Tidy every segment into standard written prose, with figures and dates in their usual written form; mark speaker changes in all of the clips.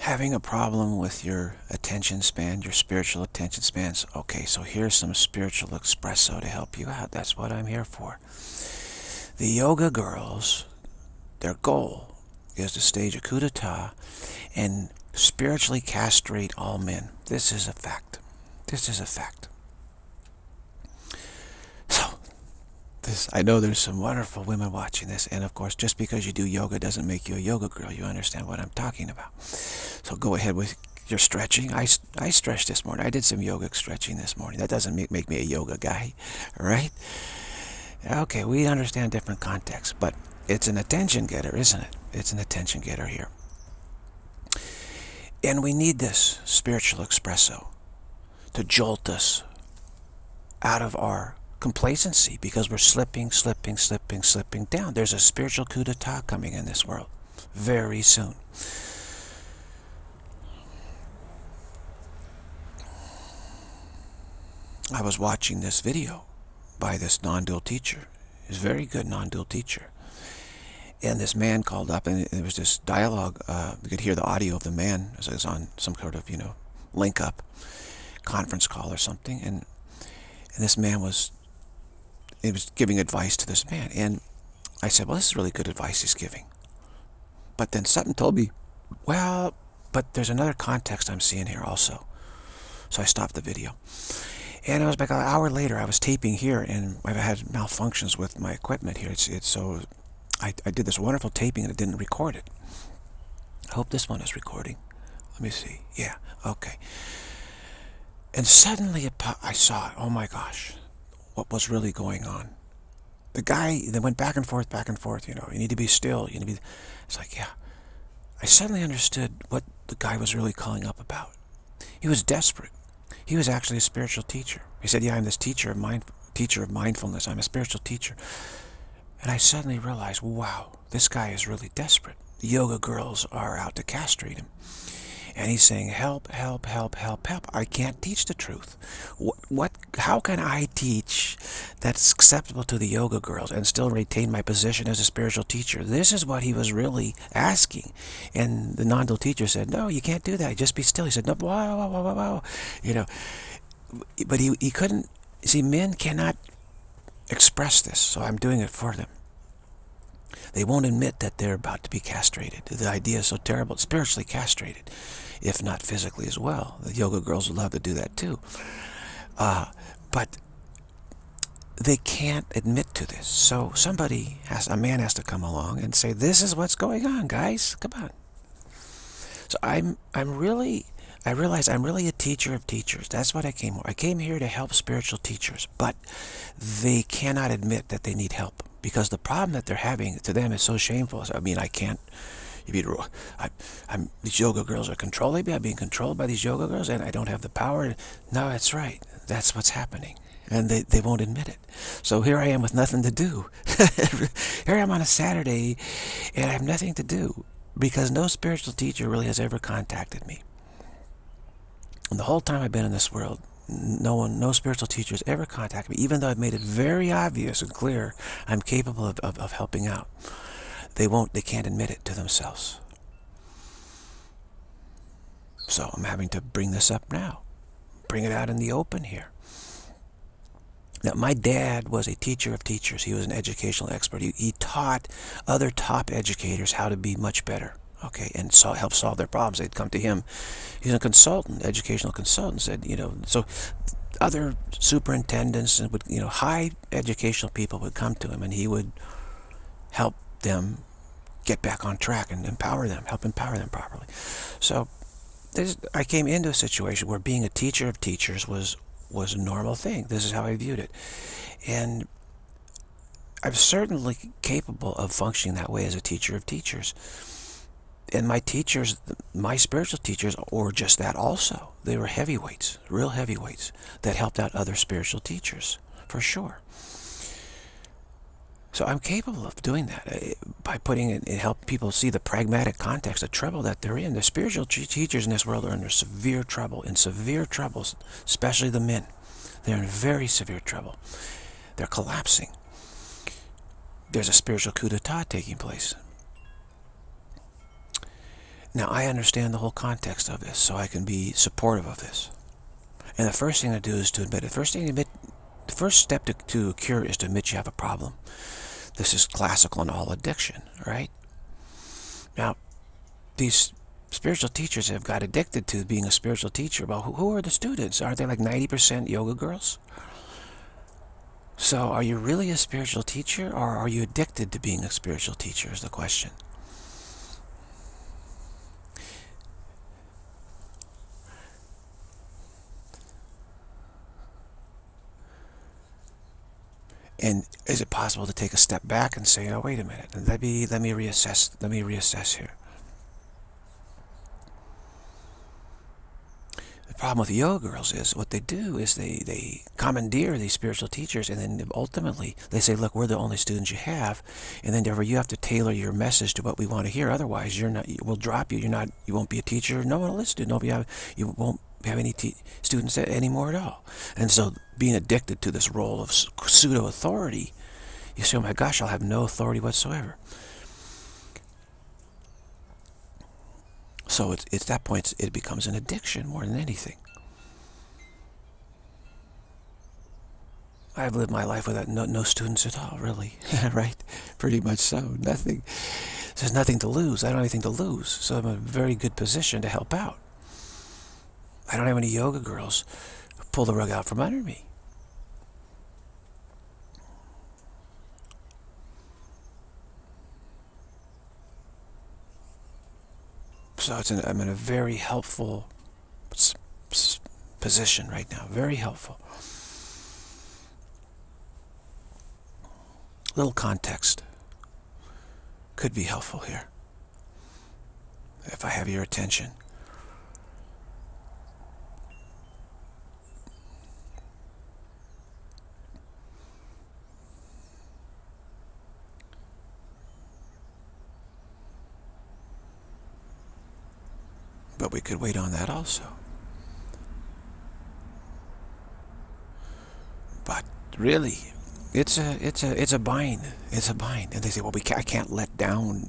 Speaker 1: Having a problem with your attention span, your spiritual attention spans? Okay, so here's some spiritual espresso to help you out. That's what I'm here for. The yoga girls, their goal is to stage a coup d'etat and spiritually castrate all men. This is a fact. This is a fact. So, I know there's some wonderful women watching this, and of course, just because you do yoga doesn't make you a yoga girl. You understand what I'm talking about. So go ahead with your stretching. I stretched this morning. I did some yoga stretching this morning. That doesn't make me a yoga guy, right? Okay, we understand different contexts, but it's an attention getter, isn't it? It's an attention getter here. And we need this spiritual espresso to jolt us out of our complacency, because we're slipping down. There's a spiritual coup d'etat coming in this world very soon. I was watching this video by this non-dual teacher. He's a very good non-dual teacher. And this man called up, and there was this dialogue. You could hear the audio of the man as it was on some sort of, link up, conference call or something. And this man was giving advice to this man. And I said, well, this is really good advice he's giving. But then something told me, well, but there's another context I'm seeing here also. So I stopped the video. And it was like an hour later, I was taping here, and I've had malfunctions with my equipment here. So I did this wonderful taping, and it didn't record it. I hope this one is recording. Let me see. Yeah, okay. And suddenly I saw it. Oh my gosh, what was really going on? The guy, they went back and forth, you need to be still, you need to be... It's like, yeah. I suddenly understood what the guy was really calling up about. He was desperate. He was actually a spiritual teacher. He said, yeah, I'm this teacher of mindfulness. I'm a spiritual teacher. And I suddenly realized, wow, this guy is really desperate. The yoga girls are out to castrate him. And he's saying, help, help, help, help, help. I can't teach the truth. How can I teach that's acceptable to the yoga girls and still retain my position as a spiritual teacher? This is what he was really asking. And the non-dual teacher said, no, you can't do that. Just be still. He said, no, wow. But he couldn't. See, men cannot express this, so I'm doing it for them. They won't admit that they're about to be castrated. The idea is so terrible. Spiritually castrated, if not physically as well. The yoga girls would love to do that too. But they can't admit to this. So a man has to come along and say, this is what's going on, guys. Come on. So I realize I'm really a teacher of teachers. That's what I came for. I came here to help spiritual teachers, but they cannot admit that they need help, because the problem that they're having to them is so shameful. I mean, I can't. These yoga girls are controlling me. I'm being controlled by these yoga girls, and I don't have the power. No, that's right. That's what's happening, and they won't admit it. So here I am with nothing to do. Here I am on a Saturday, and I have nothing to do, because no spiritual teacher really has ever contacted me. And the whole time I've been in this world, no spiritual teacher has ever contacted me, even though I've made it very obvious and clear I'm capable of helping out. They can't admit it to themselves. So I'm having to bring this up now. Bring it out in the open here. Now, my dad was a teacher of teachers. He was an educational expert. He taught other top educators how to be much better. Okay, and help solve their problems. They'd come to him. He's a consultant, educational consultant. Said, so other superintendents and high educational people would come to him, and he would help them get back on track and help empower them properly. So I came into a situation where being a teacher of teachers was a normal thing. This is how I viewed it, and I'm certainly capable of functioning that way as a teacher of teachers. And my teachers, my spiritual teachers, were just that also. They were heavyweights, real heavyweights, that helped out other spiritual teachers, for sure. So I'm capable of doing that by putting it, help people see the pragmatic context, the trouble that they're in. The spiritual teachers in this world are under severe trouble, especially the men. They're in very severe trouble. They're collapsing. There's a spiritual coup d'etat taking place. Now, I understand the whole context of this, so I can be supportive of this. And the first thing to do is to admit it. The first step to cure is to admit you have a problem. This is classical in all addiction, right? Now, these spiritual teachers have got addicted to being a spiritual teacher. Well, who are the students? Are they like 90% yoga girls? So are you really a spiritual teacher, or are you addicted to being a spiritual teacher is the question. And is it possible to take a step back and say, oh, wait a minute, let me reassess here. The problem with the yoga girls is what they do is they commandeer these spiritual teachers, and then ultimately they say, look, we're the only students you have, and then therefore you have to tailor your message to what we want to hear. Otherwise, we'll drop you. You won't be a teacher. No one will listen to you. You won't have any students anymore at all. And so being addicted to this role of pseudo-authority, you say, oh my gosh, I'll have no authority whatsoever. So it's that point, it becomes an addiction more than anything. I've lived my life without no students at all, really. Right? Pretty much so. Nothing. There's nothing to lose. I don't have anything to lose. So I'm in a very good position to help out. I don't have any yoga girls who pull the rug out from under me. So I'm in a very helpful position right now. Very helpful. Little context could be helpful here, if I have your attention. But we could wait on that also. But really, it's a bind. It's a bind. And they say, well, I can't let down,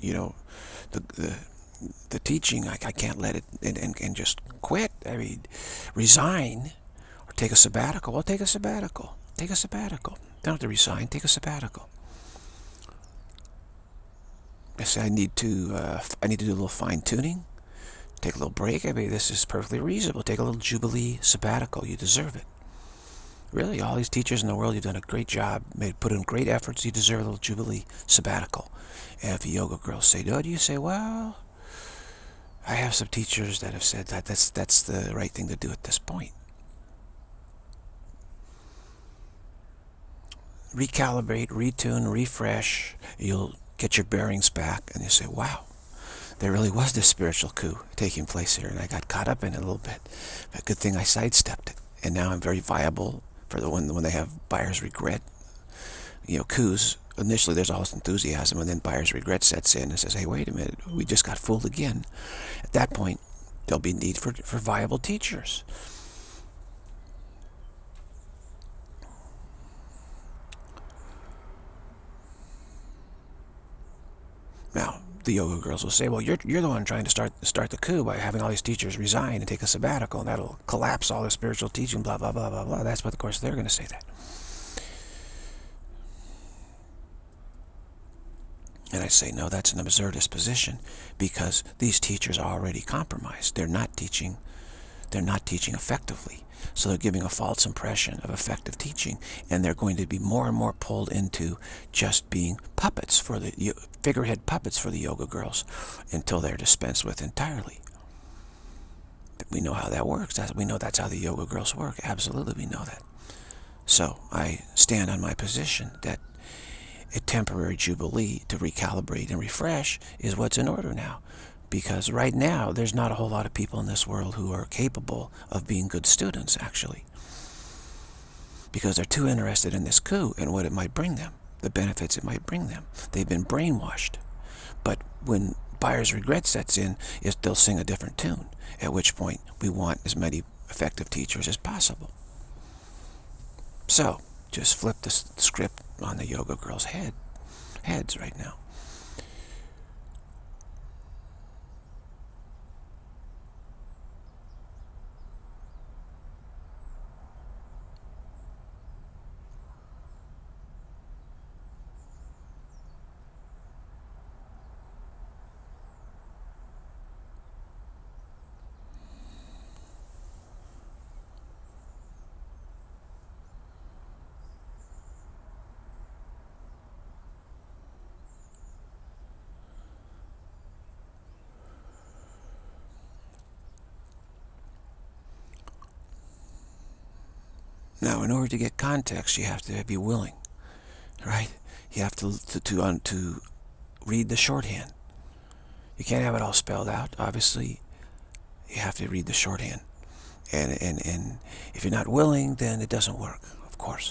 Speaker 1: the teaching. I can't let it and just quit. I mean, resign or take a sabbatical. Well, take a sabbatical. Take a sabbatical. Don't have to resign. Take a sabbatical. I say I need to do a little fine tuning. Take a little break. I mean, this is perfectly reasonable. Take a little Jubilee sabbatical. You deserve it. Really, all these teachers in the world, you've done a great job, put in great efforts. You deserve a little Jubilee sabbatical. And if yoga girls say no, do you say, well, I have some teachers that have said that that's the right thing to do at this point. Recalibrate, retune, refresh. You'll get your bearings back, and you say, wow. There really was this spiritual coup taking place here, and I got caught up in it a little bit. But good thing I sidestepped it, and now I'm very viable for the when they have buyer's regret. Coups, initially there's all this enthusiasm, and then buyer's regret sets in and says, hey, wait a minute, we just got fooled again. At that point, there'll be need for viable teachers. Now, the yoga girls will say, well, you're the one trying to start the coup by having all these teachers resign and take a sabbatical, and that'll collapse all the spiritual teaching, blah, blah, blah, blah, blah. That's what, of course, they're going to say that. And I say, no, that's an absurdist position, because these teachers are already compromised. They're not teaching effectively. So they're giving a false impression of effective teaching, and they're going to be more and more pulled into just being puppets for the figurehead puppets for the yoga girls until they're dispensed with entirely. We know how that works. We know that's how the yoga girls work. Absolutely, we know that. So I stand on my position that a temporary jubilee to recalibrate and refresh is what's in order now. Because right now, there's not a whole lot of people in this world who are capable of being good students, actually. Because they're too interested in this coup and what it might bring them, the benefits it might bring them. They've been brainwashed. But when buyer's regret sets in, they'll sing a different tune, at which point we want as many effective teachers as possible. So, just flip the script on the yoga girls' heads right now. Now, in order to get context, you have to be willing, right? You have to read the shorthand. You can't have it all spelled out. Obviously, you have to read the shorthand. And if you're not willing, then it doesn't work, of course.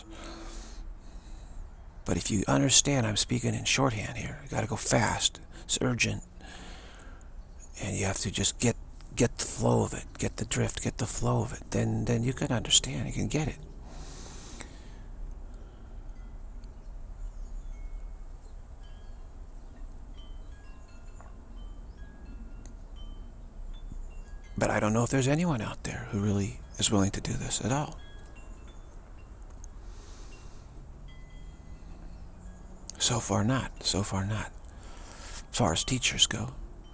Speaker 1: But if you understand, I'm speaking in shorthand here. You got to go fast. It's urgent. And you have to just get the flow of it, get the drift, get the flow of it. Then you can understand. You can get it. But I don't know if there's anyone out there who really is willing to do this at all. So far not. So far not. As far as teachers go.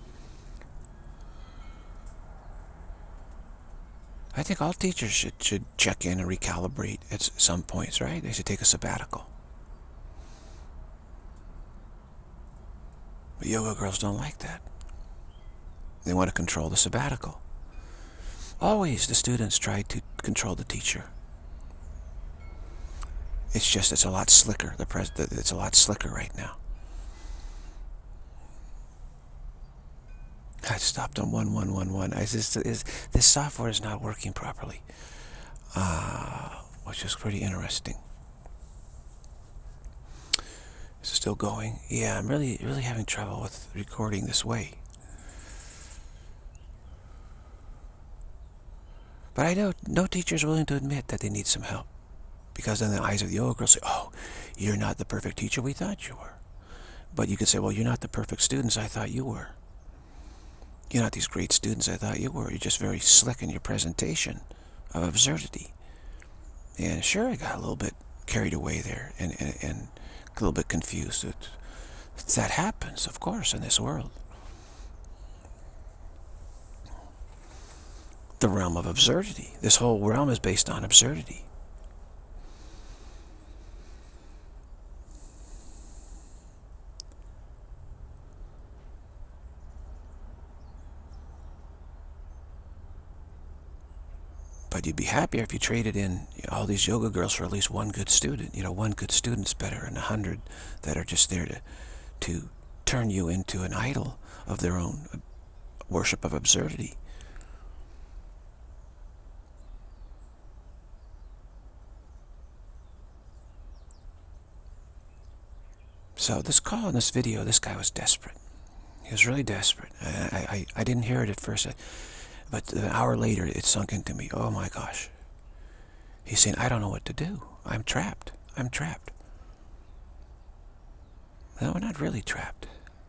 Speaker 1: I think all teachers should check in and recalibrate at some points, right? They should take a sabbatical. But yoga girls don't like that. They want to control the sabbatical. Always the students try to control the teacher. It's just, it's a lot slicker. It's a lot slicker right now. I stopped on 1111. This software is not working properly, which is pretty interesting. Is it still going? Yeah, I'm really having trouble with recording this way. But I know no teacher is willing to admit that they need some help. Because in the eyes of the yoga girls, say, oh, you're not the perfect teacher we thought you were. But you could say, well, you're not the perfect students I thought you were. You're not these great students I thought you were. You're just very slick in your presentation of absurdity. And sure, I got a little bit carried away there and a little bit confused. That happens, of course, in this world. The realm of absurdity. This whole realm is based on absurdity. But you'd be happier if you traded in all these yoga girls for at least one good student. One good student's better than 100 that are just there to turn you into an idol of their own worship of absurdity. So this call in this video, this guy was desperate. He was really desperate. I didn't hear it at first. But an hour later, it sunk into me. Oh my gosh. He's saying, I don't know what to do. I'm trapped. I'm trapped. No, we're not really trapped.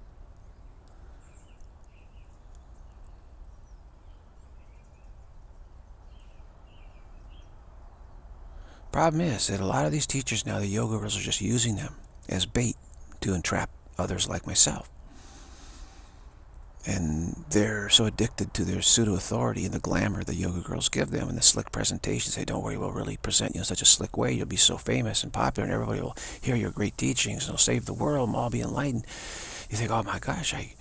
Speaker 1: Problem is that a lot of these teachers now, the yoga girls, are just using them as bait to entrap others like myself. And they're so addicted to their pseudo-authority and the glamour the yoga girls give them and the slick presentations. They don't worry, we'll really present you in such a slick way. You'll be so famous and popular and everybody will hear your great teachings and it'll save the world and all be enlightened. You think, oh my gosh, I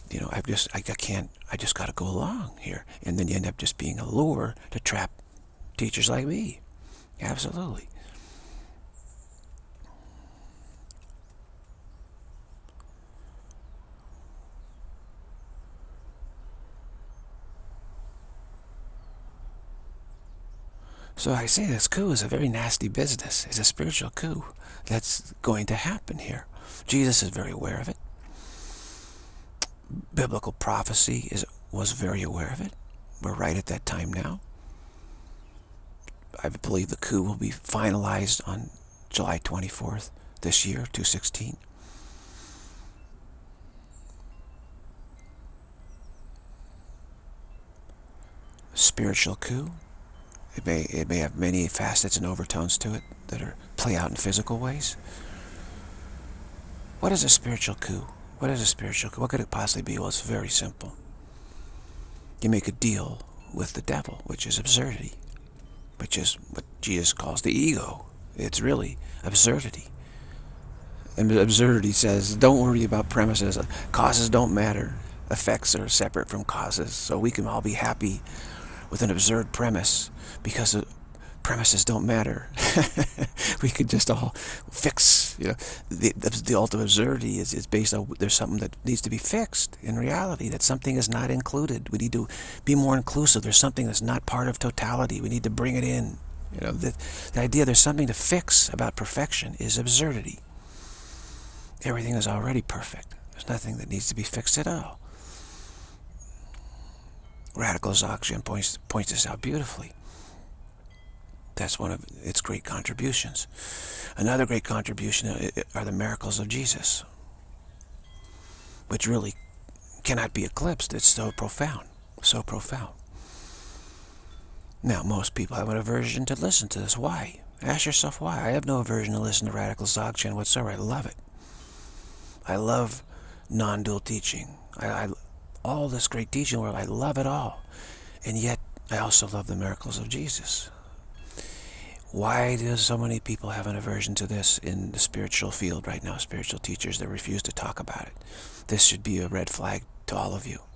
Speaker 1: just got to go along here. And then you end up just being a lure to trap teachers like me. Absolutely. So I say this coup is a very nasty business. It's a spiritual coup that's going to happen here. Jesus is very aware of it. Biblical prophecy was very aware of it. We're right at that time now. I believe the coup will be finalized on July 24th this year, 2016. Spiritual coup. It may have many facets and overtones to it that play out in physical ways. What is a spiritual coup? What is a spiritual coup? What could it possibly be? Well, it's very simple. You make a deal with the devil, which is absurdity, which is what Jesus calls the ego. It's really absurdity. And absurdity says, don't worry about premises. Causes don't matter. Effects are separate from causes. So we can all be happy with an absurd premise because premises don't matter. We could just all fix, the ultimate absurdity is based on there's something that needs to be fixed in reality, that something is not included. We need to be more inclusive. There's something that's not part of totality. We need to bring it in. The idea there's something to fix about perfection is absurdity. Everything is already perfect. There's nothing that needs to be fixed at all. Radical Dzogchen points this out beautifully. That's one of its great contributions. Another great contribution are the miracles of Jesus, which really cannot be eclipsed. It's so profound, so profound. Now, most people have an aversion to listen to this. Why? Ask yourself why. I have no aversion to listen to Radical Dzogchen whatsoever. I love it. I love non-dual teaching. All this great teaching world, I love it all. And yet, I also love the miracles of Jesus. Why do so many people have an aversion to this in the spiritual field right now? Spiritual teachers that refuse to talk about it. This should be a red flag to all of you.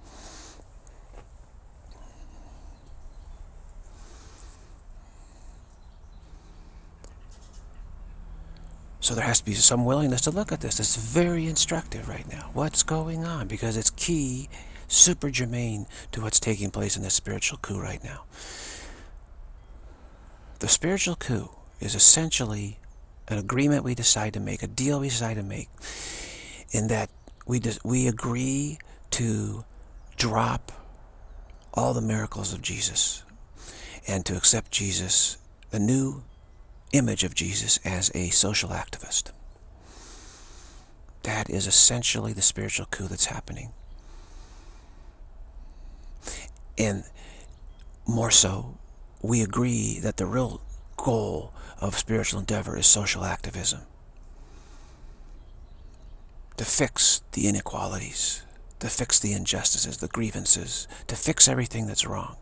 Speaker 1: So there has to be some willingness to look at this. It's very instructive right now. What's going on? Because it's key, super germane to what's taking place in this spiritual coup right now. The spiritual coup is essentially an agreement we decide to make, a deal we decide to make, in that we agree to drop all the miracles of Jesus and to accept Jesus, a new image of Jesus, as a social activist. That is essentially the spiritual coup that's happening. And more so, we agree that the real goal of spiritual endeavor is social activism. To fix the inequalities, to fix the injustices, the grievances, to fix everything that's wrong.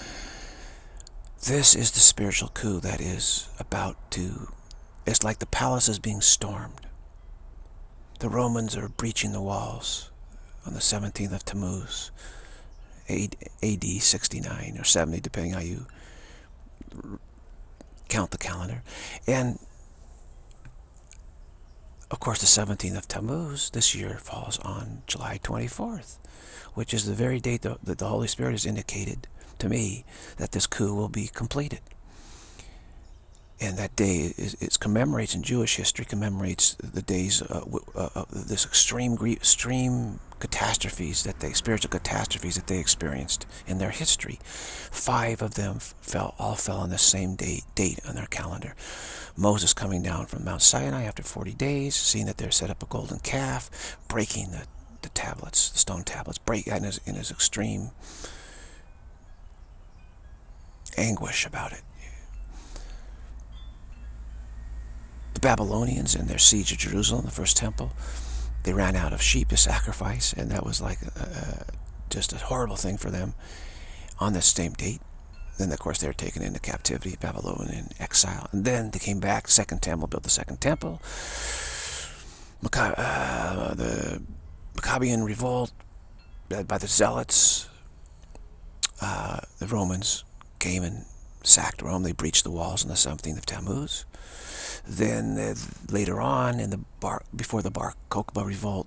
Speaker 1: This is the spiritual coup that is about to... It's like the palace is being stormed. The Romans are breaching the walls on the 17th of Tammuz, AD 69 or 70, depending how you count the calendar. And of course the 17th of Tammuz this year falls on July 24th, which is the very date that the Holy Spirit has indicated to me that this coup will be completed. And that day commemorates, in Jewish history, commemorates the days of this extreme catastrophes spiritual catastrophes that they experienced in their history. 5 of them all fell on the same date on their calendar. Moses coming down from Mount Sinai after 40 days, seeing that they're set up a golden calf, breaking the tablets, the stone tablets, in his extreme anguish about it. The Babylonians in their siege of Jerusalem, the first temple, they ran out of sheep to sacrifice, and that was like just a horrible thing for them on this same date. Then, of course, they were taken into captivity, Babylonian exile. And then they came back, second temple, built the second temple. The Maccabean revolt, led by the Zealots, the Romans came and sacked Rome. They breached the walls on the 17th of Tammuz. Then later on, before the Bar Kokhba revolt,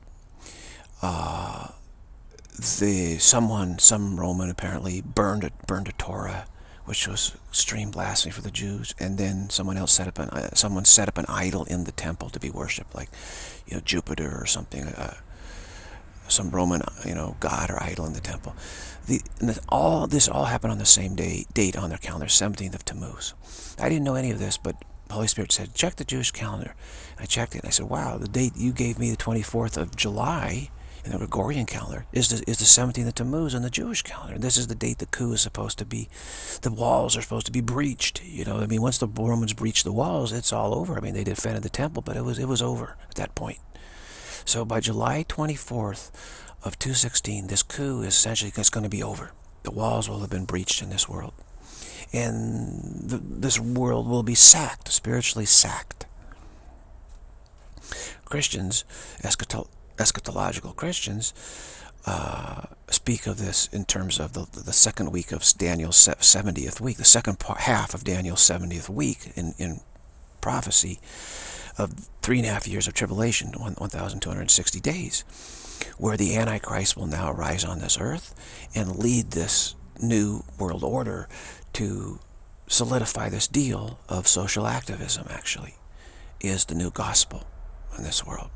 Speaker 1: some Roman apparently burned a Torah, which was extreme blasphemy for the Jews. And then someone set up an idol in the temple to be worshipped, like Jupiter or something, some Roman god or idol in the temple. This all happened on the same date on their calendar, 17th of Tammuz. I didn't know any of this, but the Holy Spirit said, check the Jewish calendar. I checked it, and I said, wow, the date you gave me, the 24th of July, in the Gregorian calendar, is the 17th of Tammuz in the Jewish calendar. And this is the date the coup is supposed to be, the walls are supposed to be breached. Once the Romans breached the walls, it's all over. They defended the temple, but it was over at that point. So by July 24th of 216, this coup is essentially going to be over. The walls will have been breached in this world. And this world will be sacked, spiritually sacked. Christians, eschatological Christians, speak of this in terms of the second week of Daniel's 70th week, the second half of Daniel's 70th week in prophecy of 3.5 years of tribulation, 1,260 days, where the Antichrist will now arise on this earth and lead this new world order to solidify this deal of social activism, actually, is the new gospel in this world.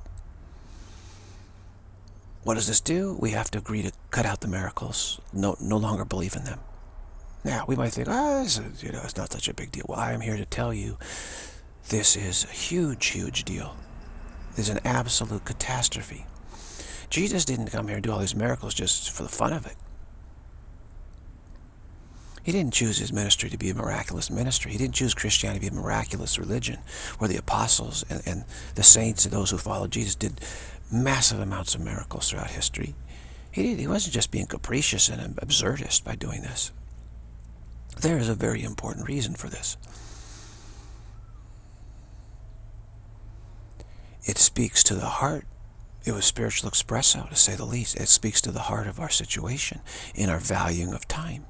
Speaker 1: What does this do? We have to agree to cut out the miracles, no longer believe in them. Now, we might think, it's not such a big deal. Well, I am here to tell you this is a huge, huge deal. This is an absolute catastrophe. Jesus didn't come here and do all these miracles just for the fun of it. He didn't choose his ministry to be a miraculous ministry. He didn't choose Christianity to be a miraculous religion, where the apostles and the saints and those who followed Jesus did massive amounts of miracles throughout history. He wasn't just being capricious and absurdist by doing this. There is a very important reason for this. It speaks to the heart. It was spiritual espresso, to say the least. It speaks to the heart of our situation in our valuing of time.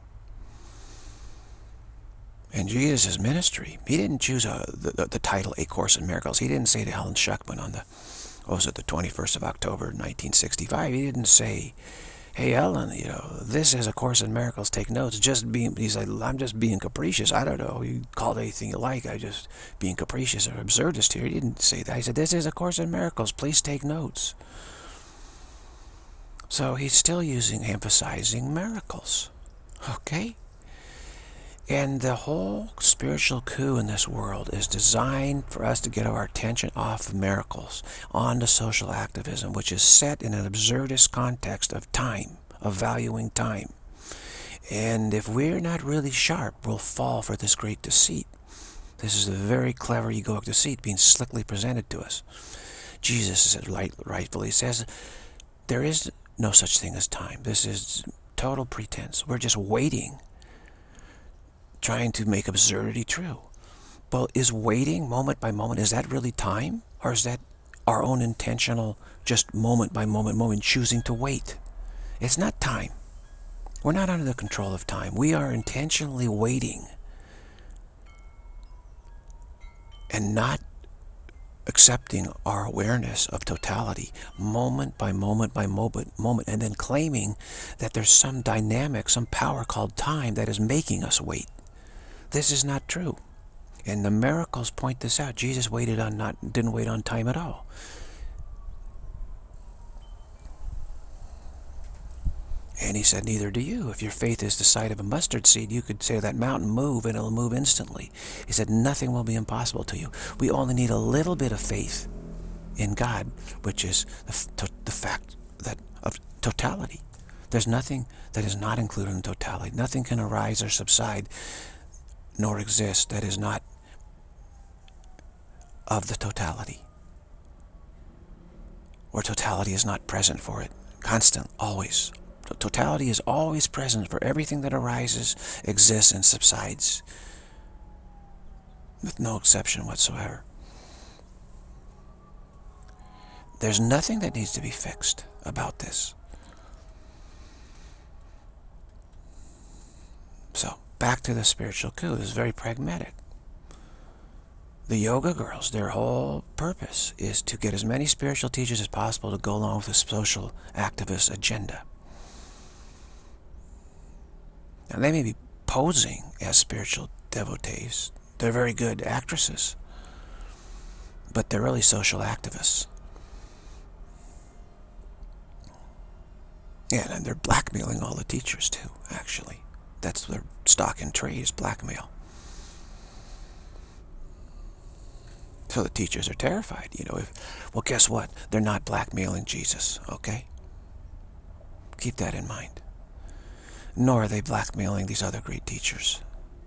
Speaker 1: In Jesus' ministry, he didn't choose the title A Course in Miracles. He didn't say to Helen Schuckman on the 21st of October, 1965, he didn't say, hey, Ellen, this is A Course in Miracles, take notes. He said, I'm just being capricious. I don't know, you call it anything you like, I'm just being capricious or absurdist here. He didn't say that. He said, this is A Course in Miracles, please take notes. So he's still emphasizing miracles, okay? And the whole spiritual coup in this world is designed for us to get our attention off of miracles onto social activism, which is set in an absurdist context of time, of valuing time. And if we're not really sharp, we'll fall for this great deceit. This is a very clever egoic deceit being slickly presented to us. Jesus rightfully says, there is no such thing as time. This is total pretense. We're just waiting, trying to make absurdity true. Well, is waiting moment by moment, is that really time? Or is that our own intentional, just moment by moment choosing to wait? It's not time. We're not under the control of time. We are intentionally waiting and not accepting our awareness of totality moment by moment by moment, and then claiming that there's some dynamic, some power called time that is making us wait. This is not true. And the miracles point this out. Jesus didn't wait on time at all. And he said, neither do you. If your faith is the size of a mustard seed, you could say to that mountain, move, and it'll move instantly. He said, nothing will be impossible to you. We only need a little bit of faith in God, which is the fact of totality. There's nothing that is not included in totality. Nothing can arise or subside nor exist that is not of the totality, or totality is not present for it. Constant, always. Totality is always present for everything that arises, exists, and subsides, with no exception whatsoever. There's nothing that needs to be fixed about this. So, back to the spiritual coup. This is very pragmatic. The yoga girls, their whole purpose is to get as many spiritual teachers as possible to go along with the social activist agenda. Now, they may be posing as spiritual devotees. They're very good actresses, but they're really social activists. Yeah, and they're blackmailing all the teachers too, actually. That's their stock in trade, is blackmail. So the teachers are terrified, well, guess what? They're not blackmailing Jesus, okay? Keep that in mind. Nor are they blackmailing these other great teachers.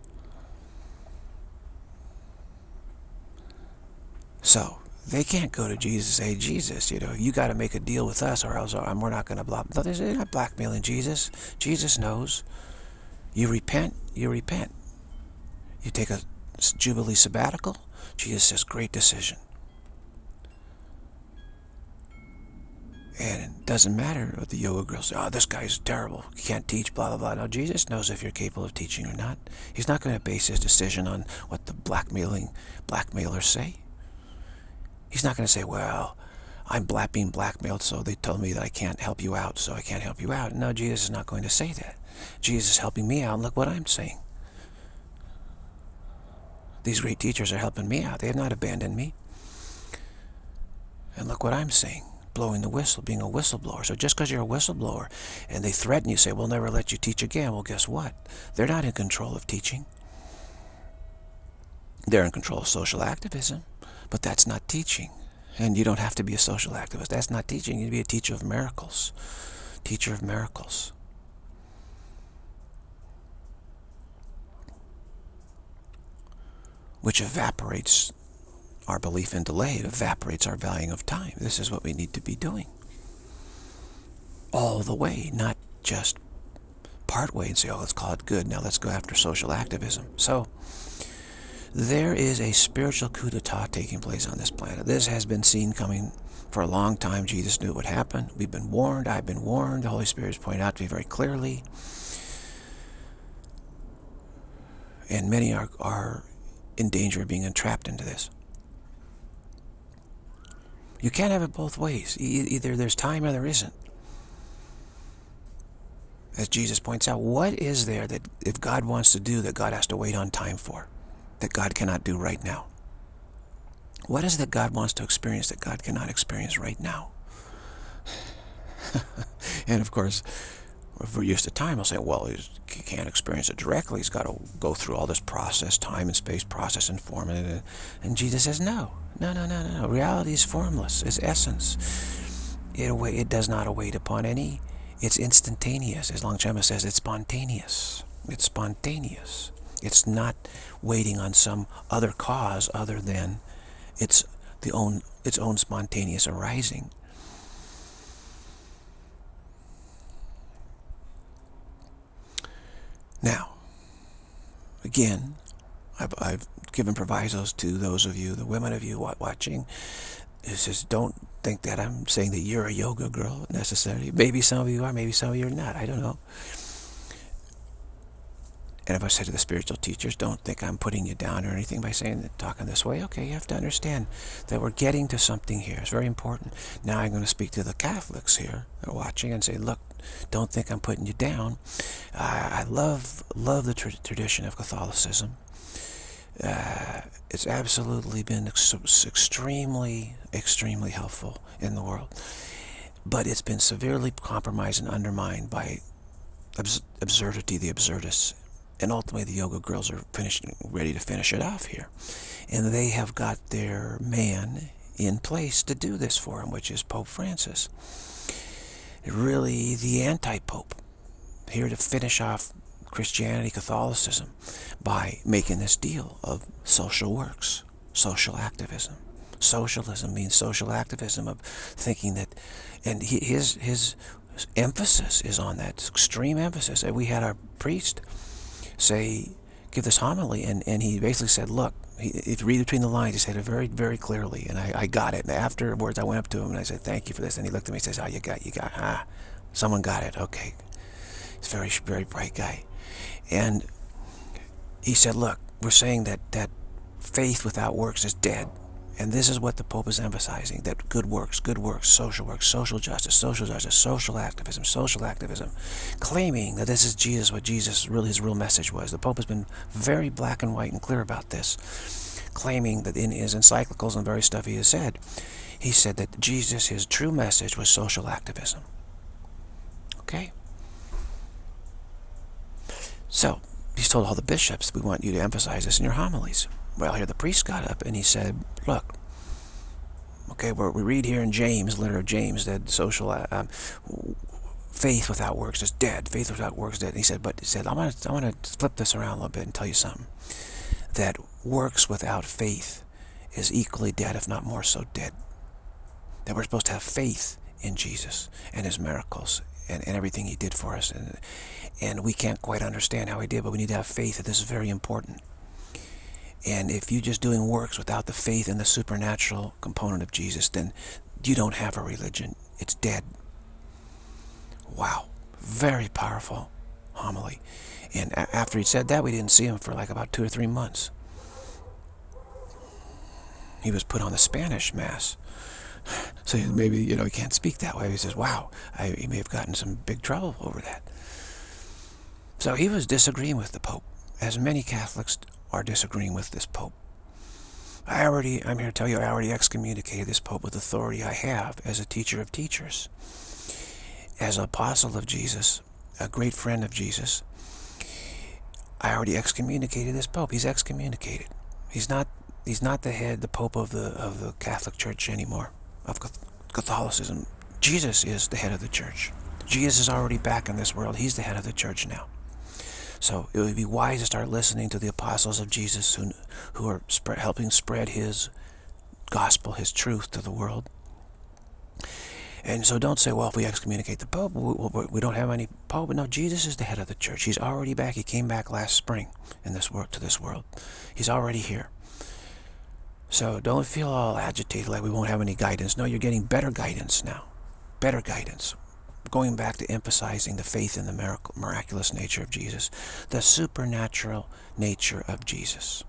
Speaker 1: So, they can't go to Jesus and say, Jesus, you got to make a deal with us or else we're not going to blah. No, they're not blackmailing Jesus. Jesus knows. You repent, you repent. You take a Jubilee sabbatical, Jesus says, great decision. And it doesn't matter if the yoga girls say, oh, this guy's terrible, he can't teach, blah, blah, blah. No, Jesus knows if you're capable of teaching or not. He's not going to base his decision on what the blackmailers say. He's not going to say, well, I'm being blackmailed, so they told me that I can't help you out, so I can't help you out. No, Jesus is not going to say that. Jesus is helping me out, and look what I'm saying. These great teachers are helping me out. They have not abandoned me. And look what I'm saying. Blowing the whistle, being a whistleblower. So just because you're a whistleblower and they threaten you, say, we'll never let you teach again. Well, guess what? They're not in control of teaching. They're in control of social activism, but that's not teaching. And you don't have to be a social activist. That's not teaching. You need to be a teacher of miracles. Teacher of miracles. Which evaporates our belief in delay. It evaporates our valuing of time. This is what we need to be doing. All the way, not just part way and say, oh, let's call it good. Now let's go after social activism. So, there is a spiritual coup d'etat taking place on this planet. This has been seen coming for a long time. Jesus knew it would happen. We've been warned. I've been warned. The Holy Spirit has pointed out to me very clearly. And many are in danger of being entrapped into this. You can't have it both ways. Either there's time or there isn't. As Jesus points out, what is there that if God wants to do that God has to wait on time for? That God cannot do right now? What is it that God wants to experience that God cannot experience right now? And of course, if we're used to time, we'll say, well, he can't experience it directly. He's got to go through all this process, time and space, process and form. And Jesus says, no. Reality is formless. It's essence. It does not await upon any. It's instantaneous. As Longchenpa says, it's spontaneous. It's spontaneous. It's not waiting on some other cause other than its own spontaneous arising. Now, again, I've given provisos to those of you, the women of you watching. It says, don't think that I'm saying that you're a yoga girl necessarily. Maybe some of you are, maybe some of you are not. I don't know. And if I say to the spiritual teachers, don't think I'm putting you down or anything by saying that, talking this way. Okay, you have to understand that we're getting to something here. It's very important. Now I'm going to speak to the Catholics here that are watching and say, look, don't think I'm putting you down. I love the tradition of Catholicism. It's absolutely been extremely helpful in the world. But it's been severely compromised and undermined by absurdity, the absurdists. And ultimately, the yoga girls are ready to finish it off here. And they have got their man in place to do this for them, which is Pope Francis. Really the anti-pope, here to finish off Christianity, Catholicism, by making this deal of social works, social activism. Socialism means social activism of thinking that, and his emphasis is on that, extreme emphasis. We had our priest give this homily, and he basically said, look, if you read between the lines, he said it very, very clearly, and I got it. And afterwards, I went up to him and I said, thank you for this. And he looked at me and says, oh, you got, someone got it, okay. He's a very, very bright guy. And he said, look, we're saying that faith without works is dead. And this is what the Pope is emphasizing, that good works, social justice, social activism, claiming that this is Jesus, what Jesus really, his real message was. The Pope has been very black and white and clear about this, claiming that in his encyclicals and various stuff he has said, he said that Jesus, his true message was social activism. Okay? So, he's told all the bishops, we want you to emphasize this in your homilies. Well, here the priest got up and he said, look, okay, we read here in James, letter of James, that social faith without works is dead. Faith without works is dead. And he said, I want to flip this around a little bit and tell you something. That works without faith is equally dead, if not more so dead. That we're supposed to have faith in Jesus and his miracles and everything he did for us. And we can't quite understand how he did, but we need to have faith that this is very important. And if you're just doing works without the faith and the supernatural component of Jesus, then you don't have a religion. It's dead. Wow. Very powerful homily. And after he said that, we didn't see him for like about 2 or 3 months. He was put on the Spanish Mass. So maybe, he can't speak that way. He says, wow, he may have gotten some big trouble over that. So he was disagreeing with the Pope, as many Catholics are disagreeing with this Pope. I'm here to tell you, I already excommunicated this Pope with authority I have as a teacher of teachers. As an apostle of Jesus, a great friend of Jesus, I already excommunicated this Pope. He's excommunicated. He's not the head, the Pope of the Catholic Church anymore, of Catholicism. Jesus is the head of the Church. Jesus is already back in this world. He's the head of the Church now. So it would be wise to start listening to the apostles of Jesus who are helping spread his gospel, his truth to the world. And so don't say, well, if we excommunicate the Pope, we don't have any Pope. No, Jesus is the head of the Church. He's already back. He came back last spring to this world. He's already here. So don't feel all agitated like we won't have any guidance. No, you're getting better guidance now. Better guidance. Going back to emphasizing the faith in the miraculous nature of Jesus. The supernatural nature of Jesus.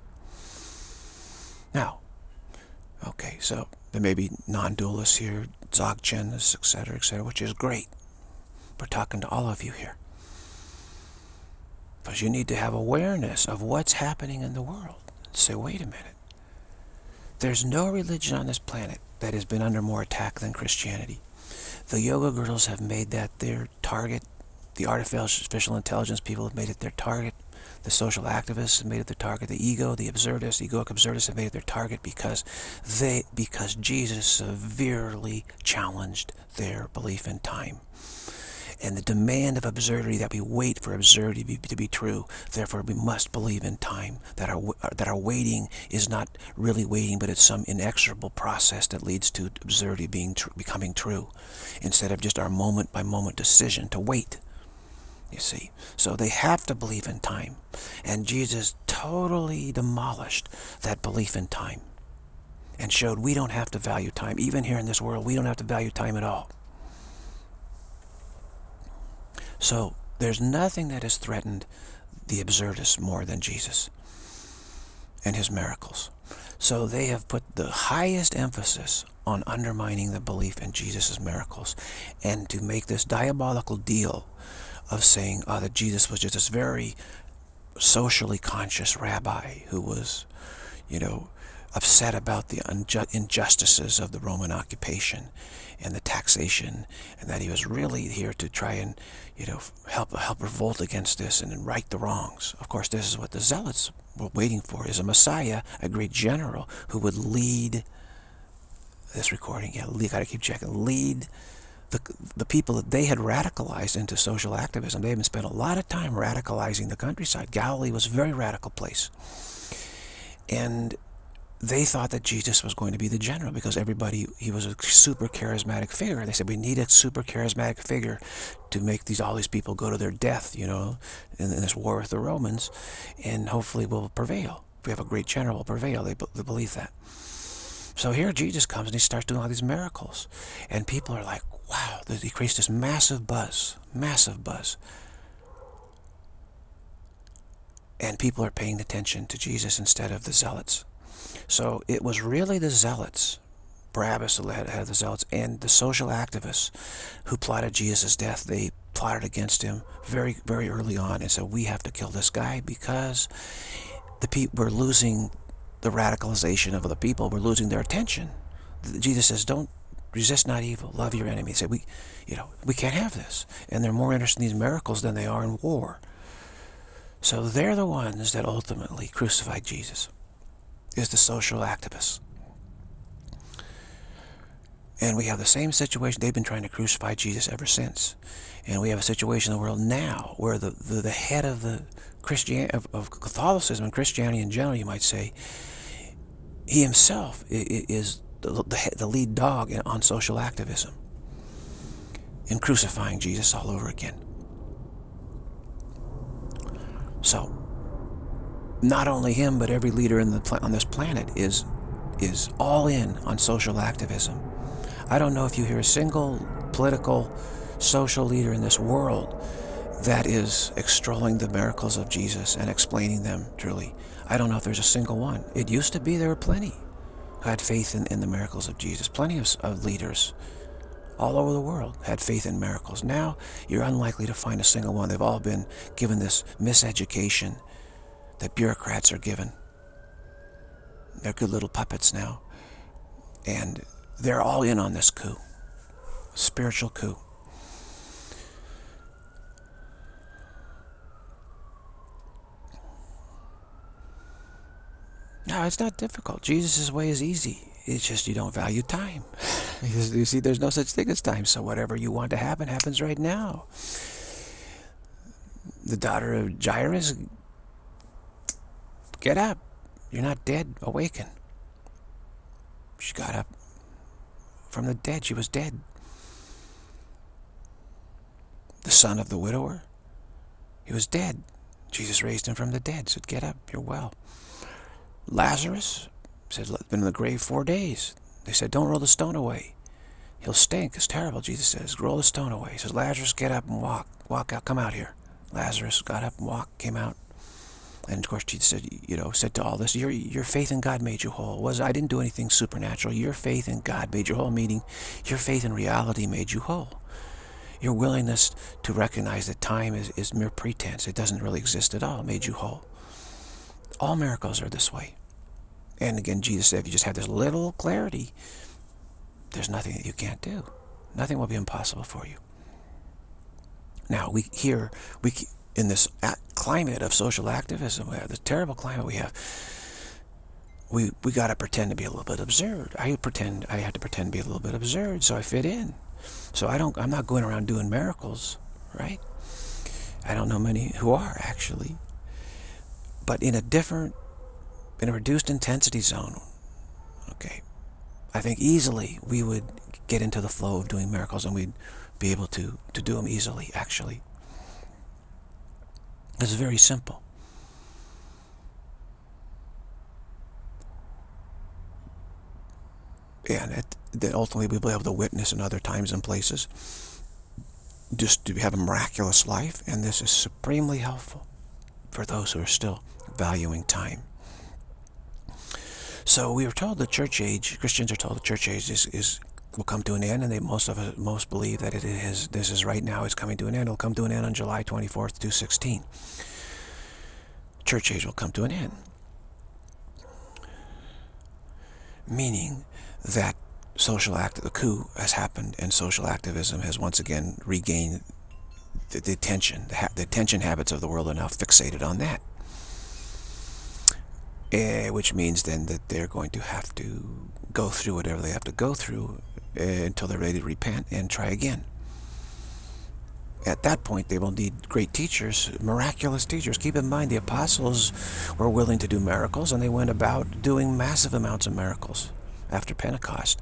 Speaker 1: Now, okay, so there may be non-dualists here, Dzogchens, etc., which is great. We're talking to all of you here. Because you need to have awareness of what's happening in the world. Say, wait a minute. There's no religion on this planet that has been under more attack than Christianity. The yoga gurus have made that their target. The artificial intelligence people have made it their target. The social activists have made it their target. The egoic absurdists have made it their target because Jesus severely challenged their belief in time. And the demand of absurdity, that we wait for absurdity to be true, therefore we must believe in time, that our waiting is not really waiting, but it's some inexorable process that leads to absurdity becoming true, instead of just our moment-by-moment decision to wait. You see, so they have to believe in time, and Jesus totally demolished that belief in time and showed we don't have to value time. Even here in this world, we don't have to value time at all. So there's nothing that has threatened the absurdists more than Jesus and his miracles. So they have put the highest emphasis on undermining the belief in Jesus' miracles, and to make this diabolical deal of saying that Jesus was just this very socially conscious rabbi who was, upset about the injustices of the Roman occupation and the taxation, and that he was really here to try and, help revolt against this and right the wrongs. Of course, this is what the Zealots were waiting for, is a Messiah, a great general, who would lead this recording. Yeah, gotta keep checking. Lead the people that they had radicalized into social activism. They had spent a lot of time radicalizing the countryside. Galilee was a very radical place. And they thought that Jesus was going to be the general because he was a super charismatic figure. They said, we need a super charismatic figure to make all these people go to their death, in this war with the Romans, and hopefully we'll prevail. If we have a great general, we'll prevail. They believe that. So here Jesus comes and he starts doing all these miracles. And people are like, wow, he creates this massive buzz. And people are paying attention to Jesus instead of the Zealots. So it was really the Zealots, Barabbas, the head of the Zealots, and the social activists who plotted Jesus' death. They plotted against him very, very early on and said, we have to kill this guy because the people were losing the radicalization of the people. We're losing their attention. Jesus says, don't resist not evil, love your enemy. He said, we can't have this. And they're more interested in these miracles than they are in war. So they're the ones that ultimately crucified Jesus, is the social activists. And we have the same situation. They've been trying to crucify Jesus ever since. And we have a situation in the world now where the head of the of Catholicism and Christianity in general, you might say, he himself is the lead dog on social activism in crucifying Jesus all over again. So not only him, but every leader on this planet is all in on social activism. I don't know if you hear a single political, social leader in this world that is extolling the miracles of Jesus and explaining them truly. I don't know if there's a single one. It used to be there were plenty who had faith in the miracles of Jesus. Plenty of leaders all over the world had faith in miracles. Now, you're unlikely to find a single one. They've all been given this miseducation that bureaucrats are given. They're good little puppets now. And they're all in on this coup. Spiritual coup. No, it's not difficult. Jesus' way is easy. It's just you don't value time. You see, there's no such thing as time. So whatever you want to happen, happens right now. The daughter of Jairus, get up. You're not dead. Awaken. She got up from the dead. She was dead. The son of the widower, he was dead. Jesus raised him from the dead. Said, get up. You're well. Lazarus said, been in the grave 4 days. They said, don't roll the stone away. He'll stink. It's terrible, Jesus says. Roll the stone away. He says, Lazarus, get up and walk. Walk out. Come out here. Lazarus got up and walked, came out. And of course, Jesus said, said to all this, your faith in God made you whole. I didn't do anything supernatural. Your faith in God made you whole, meaning your faith in reality made you whole. Your willingness to recognize that time is mere pretense. It doesn't really exist at all. It made you whole. All miracles are this way. And again, Jesus said, if you just have this little clarity, there's nothing that you can't do. Nothing will be impossible for you. Now, in this climate of social activism, this terrible climate we have, we got to pretend to be a little bit absurd. I had to pretend to be a little bit absurd so I fit in. So I'm not going around doing miracles, right? I don't know many who are, actually. But in a reduced intensity zone, okay, I think easily we would get into the flow of doing miracles, and we'd be able to do them easily, actually. It's very simple. And that ultimately we'll be able to witness in other times and places, just to have a miraculous life, and this is supremely helpful for those who are still valuing time. So we were told the church age, Christians are told the church age will come to an end, and most believe that this is right now, it's coming to an end. It'll come to an end on July 24th, 2016. Church age will come to an end. Meaning that the coup has happened, and social activism has once again regained the attention. The attention habits of the world are now fixated on that. Which means then that they're going to have to go through whatever they have to go through until they're ready to repent and try again. At that point, they will need great teachers, miraculous teachers. Keep in mind, the apostles were willing to do miracles, and they went about doing massive amounts of miracles after Pentecost.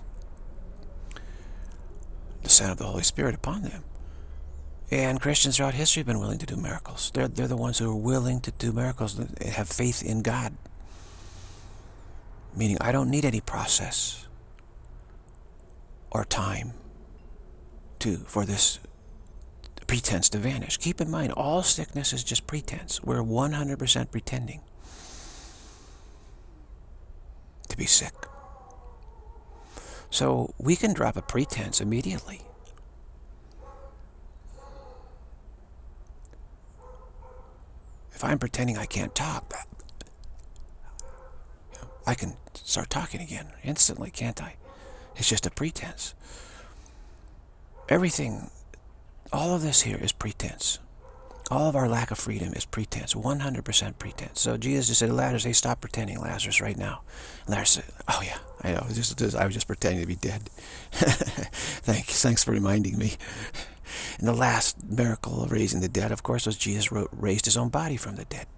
Speaker 1: The descent of the Holy Spirit upon them. And Christians throughout history have been willing to do miracles. They're the ones who are willing to do miracles and have faith in God. Meaning, I don't need any process or time for this pretense to vanish. Keep in mind, all sickness is just pretense. We're 100% pretending to be sick. So we can drop a pretense immediately. If I'm pretending I can't talk, I can start talking again instantly, can't I? It's just a pretense. Everything, all of this here is pretense. All of our lack of freedom is pretense, 100% pretense. So Jesus just said to Lazarus, hey, stop pretending, Lazarus, right now. And Lazarus said, oh yeah, I know, I was just pretending to be dead. Thanks for reminding me. And the last miracle of raising the dead, of course, was Jesus raised his own body from the dead.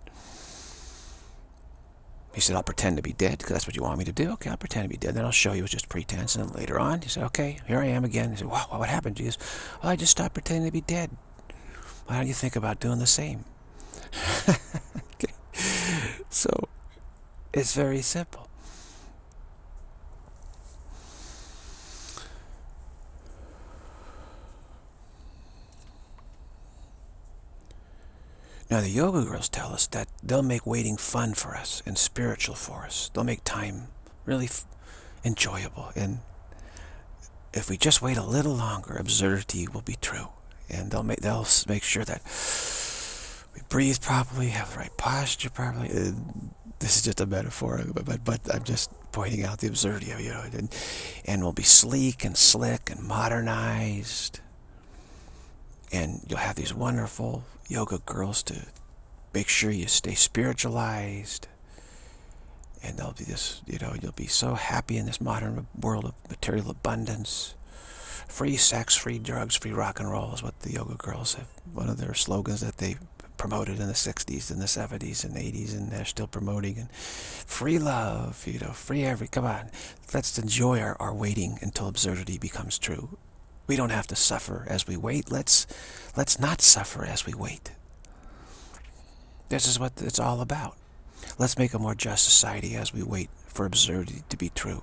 Speaker 1: He said, I'll pretend to be dead, because that's what you want me to do. Okay, I'll pretend to be dead. Then I'll show you it's just pretense. And then later on, he said, okay, here I am again. He said, wow, what happened, Jesus? Oh, I just stopped pretending to be dead. Why don't you think about doing the same? Okay. So, it's very simple. Now the yoga girls tell us that they'll make waiting fun for us and spiritual for us. They'll make time really enjoyable. And if we just wait a little longer, absurdity will be true. And they'll make sure that we breathe properly, have the right posture properly. This is just a metaphor, but I'm just pointing out the absurdity of it. And we'll be sleek and slick and modernized. And you'll have these wonderful yoga girls to make sure you stay spiritualized. And there'll be this, you'll be so happy in this modern world of material abundance. Free sex, free drugs, free rock and roll is what the yoga girls have. One of their slogans that they promoted in the 60s and the 70s and 80s, and they're still promoting. And free love, free come on. Let's enjoy our waiting until absurdity becomes true. We don't have to suffer as we wait. Let's not suffer as we wait. This is what it's all about. Let's make a more just society as we wait for absurdity to be true.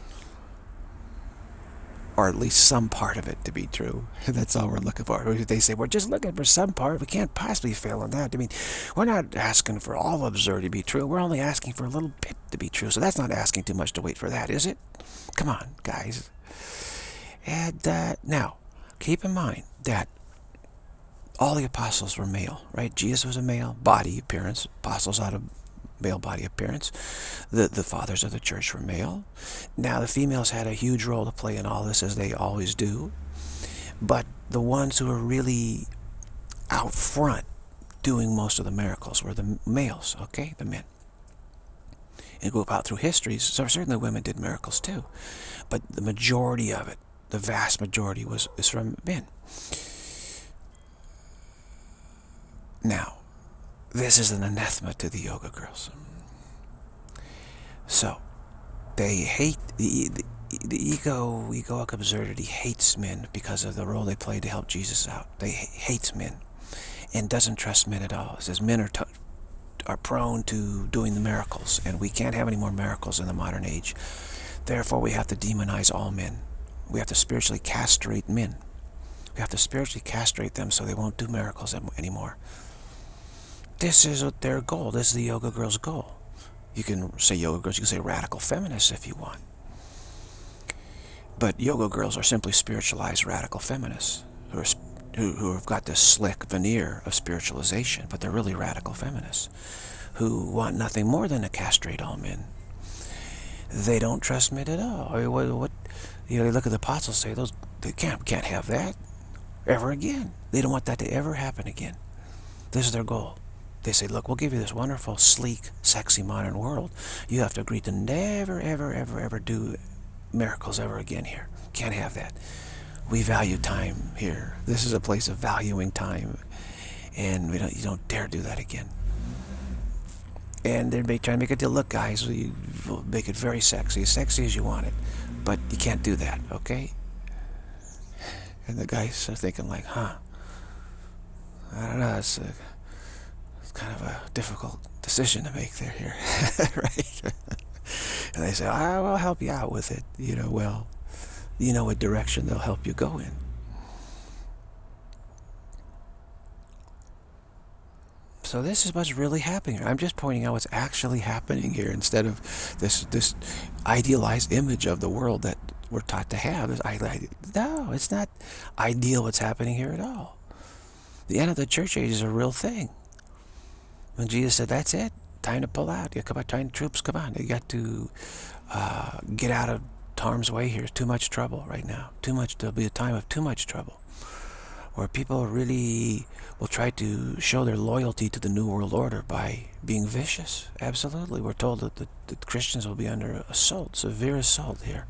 Speaker 1: Or at least some part of it to be true. That's all we're looking for. They say, we're just looking for some part. We can't possibly fail on that. I mean, we're not asking for all absurdity to be true. We're only asking for a little bit to be true. So that's not asking too much to wait for that, is it? Come on, guys. And now, keep in mind that all the apostles were male, right? Jesus was a male body appearance. Apostles had a male body appearance. The fathers of the church were male. Now, the females had a huge role to play in all this, as they always do. But the ones who were really out front doing most of the miracles were the males, okay? The men. And go out through history, so certainly women did miracles too. But the majority of it, the vast majority, is from men. Now, this is an anathema to the yoga girls. So, they hate the egoic absurdity hates men because of the role they played to help Jesus out. They hates men and doesn't trust men at all. It says men are prone to doing the miracles, and we can't have any more miracles in the modern age. Therefore, we have to demonize all men. We have to spiritually castrate men. We have to spiritually castrate them so they won't do miracles anymore. This is their goal. This is the yoga girls' goal. You can say yoga girls, you can say radical feminists if you want. But yoga girls are simply spiritualized radical feminists who have got this slick veneer of spiritualization, but they're really radical feminists who want nothing more than to castrate all men. They don't trust men at all. I mean, they look at the apostles and say, they can't have that ever again. They don't want that to ever happen again. This is their goal. They say, look, we'll give you this wonderful, sleek, sexy, modern world. You have to agree to never, ever, ever, ever do miracles ever again here. Can't have that. We value time here. This is a place of valuing time. And you don't dare do that again. And they're trying to make a deal. Look, guys, we make it very sexy as you want it. But you can't do that, okay? And the guys are thinking like, I don't know, it's kind of a difficult decision to make there here, right? And they say, I'll help you out with it. Well, you know what direction they'll help you go in. So this is what's really happening here. I'm just pointing out what's actually happening here instead of this idealized image of the world that we're taught to have. No, it's not ideal what's happening here at all. The end of the church age is a real thing. When Jesus said, that's it, time to pull out. Come on, troops, come on. You got to get out of harm's way here. There's too much trouble right now. There'll be a time of too much trouble, where people really will try to show their loyalty to the New World Order by being vicious. Absolutely. We're told that the Christians will be under assault, severe assault here.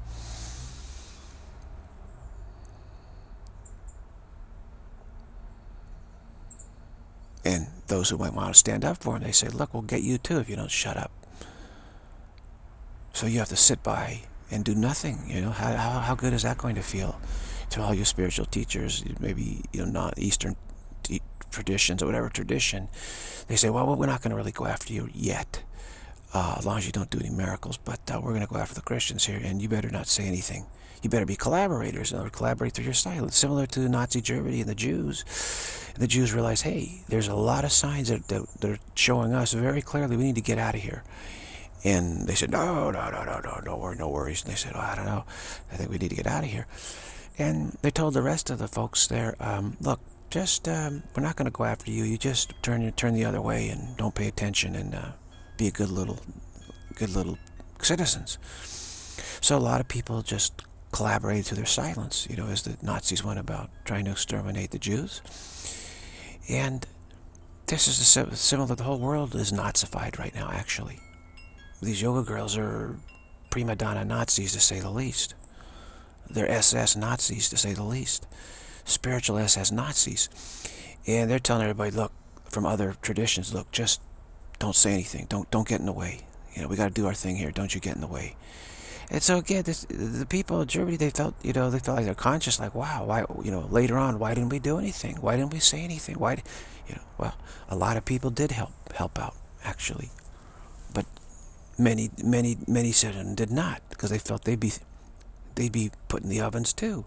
Speaker 1: And those who might want to stand up for him, they say, look, we'll get you too if you don't shut up. So you have to sit by and do nothing. How good is that going to feel to all you spiritual teachers, maybe not Eastern traditions or whatever tradition? They say, well, we're not going to really go after you yet, as long as you don't do any miracles, but we're going to go after the Christians here, and you better not say anything. You better be collaborators, or collaborate through your silence. Similar to Nazi Germany and the Jews. And the Jews realized, hey, there's a lot of signs that are showing us very clearly we need to get out of here. And they said, no, no worries. And they said, oh, I don't know. I think we need to get out of here. And they told the rest of the folks there, look, just, we're not going to go after you. You just turn the other way and don't pay attention and be a good little citizens. So a lot of people just collaborated through their silence, you know, as the Nazis went about trying to exterminate the Jews. And this is similar. The whole world is Nazified right now, actually. These yoga girls are prima donna Nazis, to say the least. They're SS Nazis, to say the least. Spiritual SS Nazis. And they're telling everybody, look, from other traditions, look, just don't say anything. Don't get in the way. You know, we got to do our thing here. Don't you get in the way. And so again, the people of Germany, they felt, you know, they felt like they're conscious, like, wow, why, you know, later on, why didn't we do anything? Why didn't we say anything? Why, you know, well, a lot of people did help out, actually, but many said and did not, because they felt they'd be put in the ovens too.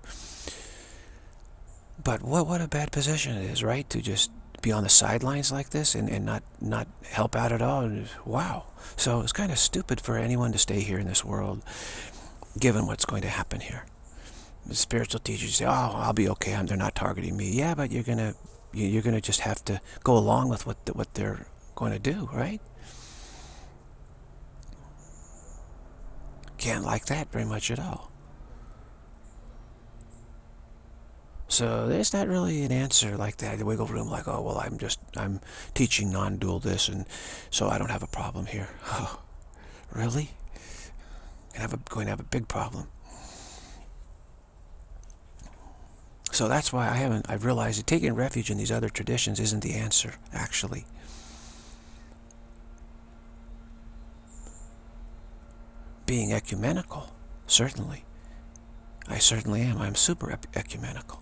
Speaker 1: But what a bad position it is, right? To just be on the sidelines like this and not help out at all. Wow. So it's kind of stupid for anyone to stay here in this world, given what's going to happen here. The spiritual teachers say, oh, I'll be okay. They're not targeting me. Yeah, but you're gonna just have to go along with what they're going to do, right? Can't like that very much at all. So there's not really an answer like that, the wiggle room, like, oh, well, I'm teaching non-dual this, and so I don't have a problem here. Oh, really? Going to have a big problem. So that's why I've realized that taking refuge in these other traditions isn't the answer, actually. Being ecumenical, certainly. I certainly am. I'm super ecumenical.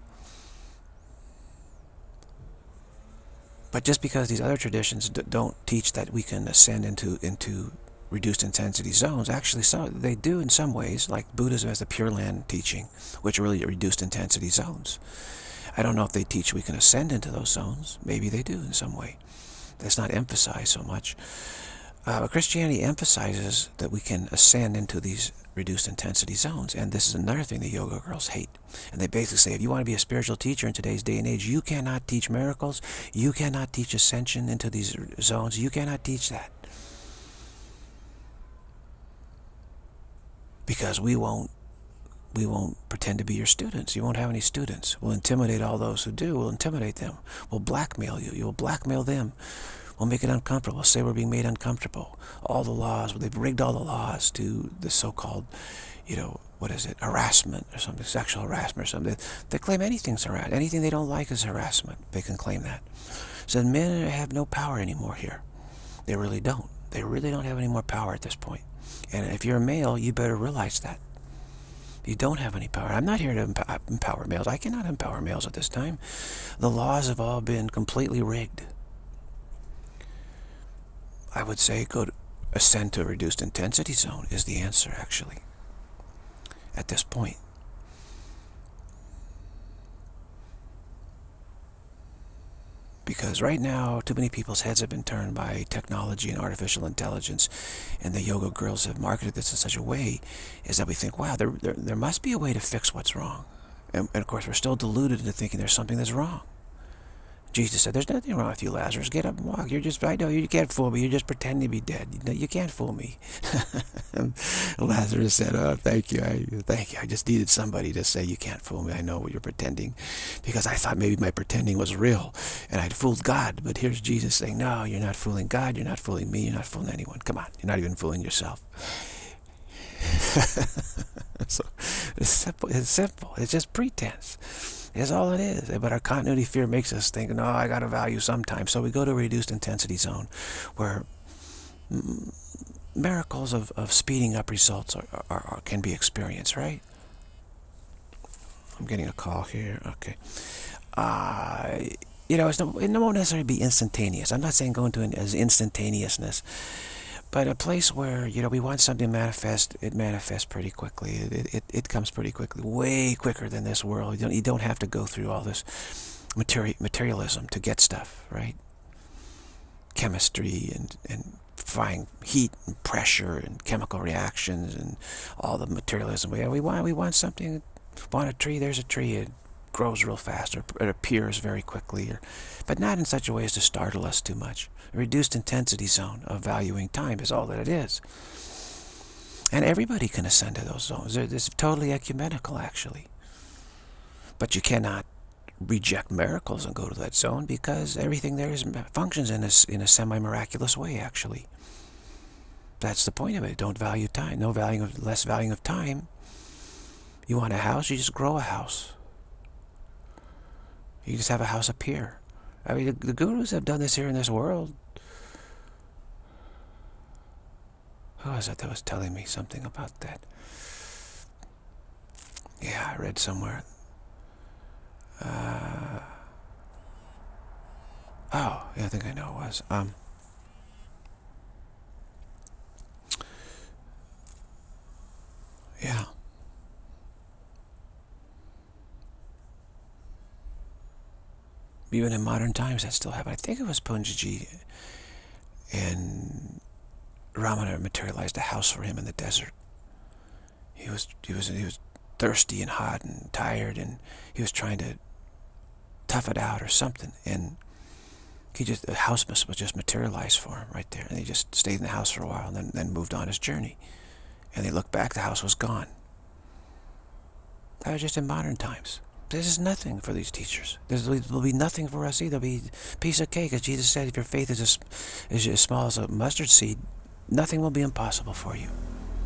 Speaker 1: But just because these other traditions don't teach that we can ascend into reduced intensity zones, actually they do in some ways, like Buddhism has the Pure Land teaching, which are really reduced intensity zones. I don't know if they teach we can ascend into those zones. Maybe they do in some way. That's not emphasized so much. But Christianity emphasizes that we can ascend into these reduced intensity zones. And this is another thing the yoga girls hate. And they basically say, if you want to be a spiritual teacher in today's day and age, you cannot teach miracles. You cannot teach ascension into these zones. You cannot teach that. Because we won't pretend to be your students. You won't have any students. We'll intimidate all those who do. We'll intimidate them. We'll blackmail you. You'll blackmail them. We'll make it uncomfortable. We'll say we're being made uncomfortable. All the laws, they've rigged all the laws to the so-called, you know, what is it, harassment or something, sexual harassment or something. They claim anything's harassment. Anything they don't like is harassment. They can claim that. So men have no power anymore here. They really don't. They really don't have any more power at this point. And if you're a male, you better realize that. You don't have any power. I'm not here to empower males. I cannot empower males at this time. The laws have all been completely rigged. I would say ascend to a reduced intensity zone is the answer, actually, at this point. Because right now, too many people's heads have been turned by technology and artificial intelligence, and the yoga girls have marketed this in such a way is that we think, wow, there must be a way to fix what's wrong. And of course, we're still deluded into thinking there's something that's wrong. Jesus said, there's nothing wrong with you, Lazarus. Get up and walk. I know you can't fool me. You're just pretending to be dead. You can't fool me. Lazarus said, oh, thank you. Thank you. I just needed somebody to say, you can't fool me. I know what you're pretending. Because I thought maybe my pretending was real. And I'd fooled God. But here's Jesus saying, no, you're not fooling God. You're not fooling me. You're not fooling anyone. Come on. You're not even fooling yourself. So it's simple. It's simple. It's just pretense. That's all it is. But our continuity fear makes us think, no, I got to value sometimes. So we go to a reduced intensity zone where miracles of speeding up results can be experienced, right? I'm getting a call here. Okay. You know, it won't necessarily be instantaneous. I'm not saying go into as instantaneousness. But a place where, we want something to manifest, it manifests pretty quickly. It comes pretty quickly, way quicker than this world. You don't have to go through all this materialism to get stuff, right? Chemistry and find heat and pressure and chemical reactions and all the materialism. We want something. Want a tree? There's a tree. It grows real fast, or it appears very quickly, but not in such a way as to startle us too much. A reduced intensity zone of valuing time is all that it is. And everybody can ascend to those zones. It's totally ecumenical, actually. But you cannot reject miracles and go to that zone, because everything there functions in a semi-miraculous way, actually. That's the point of it. Don't value time. Less valuing of time. You want a house, you just grow a house. You just have a house appear. I mean, the gurus have done this here in this world. Who was it that was telling me something about that? Yeah, I read somewhere. Oh, yeah, I think I know it was. Yeah. Even in modern times, that still happens. I think it was Punjaji, and Ramana materialized a house for him in the desert. He was thirsty and hot and tired, and he was trying to tough it out or something, and the house was just materialized for him right there, and he just stayed in the house for a while, and then moved on his journey. And they looked back, the house was gone. That was just in modern times. This is nothing for these teachers. There'll be nothing for us either. There'll be a piece of cake. As Jesus said, if your faith is as small as a mustard seed, nothing will be impossible for you.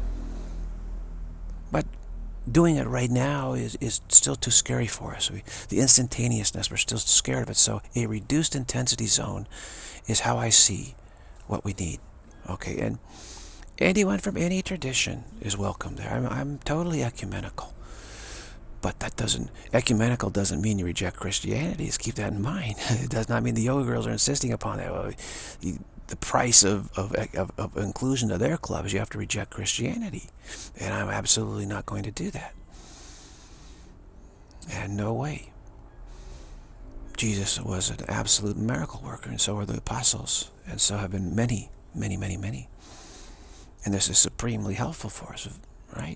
Speaker 1: But doing it right now is still too scary for us. The instantaneousness, we're still scared of it. So a reduced intensity zone is how I see what we need. Okay, and anyone from any tradition is welcome there. I'm totally ecumenical. But ecumenical doesn't mean you reject Christianity. Just keep that in mind. It does not mean the yoga girls are insisting upon that. Well, the price of inclusion to their club is you have to reject Christianity. And I'm absolutely not going to do that. And no way. Jesus was an absolute miracle worker, and so are the apostles. And so have been many, many, many, many. And this is supremely helpful for us, right?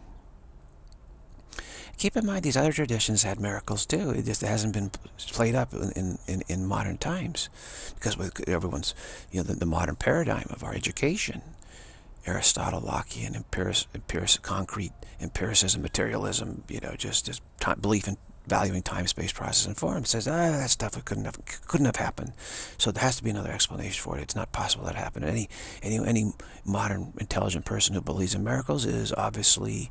Speaker 1: Keep in mind, these other traditions had miracles too. It just hasn't been played up in modern times, because with everyone's, the modern paradigm of our education, Aristotle, Lockean, concrete empiricism, materialism, just belief in valuing time, space, process, and form, says, that stuff couldn't have happened. So there has to be another explanation for it. It's not possible that happened. Any modern intelligent person who believes in miracles is obviously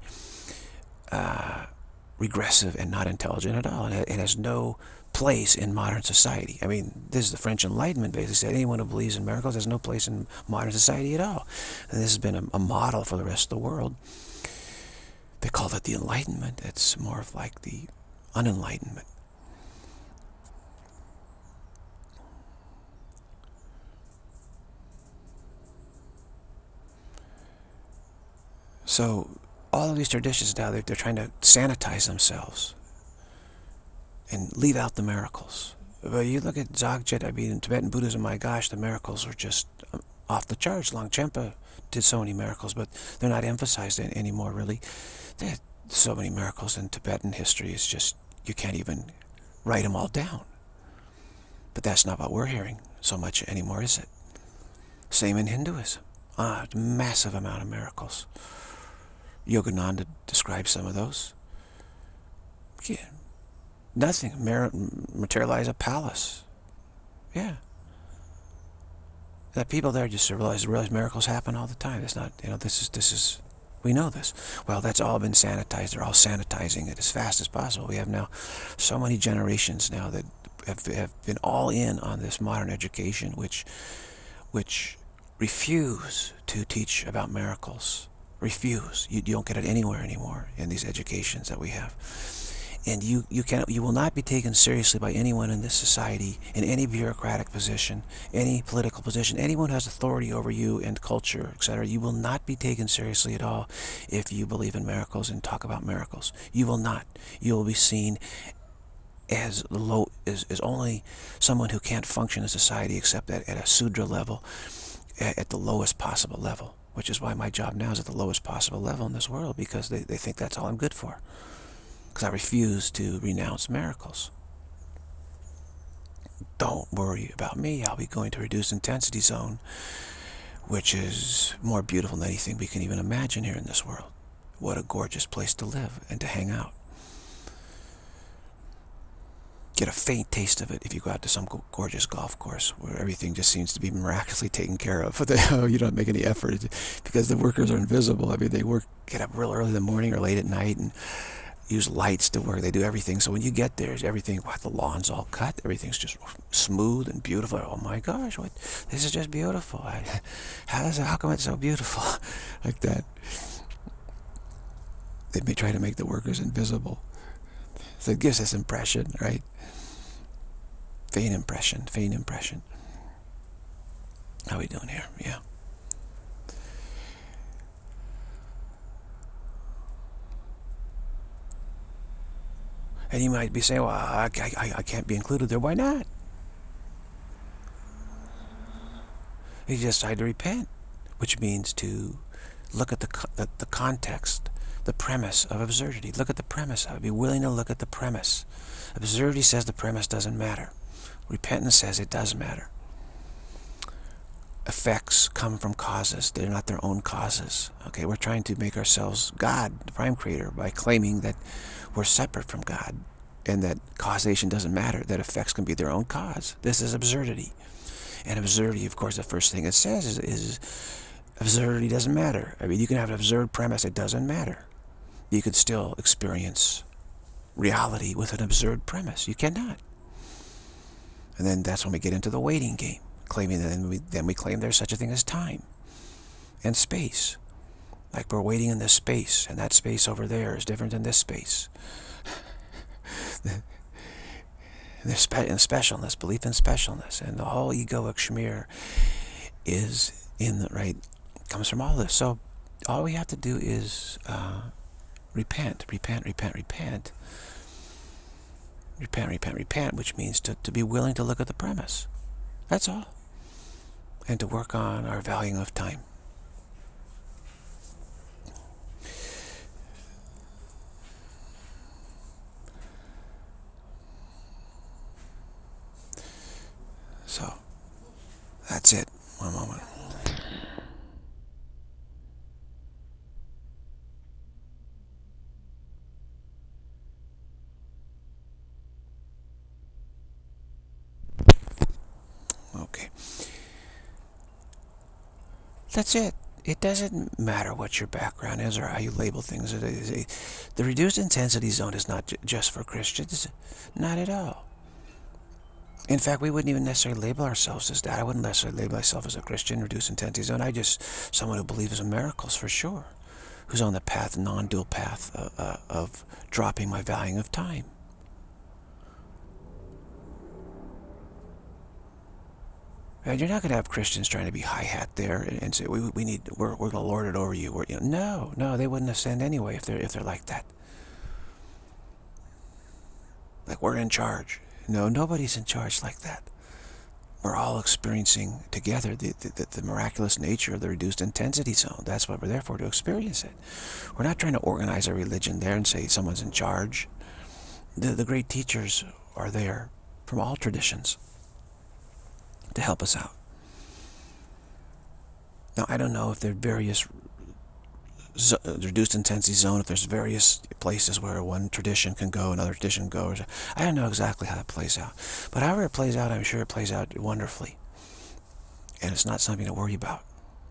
Speaker 1: regressive and not intelligent at all. It has no place in modern society. I mean, this is the French Enlightenment basically said anyone who believes in miracles has no place in modern society at all. And this has been a model for the rest of the world. They call it the Enlightenment. It's more of like the unenlightenment. So all of these traditions now, they're trying to sanitize themselves and leave out the miracles. But you look at Dzogchen, in Tibetan Buddhism, my gosh, the miracles are just off the charts. Longchenpa did so many miracles, but they're not emphasized anymore, really. There's so many miracles in Tibetan history, it's just, you can't even write them all down. But that's not what we're hearing so much anymore, is it? Same in Hinduism. Massive amount of miracles. Yogananda describes some of those. Yeah. Nothing. Materialize a palace. Yeah. That people there just realize miracles happen all the time. It's not, this is, we know this. Well, that's all been sanitized. They're all sanitizing it as fast as possible. We have now so many generations now that have been all in on this modern education, which refuse to teach about miracles. Refuse. You don't get it anywhere anymore in these educations that we have. And you will not be taken seriously by anyone in this society, in any bureaucratic position, any political position, anyone who has authority over you and culture, etc. You will not be taken seriously at all if you believe in miracles and talk about miracles. You will not. You will be seen as low, as only someone who can't function in society except at a Sudra level, at the lowest possible level. Which is why my job now is at the lowest possible level in this world, because they think that's all I'm good for. Because I refuse to renounce miracles. Don't worry about me. I'll be going to reduced intensity zone, which is more beautiful than anything we can even imagine here in this world. What a gorgeous place to live and to hang out. Get a faint taste of it if you go out to some gorgeous golf course where everything just seems to be miraculously taken care of. You don't make any effort because the workers are invisible. I mean, they get up real early in the morning or late at night and use lights to work. They do everything. So when you get there, everything, the lawn's all cut. Everything's just smooth and beautiful. Oh my gosh, this is just beautiful. How come it's so beautiful? Like that. They may try to make the workers invisible. So it gives this impression, right? Faint impression, faint impression. How are we doing here? Yeah. And you might be saying, well, I can't be included there. Why not? You just decide to repent, which means to look at the context, the premise of absurdity. Look at the premise. I would be willing to look at the premise. Absurdity says the premise doesn't matter. Repentance says it does matter. Effects come from causes. They're not their own causes. Okay, we're trying to make ourselves God, the prime creator, by claiming that we're separate from God and that causation doesn't matter, that effects can be their own cause. This is absurdity. And absurdity, of course, the first thing it says is absurdity doesn't matter. I mean, you can have an absurd premise, it doesn't matter. You could still experience reality with an absurd premise. You cannot. And then that's when we get into the waiting game, claiming that then we claim there's such a thing as time and space. Like we're waiting in this space, and that space over there is different than this space. There's specialness, belief in specialness, and the whole egoic schmear is comes from all this. So all we have to do is repent, which means to be willing to look at the premise. That's all. And to work on our valuing of time. So, that's it. One moment. Okay. That's it. It doesn't matter what your background is or how you label things. The reduced intensity zone is not just for Christians. Not at all. In fact, we wouldn't even necessarily label ourselves as that. I wouldn't necessarily label myself as a Christian, reduced intensity zone. I just someone who believes in miracles for sure, who's on the path, non-dual path of dropping my valuing of time. And you're not going to have Christians trying to be hi-hat there and say we're going to lord it over you. No, they wouldn't ascend anyway if they're like that. Like we're in charge. No, nobody's in charge like that. We're all experiencing together the miraculous nature of the reduced intensity zone. That's what we're there for, to experience it. We're not trying to organize a religion there and say someone's in charge. The great teachers are there from all traditions to help us out. Now, I don't know if there are various reduced intensity zone, if there's various places where one tradition can go, another tradition goes. I don't know exactly how that plays out. But however it plays out, I'm sure it plays out wonderfully. And it's not something to worry about.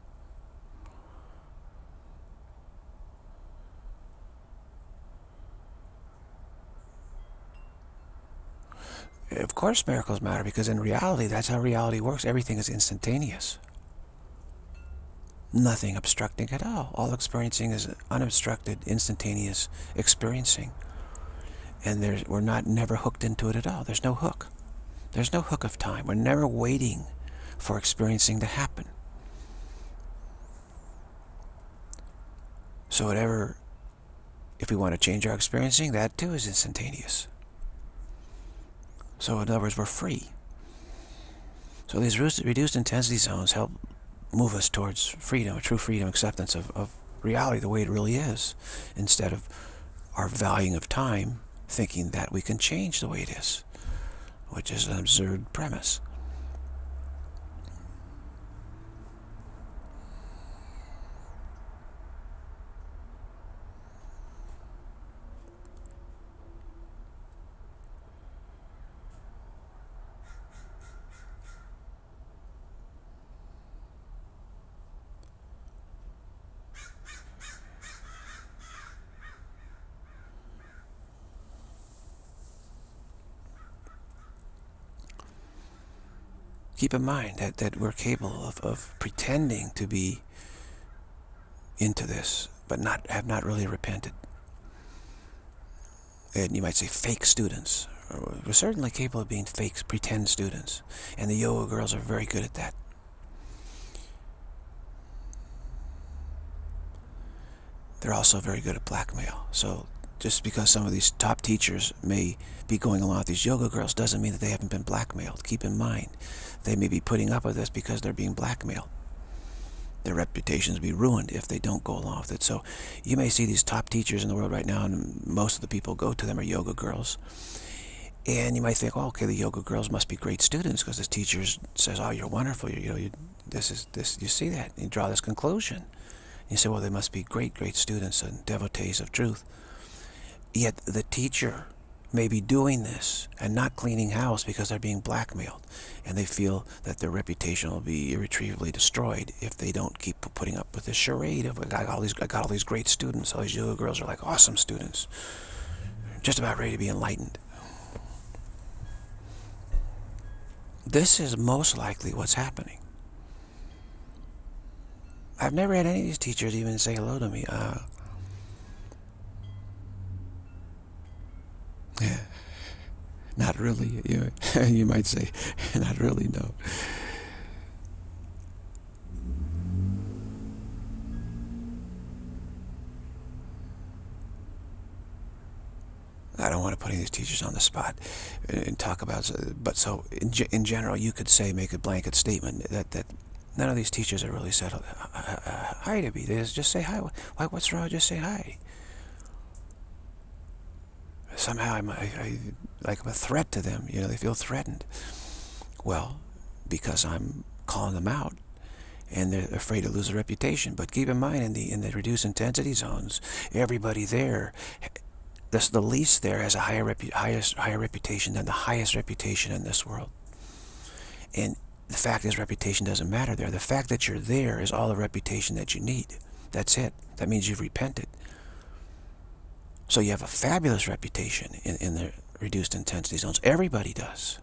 Speaker 1: Of course miracles matter, because in reality, that's how reality works. Everything is instantaneous. Nothing obstructing at all. All experiencing is unobstructed, instantaneous experiencing. And we're not never hooked into it at all. There's no hook. There's no hook of time. We're never waiting for experiencing to happen. So whatever, if we want to change our experiencing, that too is instantaneous. So in other words, we're free. So these reduced intensity zones help move us towards freedom, true freedom, acceptance of reality the way it really is, instead of our valuing of time, thinking that we can change the way it is, which is an absurd premise. Keep in mind that we're capable of pretending to be into this, but have not really repented. And you might say fake students. We're certainly capable of being fake, pretend students. And the yoga girls are very good at that. They're also very good at blackmail. So just because some of these top teachers may be going along with these yoga girls doesn't mean that they haven't been blackmailed. Keep in mind, they may be putting up with this because they're being blackmailed. Their reputations will be ruined if they don't go along with it. So you may see these top teachers in the world right now, and most of the people go to them are yoga girls. And you might think, oh, okay, the yoga girls must be great students because this teacher says, oh, you're wonderful. You see that. And you draw this conclusion. You say, well, they must be great students and devotees of truth. Yet the teacher may be doing this and not cleaning house because they're being blackmailed, and they feel that their reputation will be irretrievably destroyed if they don't keep putting up with this charade of I got all these great students. All these yoga girls are like awesome students, just about ready to be enlightened. This is most likely what's happening. I've never had any of these teachers even say hello to me. Yeah, not really. You might say, not really, no. I don't want to put any of these teachers on the spot and talk about, but so in general, you could say, make a blanket statement that none of these teachers have really said hi to me. They just say hi. What's wrong? Just say hi. Somehow I'm a threat to them. They feel threatened. Well, because I'm calling them out, and they're afraid to lose their reputation. But keep in mind, in the reduced intensity zones, everybody there, the least there has a higher reputation than the highest reputation in this world. And the fact is, reputation doesn't matter there. The fact that you're there is all the reputation that you need. That's it. That means you've repented. So you have a fabulous reputation in the reduced intensity zones. Everybody does.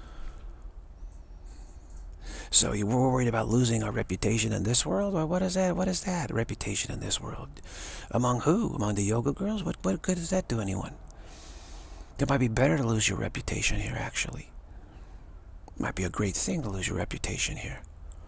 Speaker 1: So we're worried about losing our reputation in this world? Well, what is that? What is that? Reputation in this world? Among who? Among the yoga girls? What good does that do anyone? It might be better to lose your reputation here, actually. It might be a great thing to lose your reputation here.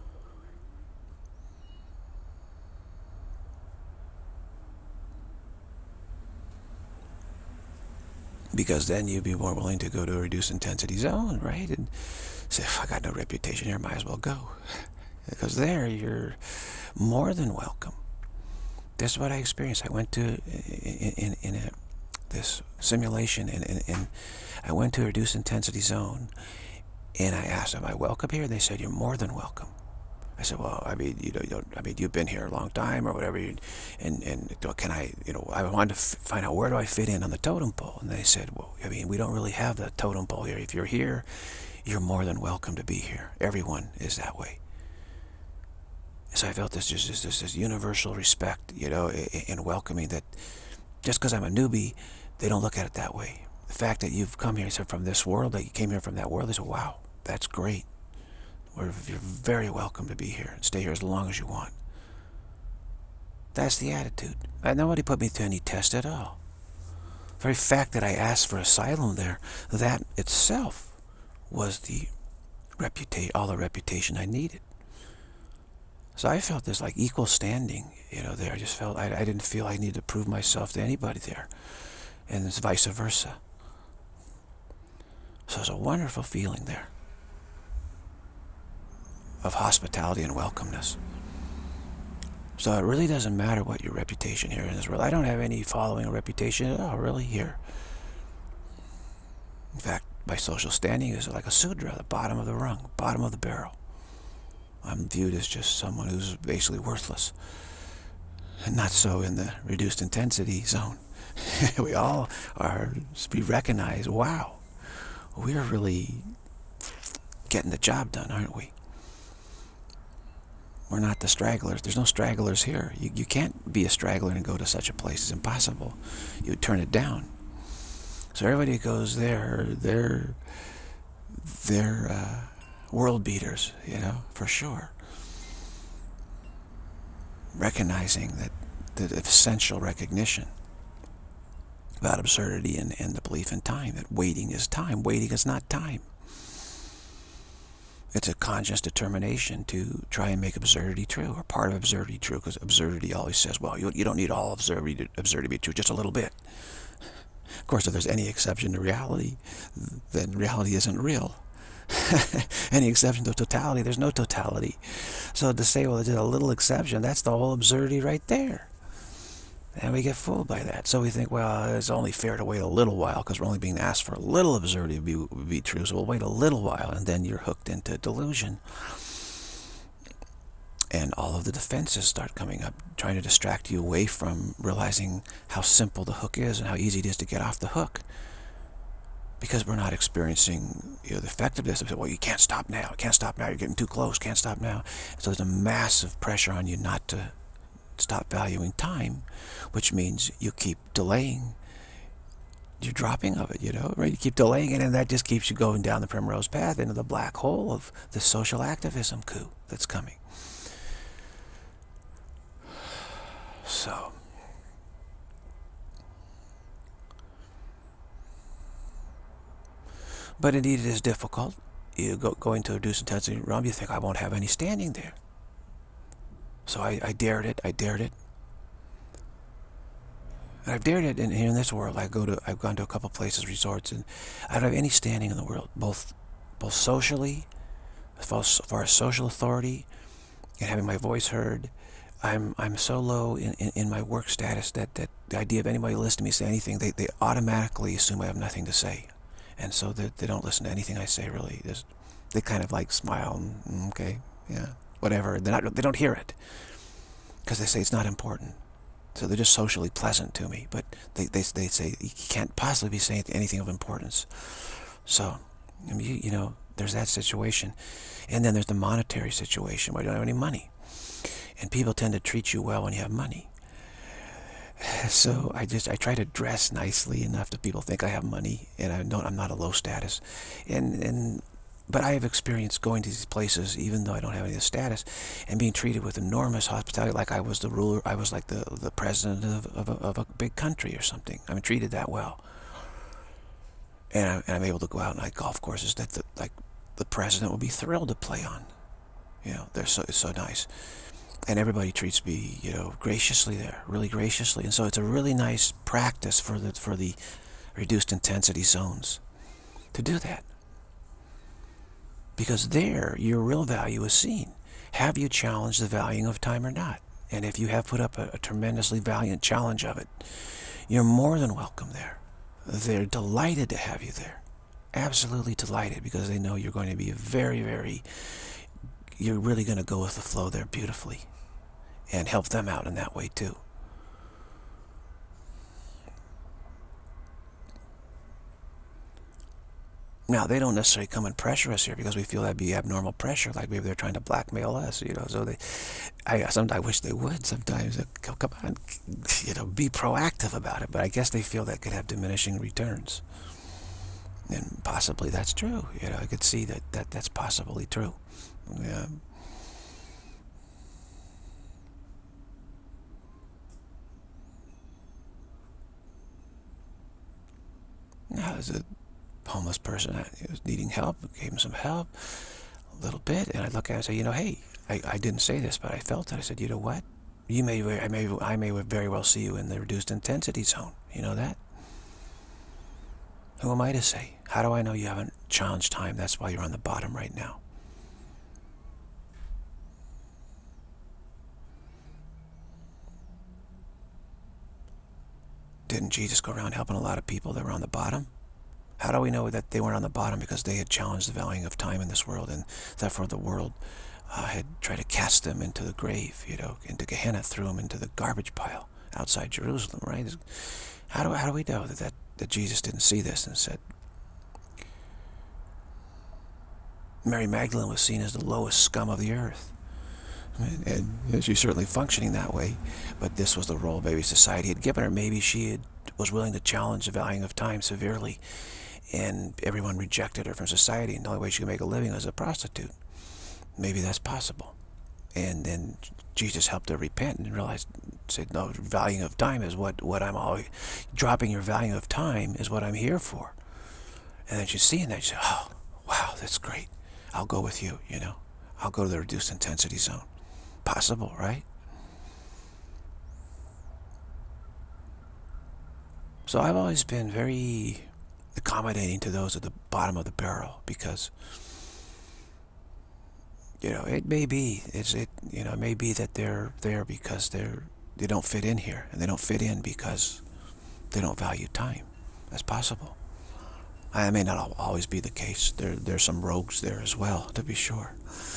Speaker 1: Because then you'd be more willing to go to a reduced intensity zone, right? And say, if I got no reputation here, might as well go. Because there, you're more than welcome. This is what I experienced. I went to this simulation, and I went to a reduced intensity zone, and I asked, am I welcome here? And they said, you're more than welcome. I said, well, I mean, you've been here a long time or whatever, and can I, I wanted to find out, where do I fit in on the totem pole? And they said, well, I mean, we don't really have the totem pole here. If you're here, you're more than welcome to be here. Everyone is that way. So I felt this universal respect, and welcoming, that just because I'm a newbie, they don't look at it that way. The fact that you've come here from this world, that you came here from that world, they say, wow, that's great. You're very welcome to be here and stay here as long as you want. That's the attitude. Nobody put me through any test at all. The very fact that I asked for asylum there, that itself was the reputation, all the reputation I needed. So I felt this like equal standing, there. I just felt, I didn't feel I needed to prove myself to anybody there. And it's vice versa. So it's a wonderful feeling there of hospitality and welcomeness. So it really doesn't matter what your reputation here in this world. I don't have any following or reputation at all, really, here. In fact, my social standing is like a Sudra, the bottom of the rung, bottom of the barrel. I'm viewed as just someone who's basically worthless. And not so in the reduced intensity zone. We all are to be recognized. Wow, we're really getting the job done, aren't we? We're not the stragglers. There's no stragglers here. You can't be a straggler and go to such a place. It's impossible. You would turn it down. So everybody who goes there, they're world beaters, for sure. Recognizing that the essential recognition about absurdity and the belief in time, that waiting is time. Waiting is not time. It's a conscious determination to try and make absurdity true, or part of absurdity true, because absurdity always says, well, you don't need all absurdity to be true, just a little bit. Of course, if there's any exception to reality, then reality isn't real. Any exception to totality, there's no totality. So to say, well, there's a little exception, that's the whole absurdity right there. And we get fooled by that. So we think, well, it's only fair to wait a little while because we're only being asked for a little absurdity to be true. So we'll wait a little while, and then you're hooked into delusion. And all of the defenses start coming up, trying to distract you away from realizing how simple the hook is and how easy it is to get off the hook. Because we're not experiencing the effectiveness of it. Well, you can't stop now. Can't stop now. You're getting too close. Can't stop now. So there's a massive pressure on you not to stop valuing time, which means you keep delaying your dropping of it, right? You keep delaying it, and that just keeps you going down the primrose path into the black hole of the social activism coup that's coming. So, but indeed it is difficult. You go into a reduced intensity realm, you think, I won't have any standing there. So I dared it. And I've dared it here in this world. I've gone to a couple places, resorts, and I don't have any standing in the world, both socially, as far as social authority, and having my voice heard. I'm so low in my work status that the idea of anybody listening to me say anything, they automatically assume I have nothing to say, and so they don't listen to anything I say. Really, they kind of like smile and okay, yeah, whatever. They don't hear it because they say it's not important. So they're just socially pleasant to me, but they say you can't possibly be saying anything of importance. So, I mean, there's that situation, and then there's the monetary situation where you don't have any money, and people tend to treat you well when you have money. So I try to dress nicely enough that people think I have money, and I'm not a low status, but I have experienced going to these places, even though I don't have any status, and being treated with enormous hospitality, like I was the ruler, I was like the president of a big country or something. I'm treated that well. And I'm able to go out and like golf courses that the president would be thrilled to play on. It's so nice. And everybody treats me, graciously there, really graciously. And so it's a really nice practice for the reduced intensity zones to do that. Because there, your real value is seen. Have you challenged the valuing of time or not? And if you have put up a tremendously valiant challenge of it, you're more than welcome there. They're delighted to have you there. Absolutely delighted, because they know you're going to be you're really going to go with the flow there beautifully and help them out in that way too. Now, they don't necessarily come and pressure us here because we feel that'd be abnormal pressure, like maybe they're trying to blackmail us, so I wish they would sometimes. Come on, be proactive about it, but I guess they feel that could have diminishing returns. And possibly that's true, I could see that's possibly true. Yeah. as a homeless person, I was needing help, gave him some help, a little bit, and I'd look at it and say, you know, hey, I didn't say this, but I felt it. I said, you know what? I may very well see you in the reduced intensity zone. You know that? Who am I to say? How do I know you haven't challenged time? That's why you're on the bottom right now. Didn't Jesus go around helping a lot of people that were on the bottom? How do we know that they weren't on the bottom? Because they had challenged the valuing of time in this world, and therefore the world had tried to cast them into the grave, you know, into Gehenna, threw them into the garbage pile outside Jerusalem, right? How do we know that Jesus didn't see this and said, Mary Magdalene was seen as the lowest scum of the earth. And she's certainly functioning that way, but this was the role maybe society had given her. Maybe she was willing to challenge the valuing of time severely, and everyone rejected her from society, and the only way she could make a living was a prostitute. Maybe that's possible. And then Jesus helped her repent and realized, said, no, valuing of time is what I'm always, dropping your value of time is what I'm here for. And then she's seeing that, she said, oh, wow, that's great. I'll go with you, you know. I'll go to the reduced intensity zone. Possible, right? So I've always been very accommodating to those at the bottom of the barrel, because, you know, it may be it may be that they're there because they don't fit in here, and they don't fit in because they don't value time. That's possible. I may not always be the case. There's some rogues there as well, to be sure.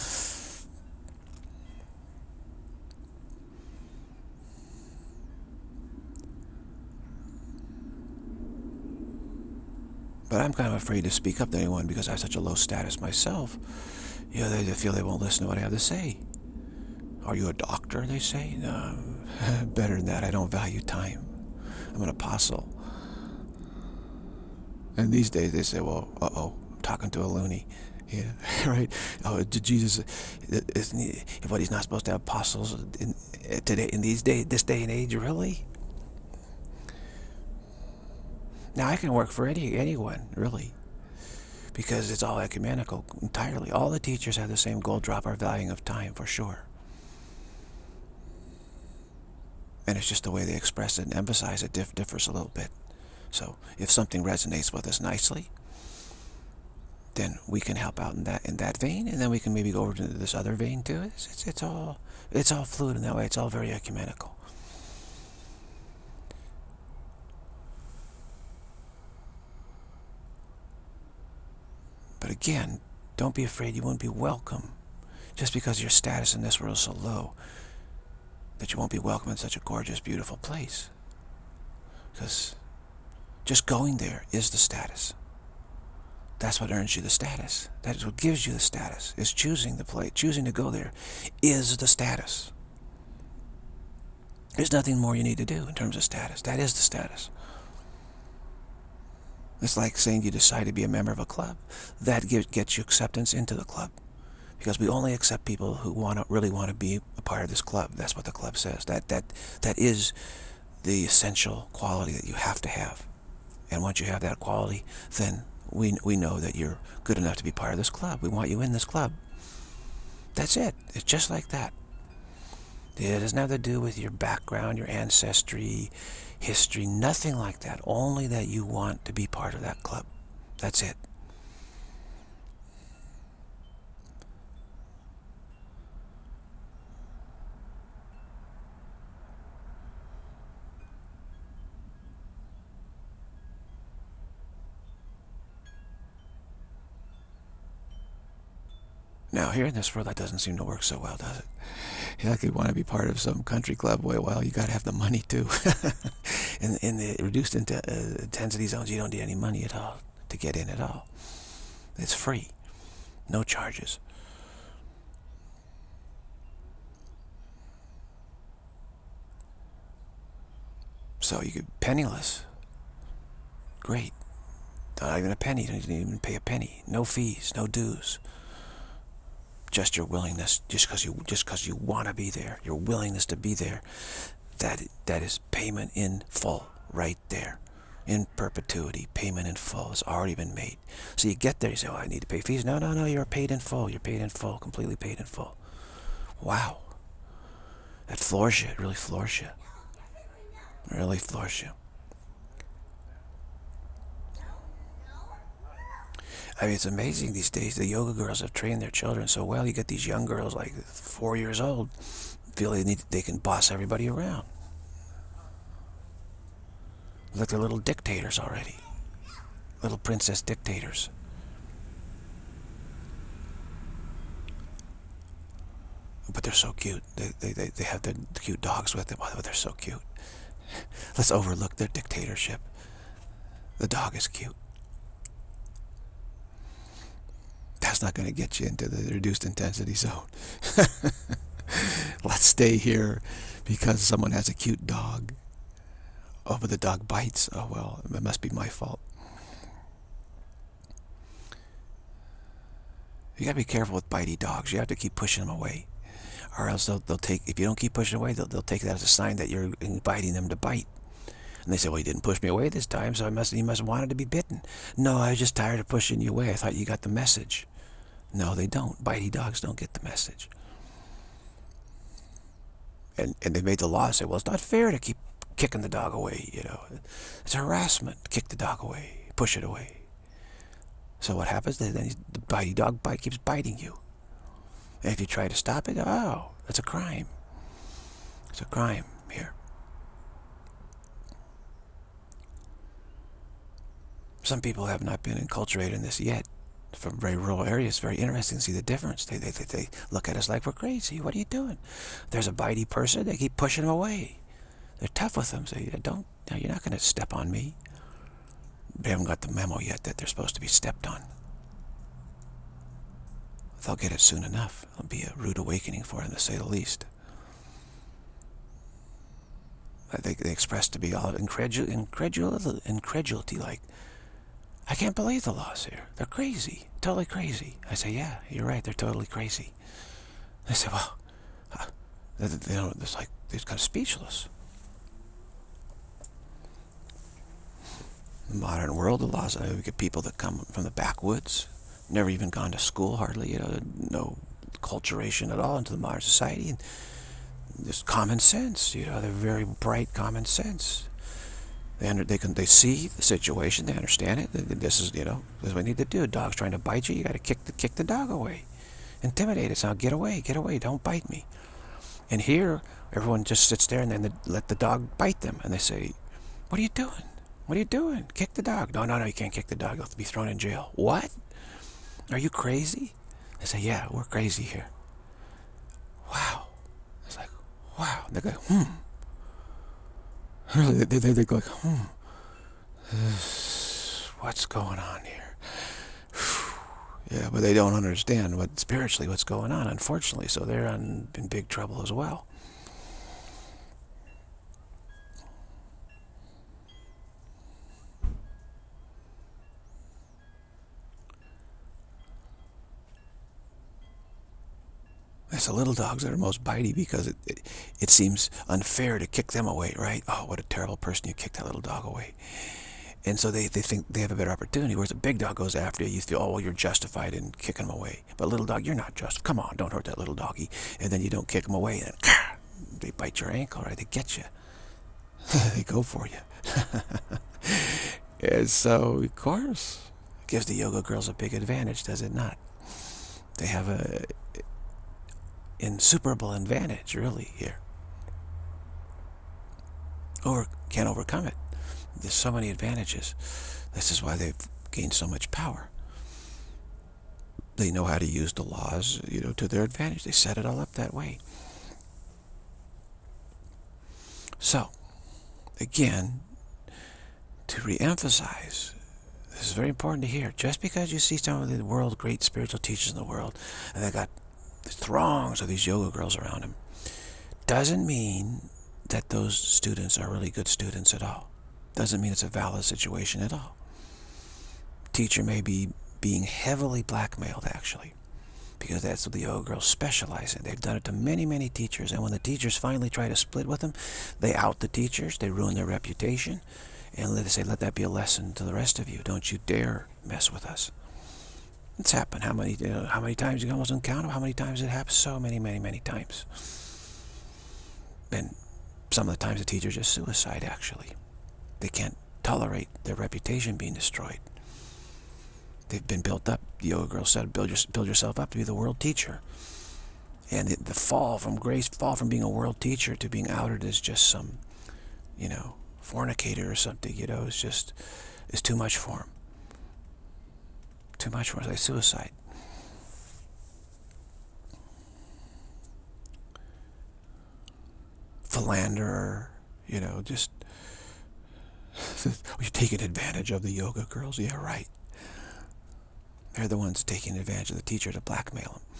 Speaker 1: But I'm kind of afraid to speak up to anyone because I have such a low status myself. You know, they feel they won't listen to what I have to say. Are you a doctor, they say? No, better than that. I don't value time. I'm an apostle. And these days they say, well, uh-oh, I'm talking to a loony. Yeah, right? Oh, Jesus, what, he's not supposed to have apostles in this day and age, really? Now, I can work for anyone, really, because it's all ecumenical entirely. All the teachers have the same goal, drop our valuing of time, for sure. And it's just the way they express it and emphasize it differs a little bit. So if something resonates with us nicely, then we can help out in that vein, and then we can maybe go over to this other vein too. It's all fluid in that way. It's all very ecumenical. But again, don't be afraid you won't be welcome. Just because your status in this world is so low, that you won't be welcome in such a gorgeous, beautiful place. Because just going there is the status. That's what earns you the status. That is what gives you the status, is choosing the place. Choosing to go there is the status. There's nothing more you need to do in terms of status. That is the status. It's like saying you decide to be a member of a club. That gets you acceptance into the club. Because we only accept people who really want to be a part of this club. That's what the club says. That is the essential quality that you have to have. And once you have that quality, then we know that you're good enough to be part of this club. We want you in this club. That's it. It's just like that. It has nothing to do with your background, your ancestry, history, nothing like that. Only that you want to be part of that club. That's it. Now, here in this world, that doesn't seem to work so well, does it? Like you want to be part of some country club, well, you got to have the money too. in the reduced intensity zones, you don't need any money at all to get in at all. It's free, no charges. So you could penniless. Great. Not even a penny. You don't even pay a penny. No fees, no dues. Just your willingness, just because you want to be there, your willingness to be there, that is payment in full, right there, in perpetuity, payment in full. It's already been made. So you get there, you say, oh, I need to pay fees. No, no, no, you're paid in full. You're paid in full, completely paid in full. Wow. That floors you. It really floors you. It really floors you. I mean, it's amazing these days. The yoga girls have trained their children so well. You get these young girls, like 4 years old, feel they can boss everybody around. Like they're little dictators already. Little princess dictators. But they're so cute. They have the cute dogs with them. Oh, they're so cute. Let's overlook their dictatorship. The dog is cute. That's not going to get you into the reduced intensity zone. Let's stay here because someone has a cute dog. Oh, but the dog bites. Oh, well, it must be my fault. You got to be careful with bitey dogs. You have to keep pushing them away. Or else they'll take, if you don't keep pushing away, they'll take that as a sign that you're inviting them to bite. And they say, well, you didn't push me away this time, so you must have wanted to be bitten. No, I was just tired of pushing you away. I thought you got the message. No, they don't. Bitey dogs don't get the message. And they made the law say, well, it's not fair to keep kicking the dog away, you know. It's harassment. Kick the dog away. Push it away. So what happens? Then the bitey dog keeps biting you. And if you try to stop it, oh, that's a crime. It's a crime here. Some people have not been enculturated in this yet. From very rural areas, it's very interesting to see the difference. They look at us like we're crazy. What are you doing? There's a bitey person, they keep pushing them away. They're tough with them. Say, don't, no, you're not going to step on me. They haven't got the memo yet that they're supposed to be stepped on. They'll get it soon enough. It'll be a rude awakening for them, to say the least. I think they express to be all incredulity, like, I can't believe the laws here. They're crazy, totally crazy. I say, yeah, you're right, they're totally crazy. They say, well, they don't, it's like, they're kind of speechless. In the modern world, the laws, we get people that come from the backwoods, never even gone to school, hardly, you know, no culturation at all into the modern society, and just common sense, you know, they're very bright common sense. They see the situation, they understand it. This is, you know, this is what we need to do. A dog's trying to bite you, you got to kick the dog away, intimidate it. So get away, don't bite me. And here, everyone just sits there and then they let the dog bite them, and they say, "What are you doing? What are you doing? Kick the dog." No, you can't kick the dog. You'll have to be thrown in jail. What? Are you crazy? They say, yeah, we're crazy here. Wow. It's like, wow. They go, Really, they go like, what's going on here? Yeah, but they don't understand spiritually what's going on, unfortunately, so they're in big trouble as well. It's the little dogs that are most bitey because it seems unfair to kick them away, right? Oh, what a terrible person, you kicked that little dog away. And so they think they have a better opportunity, whereas a big dog goes after you, you feel, oh, well, you're justified in kicking him away. But a little dog, you're not just. Come on, don't hurt that little doggy. And then you don't kick him away, and they bite your ankle, right? They get you. They go for you. And so, of course, it gives the yoga girls a big advantage, does it not? They have a insuperable advantage, really, here. Can't overcome it. There's so many advantages. This is why they've gained so much power. They know how to use the laws, you know, to their advantage. They set it all up that way. So, again, to re-emphasize, this is very important to hear. Just because you see some of the world's great spiritual teachers in the world, and they got throngs of these yoga girls around them, doesn't mean that those students are really good students at all. Doesn't mean it's a valid situation at all. Teacher may be being heavily blackmailed, actually, because that's what the yoga girls specialize in. They've done it to many, many teachers, and when the teachers finally try to split with them, they out the teachers, they ruin their reputation, And they say, let that be a lesson to the rest of you. Don't you dare mess with us. It's happened. How many times you can almost count how many times it happens? So many, many, many times. And some of the times the teachers just suicide, actually. They can't tolerate their reputation being destroyed. They've been built up. The yoga girl said, build yourself up to be the world teacher. And the fall from grace, fall from being a world teacher to being outed as just some, fornicator or something, it's too much for them. Too much for them. It's like suicide. Philanderer, just you're taking advantage of the yoga girls. Yeah, right. They're the ones taking advantage of the teacher to blackmail them.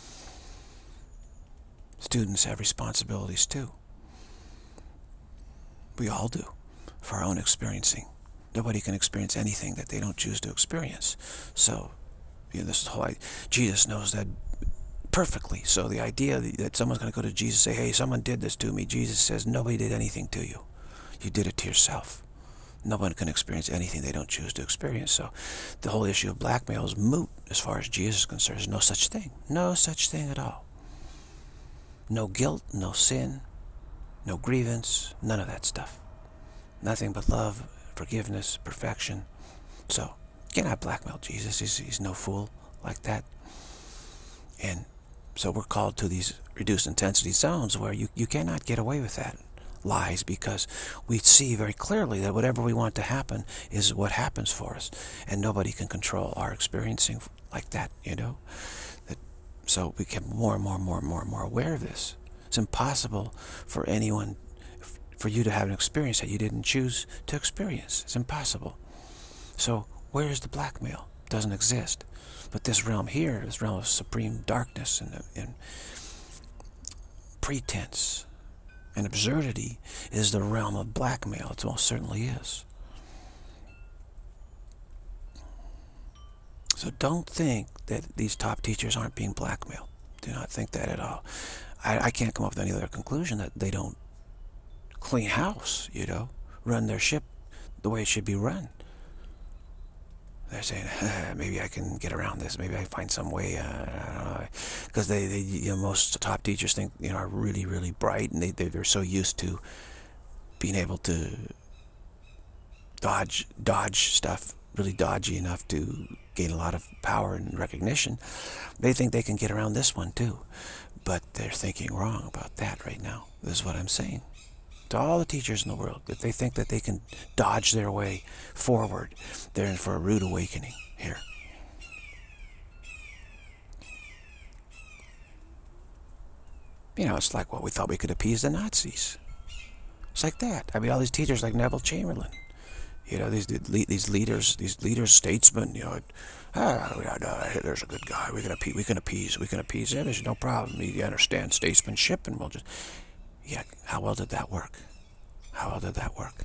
Speaker 1: Students have responsibilities too. We all do, for our own experiencing. Nobody can experience anything that they don't choose to experience. So, this whole Jesus knows that perfectly. So the idea that someone's going to go to Jesus and say, hey, someone did this to me, Jesus says, nobody did anything to you. You did it to yourself. No one can experience anything they don't choose to experience. So the whole issue of blackmail is moot as far as Jesus is concerned. There's no such thing. No such thing at all. No guilt, no sin, no grievance, none of that stuff. Nothing but love, forgiveness, perfection. So you cannot blackmail Jesus. He's no fool like that. And so we're called to these reduced intensity zones where you cannot get away with that. Lies, because we see very clearly that whatever we want to happen is what happens for us, and nobody can control our experiencing like that, so we get more and more aware of this. It's impossible for anyone, for you to have an experience that you didn't choose to experience. It's impossible. So where is the blackmail? It doesn't exist. But this realm here, this realm of supreme darkness and pretense and absurdity, is the realm of blackmail. It most certainly is. So don't think that these top teachers aren't being blackmailed. Do not think that at all. I can't come up with any other conclusion that they don't clean house, run their ship the way it should be run. They're saying, maybe I can get around this. Maybe I find some way. I don't know, because most top teachers think are really, really bright, and they're so used to being able to dodge stuff, really dodgy enough to gain a lot of power and recognition. They think they can get around this one too, but they're thinking wrong about that right now. This is what I'm saying to all the teachers in the world. That they think that they can dodge their way forward, they're in for a rude awakening here. It's like what we thought we could appease the Nazis. It's like that. I mean, all these teachers like Neville Chamberlain, these leaders, statesmen, Hitler's a good guy. We can appease him. There's no problem. You understand statesmanship, and we'll just. Yeah, how well did that work? How well did that work?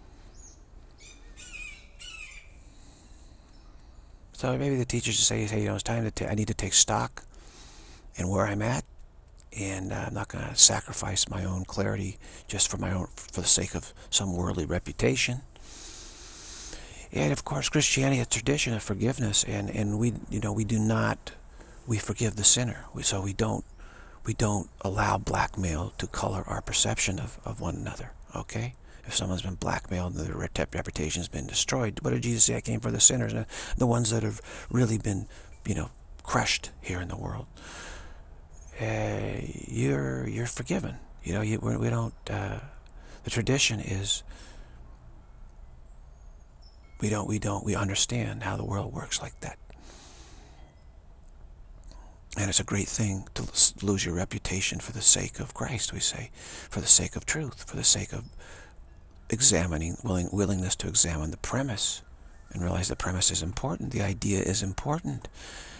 Speaker 1: So maybe the teachers just say, hey, it's time I need to take stock in where I'm at, and I'm not going to sacrifice my own clarity just for the sake of some worldly reputation. And of course, Christianity is a tradition of forgiveness, and we forgive the sinner. So we don't allow blackmail to color our perception of one another, okay? If someone's been blackmailed and their reputation's been destroyed, what did Jesus say? I came for the sinners, the ones that have really been, crushed here in the world. You're forgiven. We don't. The tradition is we understand how the world works like that. And it's a great thing to lose your reputation for the sake of Christ, we say, for the sake of truth, for the sake of willingness to examine the premise and realize the premise is important. The idea is important.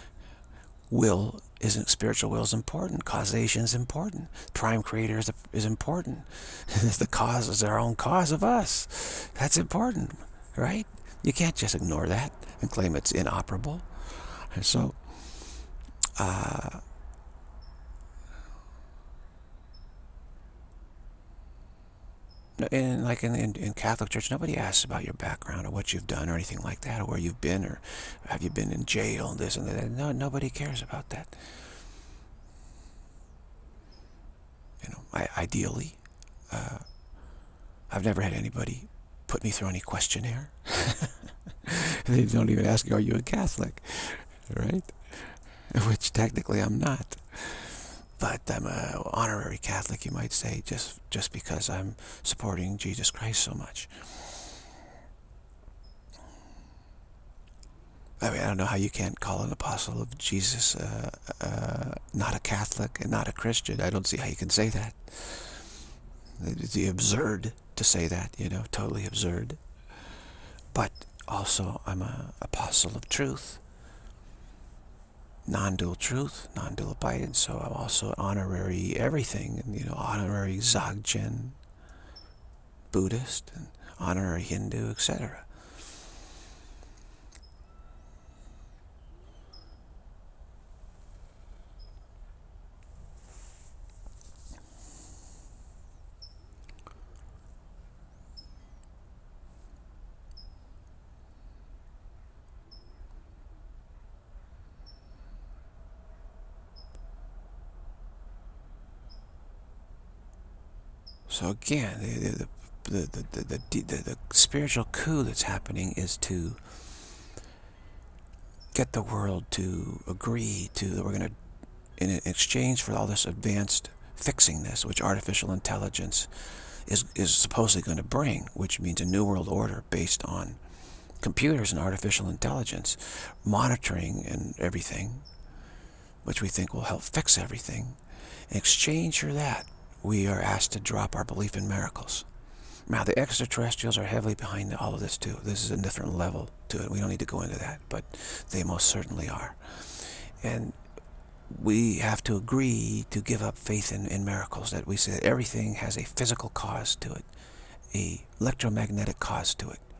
Speaker 1: Spiritual will is important. Causation is important. Prime creator is important. The cause is our own cause of us. That's important, right? You can't just ignore that and claim it's inoperable. And so, like in Catholic Church, nobody asks about your background or what you've done or anything like that, or where you've been, or have you been in jail and this and that. No, nobody cares about that. Ideally, I've never had anybody put me through any questionnaire. They don't even ask, are you a Catholic? Right? Which technically I'm not. But I'm an honorary Catholic, you might say, just because I'm supporting Jesus Christ so much. I mean, I don't know how you can't call an apostle of Jesus not a Catholic and not a Christian. I don't see how you can say that. It's absurd to say that, totally absurd. But also, I'm an apostle of truth, non-dual truth, non-dual abidance. So I'm also honorary everything, and honorary Dzogchen Buddhist, and honorary Hindu, etc. So again, the spiritual coup that's happening is to get the world to agree to that we're going to, in exchange for all this advanced fixing this, which artificial intelligence is supposedly going to bring, which means a new world order based on computers and artificial intelligence monitoring and everything, which we think will help fix everything. In exchange for that, we are asked to drop our belief in miracles. Now, the extraterrestrials are heavily behind all of this too. This is a different level to it. We don't need to go into that, but they most certainly are. And we have to agree to give up faith in miracles, that we say that everything has a physical cause to it, a electromagnetic cause to it.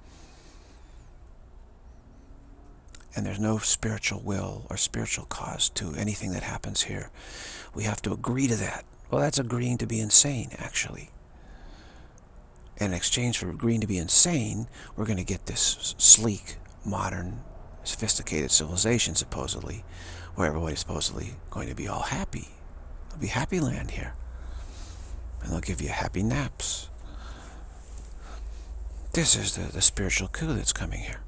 Speaker 1: And there's no spiritual will or spiritual cause to anything that happens here. We have to agree to that. Well, that's agreeing to be insane, actually. And in exchange for agreeing to be insane, we're going to get this sleek, modern, sophisticated civilization, supposedly, where everybody's supposedly going to be all happy. There'll be happy land here. And they'll give you happy naps. This is the spiritual coup that's coming here.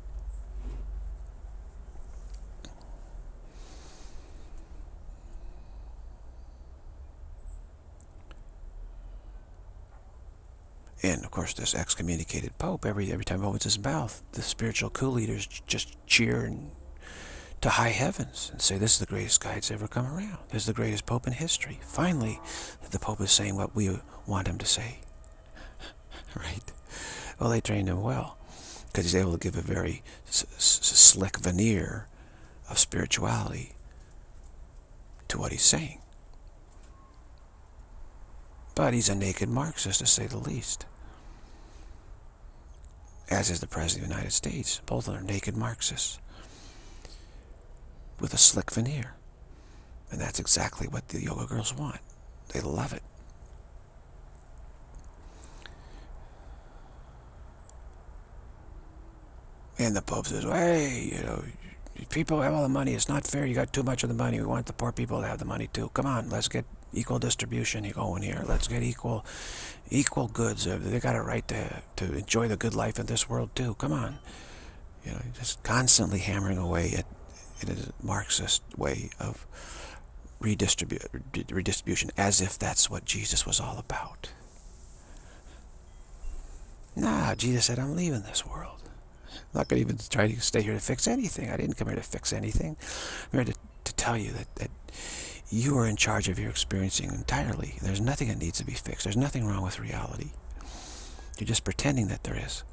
Speaker 1: And of course, this excommunicated Pope, every time he opens his mouth, the spiritual coup leaders just cheer to high heavens and say, this is the greatest guy that's ever come around. This is the greatest Pope in history. Finally, the Pope is saying what we want him to say. Right? Well, they trained him well, because he's able to give a very slick veneer of spirituality to what he's saying. But he's a naked Marxist, to say the least. As is the President of the United States. Both of them are naked Marxists with a slick veneer. And that's exactly what the yoga girls want. They love it. And the Pope says, hey, people have all the money. It's not fair. You got too much of the money. We want the poor people to have the money too. Come on, let's get equal distribution going here. Let's get equal goods. They got a right to enjoy the good life in this world too. Come on. Just constantly hammering away at a Marxist way of redistribution, as if that's what Jesus was all about. Nah, Jesus said, I'm leaving this world. I'm not going to even try to stay here to fix anything. I didn't come here to fix anything. I'm here to tell you that you are in charge of your experiencing entirely. There's nothing that needs to be fixed. There's nothing wrong with reality. You're just pretending that there is.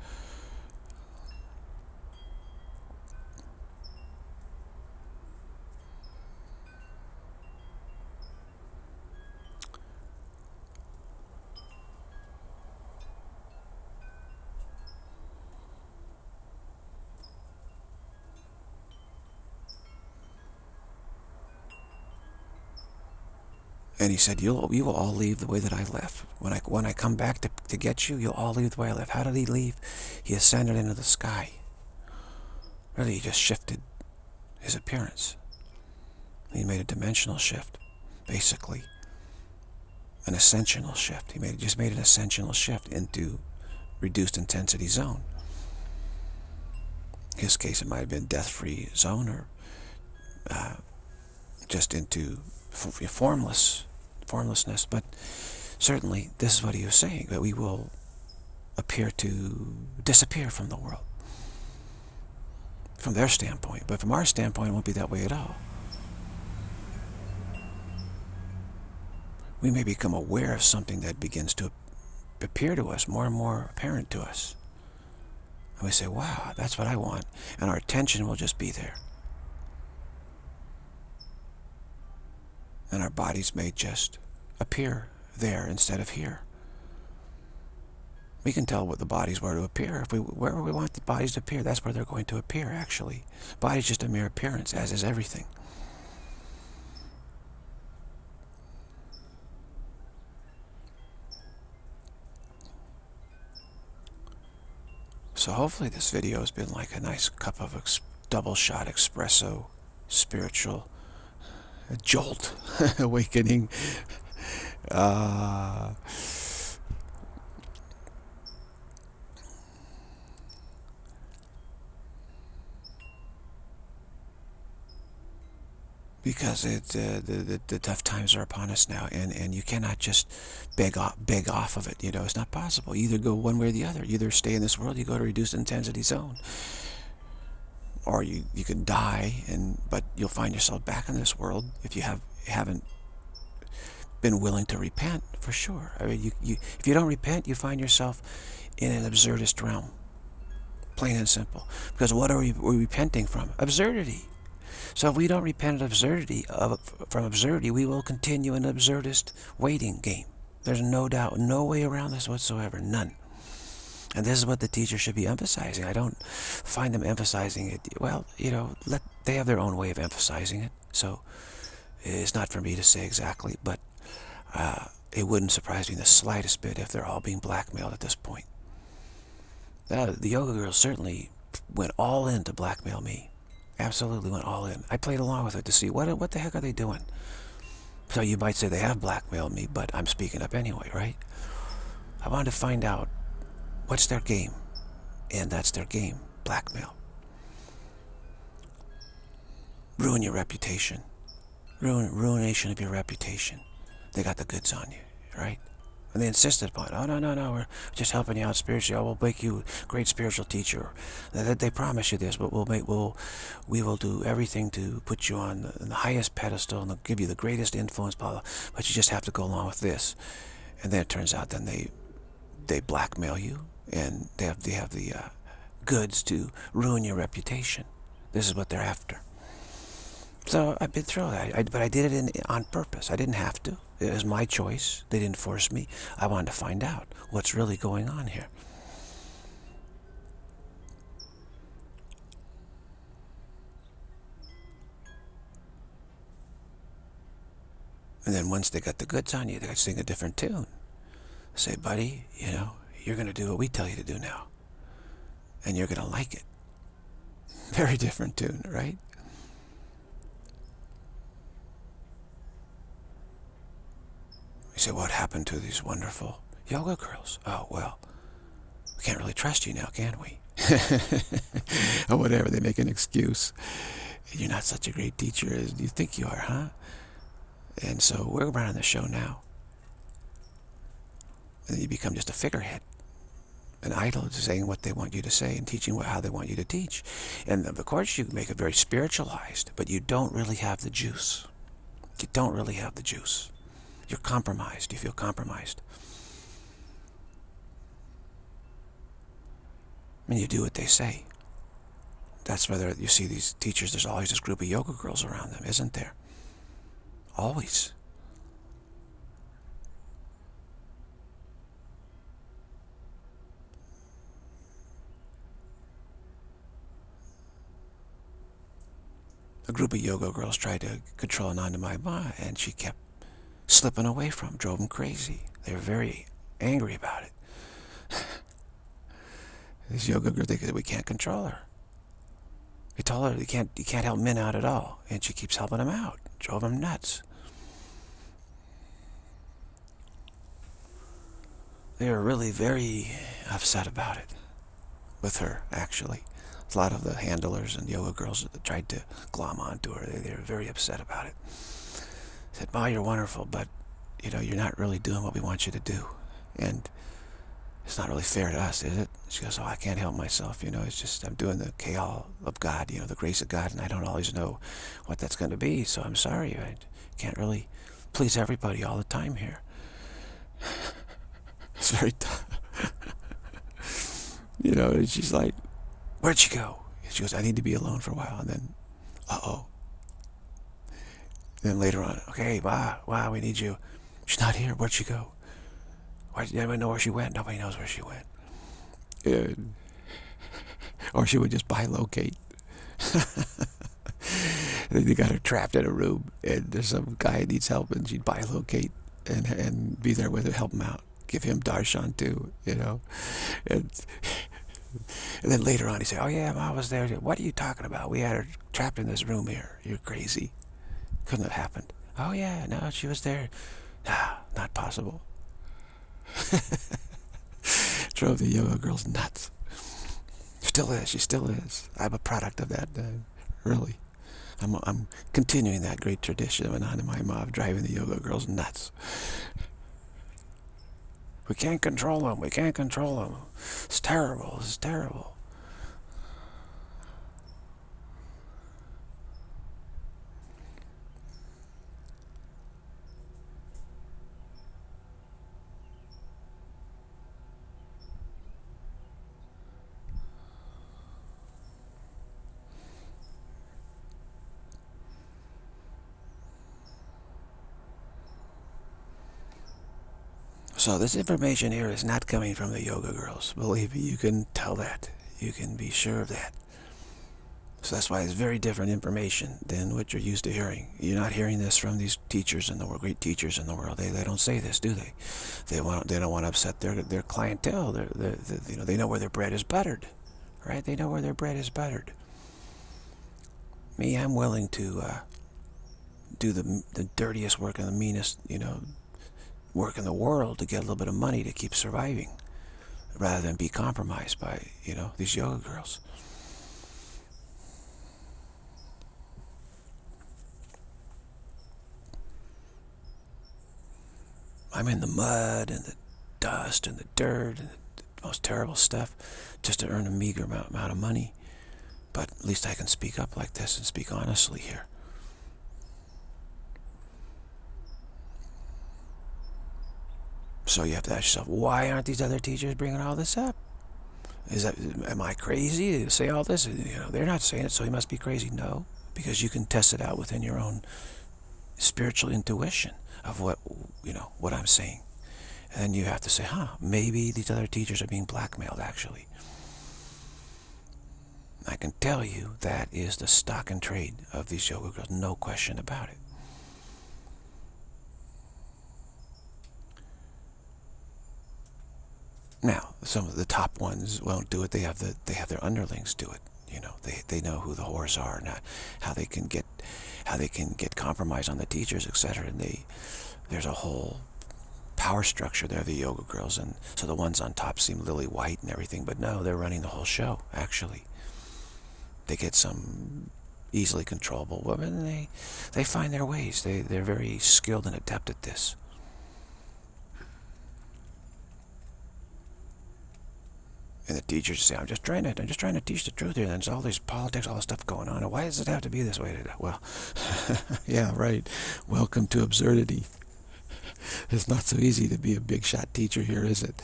Speaker 1: And he said, you will all leave the way that I left. When I come back to get you, you'll all leave the way I left. How did he leave? He ascended into the sky. Really, he just shifted his appearance. He made a dimensional shift, basically. An ascensional shift. He just made an ascensional shift into reduced intensity zone. In his case, it might have been death-free zone, or just into formlessness. But certainly, this is what he was saying, that we will appear to disappear from the world. From their standpoint. But from our standpoint, it won't be that way at all. We may become aware of something that begins to appear to us, more and more apparent to us. And we say, wow, that's what I want. And our attention will just be there. And our bodies may just appear there instead of here. We can tell what the bodies were to appear. Wherever we want the bodies to appear, that's where they're going to appear, actually. Body's just a mere appearance, as is everything. So hopefully this video has been like a nice cup of double shot espresso, spiritual jolt, awakening. Because the tough times are upon us now, and you cannot just beg off of it. You know, it's not possible. You either go one way or the other. You either stay in this world, you go to reduced intensity zone, or you can die, but you'll find yourself back in this world if you haven't been willing to repent, for sure. I mean, if you don't repent, you find yourself in an absurdist realm, plain and simple. Because what are we repenting from? Absurdity. So if we don't repent from absurdity, we will continue an absurdist waiting game. There's no doubt, no way around this whatsoever, none. And this is what the teacher should be emphasizing. I don't find them emphasizing it. Well, you know, they have their own way of emphasizing it. So it's not for me to say exactly, but it wouldn't surprise me the slightest bit if they're all being blackmailed at this point. The yoga girls certainly went all in to blackmail me. Absolutely went all in. I played along with it to see what the heck are they doing. So you might say they have blackmailed me, but I'm speaking up anyway, right? I wanted to find out what's their game, and that's their game: blackmail. Ruin your reputation. Ruination of your reputation. They got the goods on you, right? And they insisted upon it. Oh, no, we're just helping you out spiritually. Oh, we'll make you a great spiritual teacher. They promise you this, but we will do everything to put you on the highest pedestal and give you the greatest influence, blah, blah, but you just have to go along with this. And then it turns out then they blackmail you, and they have the goods to ruin your reputation. This is what they're after. So I've been through that, but I did it on purpose. I didn't have to. It was my choice. They didn't force me. I wanted to find out what's really going on here. And then once they got the goods on you, they got to sing a different tune. Say, buddy, you know, you're going to do what we tell you to do now. And you're going to like it. Very different tune, right? You say, what happened to these wonderful yoga girls? Oh, well, we can't really trust you now, can we? Or whatever, they make an excuse. You're not such a great teacher as you think you are, huh? And so we're running the show now. And then you become just a figurehead, an idol, saying what they want you to say and teaching how they want you to teach. And of course you make it very spiritualized, but you don't really have the juice. You don't really have the juice. You're compromised. You feel compromised. And you do what they say. That's whether you see these teachers, there's always this group of yoga girls around them, isn't there? Always. A group of yoga girls tried to control Anandamayi Ma, and she kept slipping away from, drove them crazy. They were very angry about it. This yoga girl, they said, we can't control her. They told her you can't help men out at all, and she keeps helping them out. Drove them nuts. They were really very upset about it with her, actually. A lot of the handlers and yoga girls that tried to glom onto her, they were very upset about it. Said, "Ma, you're wonderful, but you're not really doing what we want you to do, and it's not really fair to us, is it?" She goes, "Oh, I can't help myself. It's just I'm doing the kayal of God, the grace of God, and I don't always know what that's going to be. So I'm sorry, I can't really please everybody all the time here." It's very tough. And she's like, "Where'd she go?" She goes, "I need to be alone for a while." And then, uh-oh. Then later on, "Okay, wow, we need you." "She's not here. Where'd she go?" "Why, did anybody know where she went?" Nobody knows where she went. Or she would just bilocate. They got her trapped in a room, and there's some guy who needs help, and she'd bilocate and be there with her, help him out, give him darshan too, And then later on, he said, "Oh yeah, Ma was there." "What are you talking about? We had her trapped in this room here. You're crazy. Couldn't have happened." "Oh yeah, no, she was there." "Ah, not possible." Drove the yoga girls nuts. Still is. She still is. I'm a product of that. Really, I'm continuing that great tradition of Anandamayi Ma of driving the yoga girls nuts. We can't control them. We can't control them. It's terrible. It's terrible. So this information here is not coming from the yoga girls. Believe me, you can tell that. You can be sure of that. So that's why it's very different information than what you're used to hearing. You're not hearing this from these teachers in the world, great teachers in the world. They don't say this, do they? They don't want to upset their clientele. They know where their bread is buttered, right? They know where their bread is buttered. Me, I'm willing to do the dirtiest work and the meanest, work in the world to get a little bit of money to keep surviving, rather than be compromised by, these yoga girls. I'm in the mud and the dust and the dirt and the most terrible stuff just to earn a meager amount of money. But at least I can speak up like this and speak honestly here. So you have to ask yourself, why aren't these other teachers bringing all this up? Am I crazy to say all this? They're not saying it, so he must be crazy. No, because you can test it out within your own spiritual intuition of what I'm saying. And then you have to say, maybe these other teachers are being blackmailed, actually. I can tell you that is the stock and trade of these yoga girls, no question about it. Now, some of the top ones won't do it. They have their underlings do it. They know who the whores are and how they can get compromised on the teachers, etc. And there's a whole power structure there, the yoga girls, and so the ones on top seem lily white and everything, but no, they're running the whole show. Actually, they get some easily controllable women, and they find their ways. They're very skilled and adept at this. And the teachers say, I'm just trying to teach the truth here. And there's all this politics, all this stuff going on. And why does it have to be this way? Well, yeah, right. Welcome to absurdity. It's not so easy to be a big shot teacher here, is it?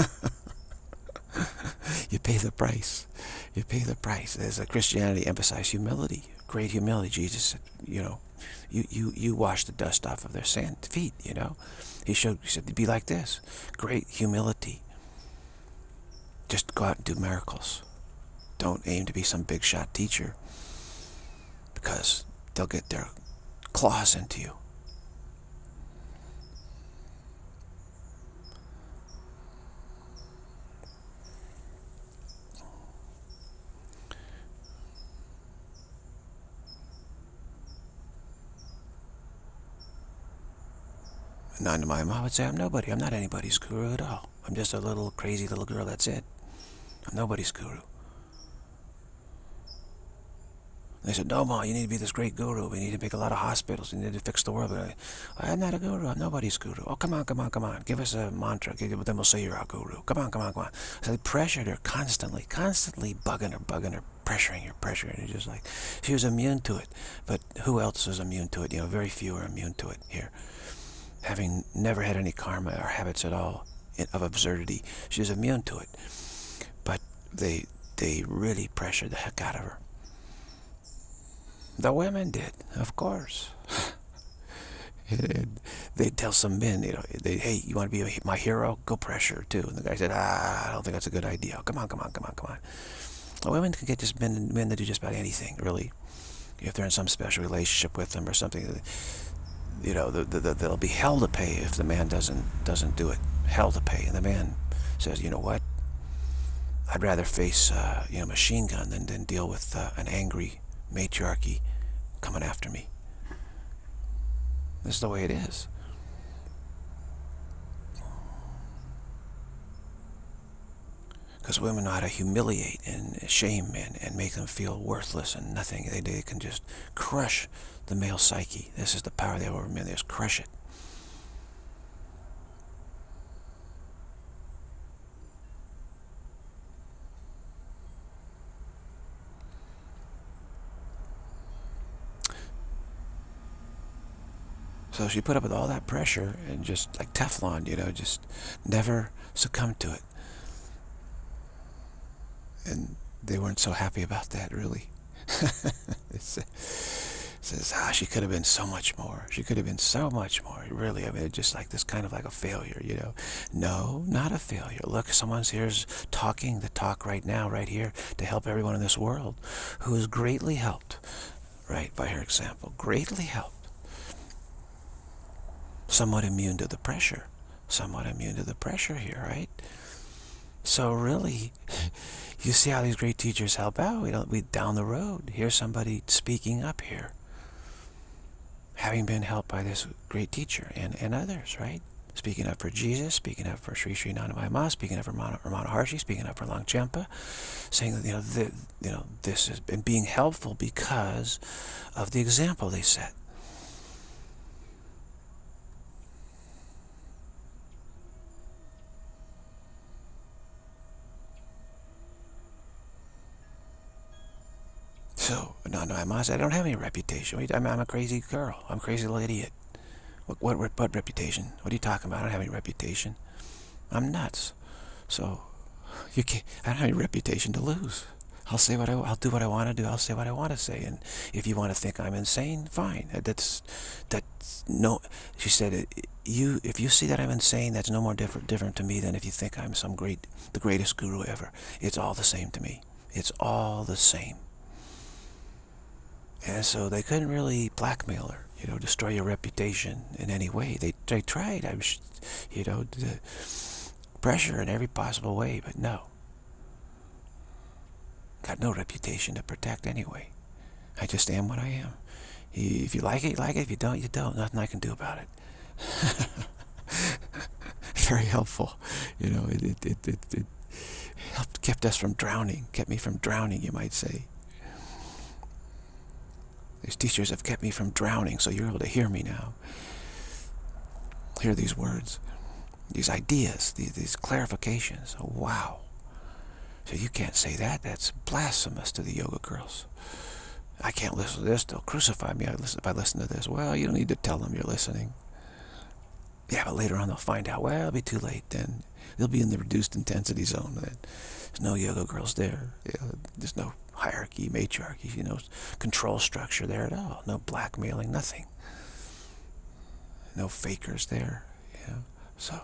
Speaker 1: You pay the price. You pay the price. As Christianity emphasized humility, great humility. Jesus said, you wash the dust off of their feet. He said, be like this. Great humility. Just go out and do miracles. Don't aim to be some big shot teacher, because they'll get their claws into you. Nanda Mayama would say, I'm nobody. I'm not anybody's guru at all. I'm just a little crazy little girl, that's it. I'm nobody's guru. They said, no, Ma, you need to be this great guru. We need to make a lot of hospitals. We need to fix the world. But I'm not a guru. I'm nobody's guru. Oh, come on, come on, come on. Give us a mantra. Then we'll say you're our guru. Come on, come on, come on. So they pressured her constantly, bugging her, pressuring her. Just like, she was immune to it. But who else is immune to it? You know, very few are immune to it here. Having never had any karma or habits at all of absurdity, she was immune to it. But they really pressured the heck out of her. The women did, of course. They'd tell some men, you know, hey, you want to be my hero? Go pressure too. And the guy said, I don't think that's a good idea. Come on, come on, come on, come on. The women can get just men to do just about anything, really. If they're in some special relationship with them or something, you know, they'll be hell to pay if the man doesn't do it. Hell to pay. And the man says, you know what? I'd rather face you know, machine gun than deal with an angry matriarchy coming after me. This is the way it is. Because women know how to humiliate and shame men and make them feel worthless and nothing. They can just crush the male psyche. This is the power they have over men. They just crush it. So she put up with all that pressure and just like Teflon, you know, just never succumbed to it. And they weren't so happy about that, really. It says, she could have been so much more. She could have been so much more, really. I mean, just like this kind of like a failure, you know. No, not a failure. Look, someone's here's talking the talk right now, right here, to help everyone in this world who is greatly helped, right, by her example. Greatly helped. Somewhat immune to the pressure. Somewhat immune to the pressure here, right? So really, you see how these great teachers help out. We down the road, here's somebody speaking up here, having been helped by this great teacher and others, right? Speaking up for Jesus, speaking up for Sri Sri Nanda Mayama, speaking up for Ramana Maharshi, speaking up for Longchenpa, saying that this has been being helpful because of the example they set. So, Nanda Mayama said, I don't have any reputation. I'm a crazy girl. I'm a crazy little idiot. What reputation? What are you talking about? I don't have any reputation. I'm nuts. So, I don't have any reputation to lose. I'll do what I want to do. I'll say what I want to say. And if you want to think I'm insane, fine. That's no. She said, if you see that I'm insane, that's no more different to me than if you think I'm the greatest guru ever. It's all the same to me. It's all the same. And so they couldn't really blackmail her, you know, destroy your reputation in any way. They tried, you know, to pressure in every possible way, but no. Got no reputation to protect anyway. I just am what I am. If you like it, you like it. If you don't, you don't. Nothing I can do about it. Very helpful. You know, it kept us from drowning. Kept me from drowning, you might say. These teachers have kept me from drowning, so you're able to hear me now. Hear these words, these ideas, these clarifications. Oh, wow. So you can't say that. That's blasphemous to the yoga girls. I can't listen to this. They'll crucify me if I listen to this. Well, you don't need to tell them you're listening. Yeah, but later on they'll find out. Well, it'll be too late then. They'll be in the reduced intensity zone. There's no yoga girls there. There's no hierarchy, matriarchy, you know, control structure there at all. No blackmailing, nothing. No fakers there, you know. So,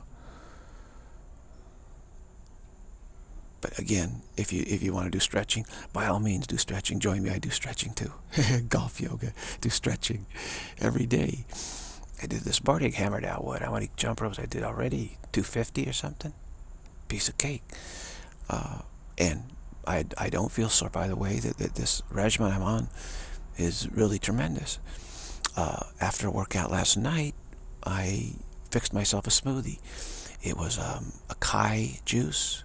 Speaker 1: but again, if you want to do stretching, by all means do stretching. Join me, I do stretching too. Golf yoga, do stretching every day. I did this morning, hammered out what? How many jump ropes I did already? 250 or something? Piece of cake. And I don't feel sore, by the way, that this regimen I'm on is really tremendous. After a workout last night, I fixed myself a smoothie. It was acai juice,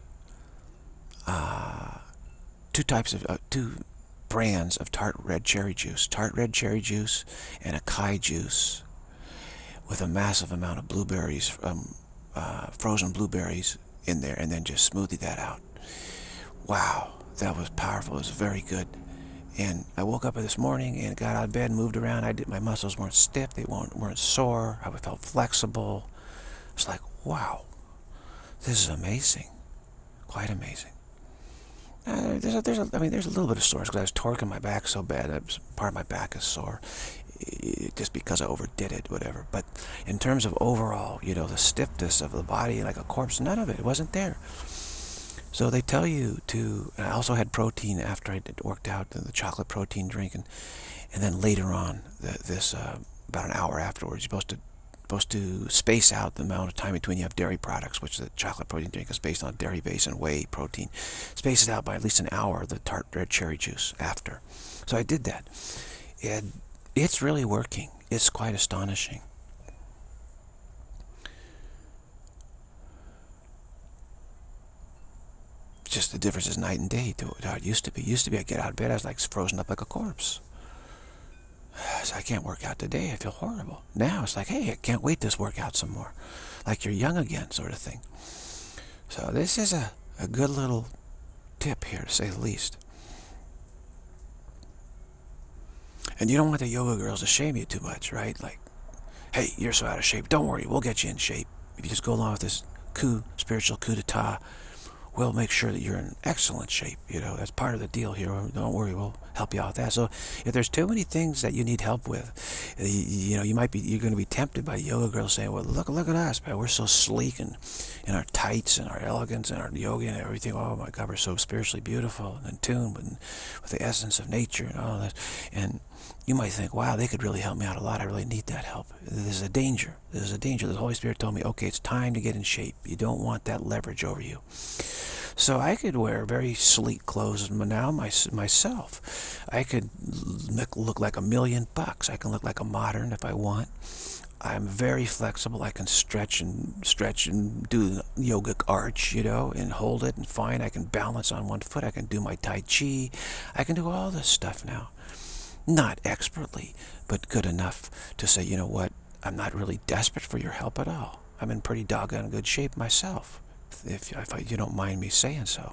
Speaker 1: two brands of tart red cherry juice, and acai juice, with a massive amount of blueberries, frozen blueberries in there, and then just smoothie that out. Wow, that was powerful. It was very good. And I woke up this morning and got out of bed and moved around. My muscles weren't stiff, they weren't sore. I felt flexible. It's like, wow, this is amazing, quite amazing. There's a little bit of soreness because I was torquing my back so bad. Part of my back is sore, just because I overdid it, whatever. But in terms of overall, the stiffness of the body, like a corpse, none of it wasn't there. So they tell you to. I also had protein after I worked out, the chocolate protein drink, and then later on, about an hour afterwards, you're supposed to space out the amount of time between you have dairy products, which the chocolate protein drink is based on dairy base and whey protein. Space it out by at least an hour, the tart red cherry juice after. So I did that. And it's really working. It's quite astonishing. Just the difference is night and day to how it used to be. Used to be I'd get out of bed, I was like frozen up like a corpse. So I can't work out today, I feel horrible. Now it's like, hey, I can't wait to work out some more. Like you're young again, sort of thing. So this is a good little tip here, to say the least. And you don't want the yoga girls to shame you too much, right? Like, hey, you're so out of shape. Don't worry, we'll get you in shape. If you just go along with this spiritual coup d'etat, we'll make sure that you're in excellent shape. That's part of the deal here. Don't worry, we'll help you out with that. So if there's too many things that you need help with, you're going to be tempted by yoga girls saying, well, look at us, man. We're so sleek and in our tights and our elegance and our yoga and everything. Oh my God, we're so spiritually beautiful and in tune with the essence of nature and all that. And you might think, wow, they could really help me out a lot. I really need that help. There's a danger. The Holy Spirit told me, okay, it's time to get in shape. You don't want that leverage over you. So I could wear very sleek clothes now myself. I could look like $1,000,000. I can look like a modern if I want. I'm very flexible. I can stretch and do the yogic arch, and hold it and fine. I can balance on one foot. I can do my Tai Chi. I can do all this stuff now. Not expertly, but good enough to say, you know what, I'm not really desperate for your help at all. I'm in pretty doggone good shape myself, if you don't mind me saying so.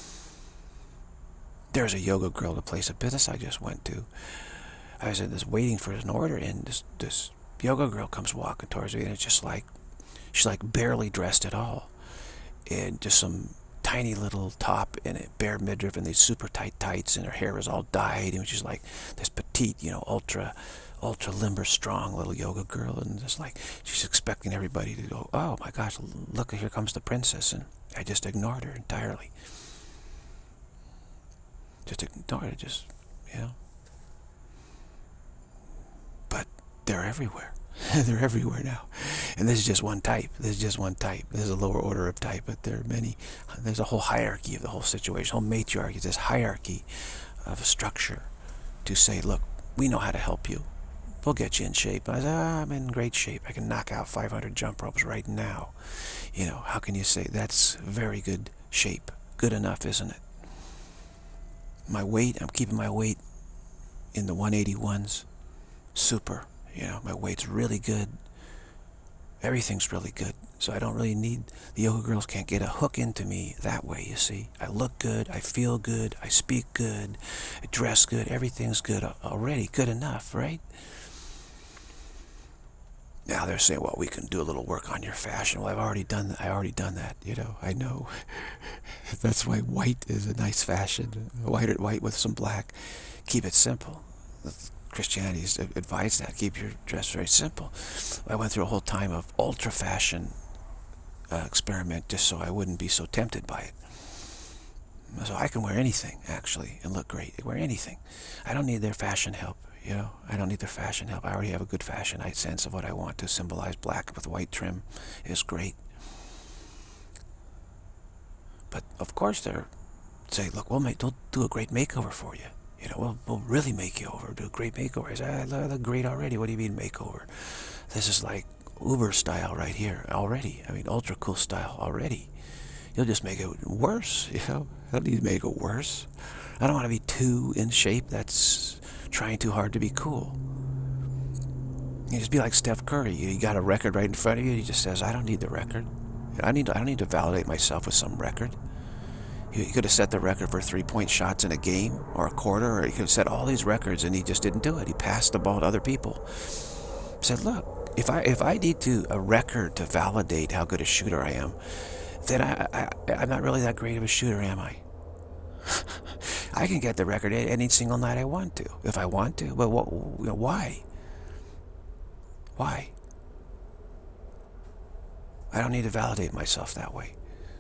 Speaker 1: There's a yoga girl at a place of business I just went to. I was waiting for an order, and this yoga girl comes walking towards me, and it's just like, she's like barely dressed at all. And just some tiny little top and a bare midriff and these super tight tights, and her hair was all dyed, and she's like this petite, ultra limber, strong little yoga girl, and just like she's expecting everybody to go, oh my gosh, look, here comes the princess, and I just ignored her entirely. Just ignored it, But they're everywhere. They're everywhere now. And this is just one type. This is a lower order of type, but there are many. There's a whole hierarchy of the whole situation, whole matriarchy, this hierarchy of a structure to say, look, we know how to help you. We'll get you in shape. I said, I'm in great shape. I can knock out 500 jump ropes right now. How can you say that's very good shape? Good enough, isn't it? My weight, I'm keeping my weight in the 181s. Super. My weight's really good. Everything's really good. So I don't really need, the yoga girls can't get a hook into me that way, you see. I look good, I feel good, I speak good, I dress good, everything's good already, good enough, right? Now they're saying, well, we can do a little work on your fashion. Well, I already done that, I know. That's why white is a nice fashion. White with some black. Keep it simple. Christianity has advised that. Keep your dress very simple. I went through a whole time of ultra fashion experiment just so I wouldn't be so tempted by it. So I can wear anything, actually, and look great. I wear anything. I don't need their fashion help, I don't need their fashion help. I already have a good fashion sense of what I want to symbolize. Black with white trim is great. But, of course, they're say, look, we'll do a great makeover for you. We'll really make you over, do a great makeover. I say, I look great already. What do you mean makeover? This is like Uber style right here already. I mean, ultra cool style already. You'll just make it worse, you know? I don't need to make it worse. I don't want to be too in shape that's trying too hard to be cool. You just be like Steph Curry. You got a record right in front of you. He just says, I don't need the record. I don't need to validate myself with some record. He could have set the record for 3-point shots in a game or a quarter, or he could have set all these records, and he just didn't do it. He passed the ball to other people. He said, look, if I need a record to validate how good a shooter I am, then I'm not really that great of a shooter, am I? I can get the record any single night I want to, if I want to. But why? Why? I don't need to validate myself that way.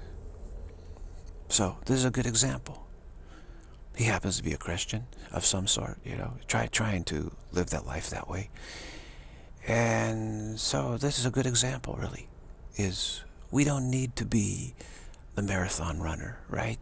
Speaker 1: So this is a good example. He happens to be a Christian of some sort, you know, trying to live that life that way. And so this is a good example, really, is we don't need to be the marathon runner, right?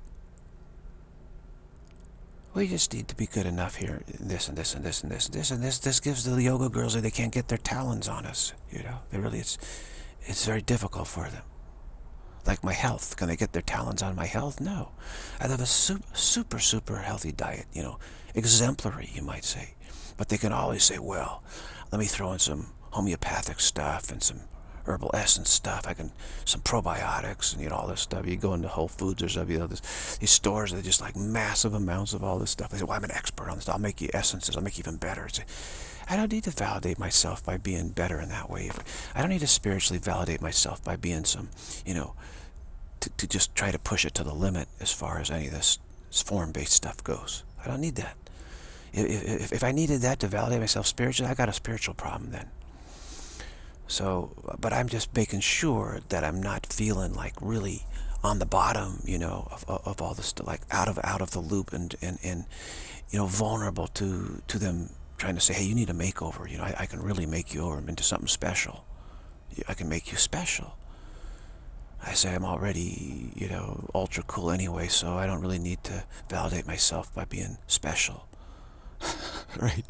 Speaker 1: We just need to be good enough here, this and this and this and this and this and this. This gives the yoga girls that they can't get their talons on us, you know. It's very difficult for them. Like my health, can they get their talons on my health? No. I live a super healthy diet, you know, exemplary, you might say. But they can always say, well, let me throw in some homeopathic stuff and some herbal essence stuff. Some probiotics and, you know, all this stuff. You go into Whole Foods or something, you know, these stores that are just like massive amounts of all this stuff. They say, well, I'm an expert on this. I'll make you essences. I'll make you even better. I don't need to validate myself by being better in that way. I don't need to spiritually validate myself by being some, you know, to just try to push it to the limit as far as any of this form-based stuff goes. I don't need that. If I needed that to validate myself spiritually, I got a spiritual problem then. So, but I'm just making sure that I'm not feeling like really on the bottom, you know, of all this stuff, like out of the loop and you know, vulnerable to them trying to say, hey, you need a makeover. You know, I can really make you over into something special. I can make you special. I say I'm already, you know, ultra cool anyway, so I don't really need to validate myself by being special. Right?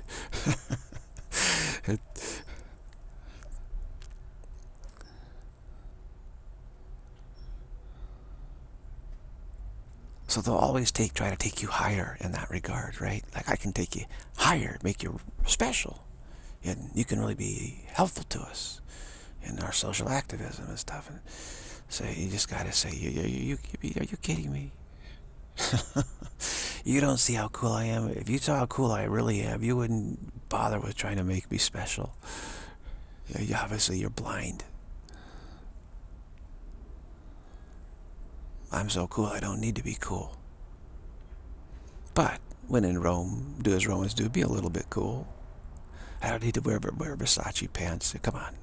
Speaker 1: So they'll always try to take you higher in that regard, right? Like I can take you higher, make you special, and you can really be helpful to us in our social activism and stuff. And so you just gotta say, are you kidding me? You don't see how cool I am. If you saw how cool I really am, you wouldn't bother with trying to make me special. Obviously you're blind. I'm so cool I don't need to be cool. But when in Rome, do as Romans do, be a little bit cool. I don't need to wear Versace pants. Come on.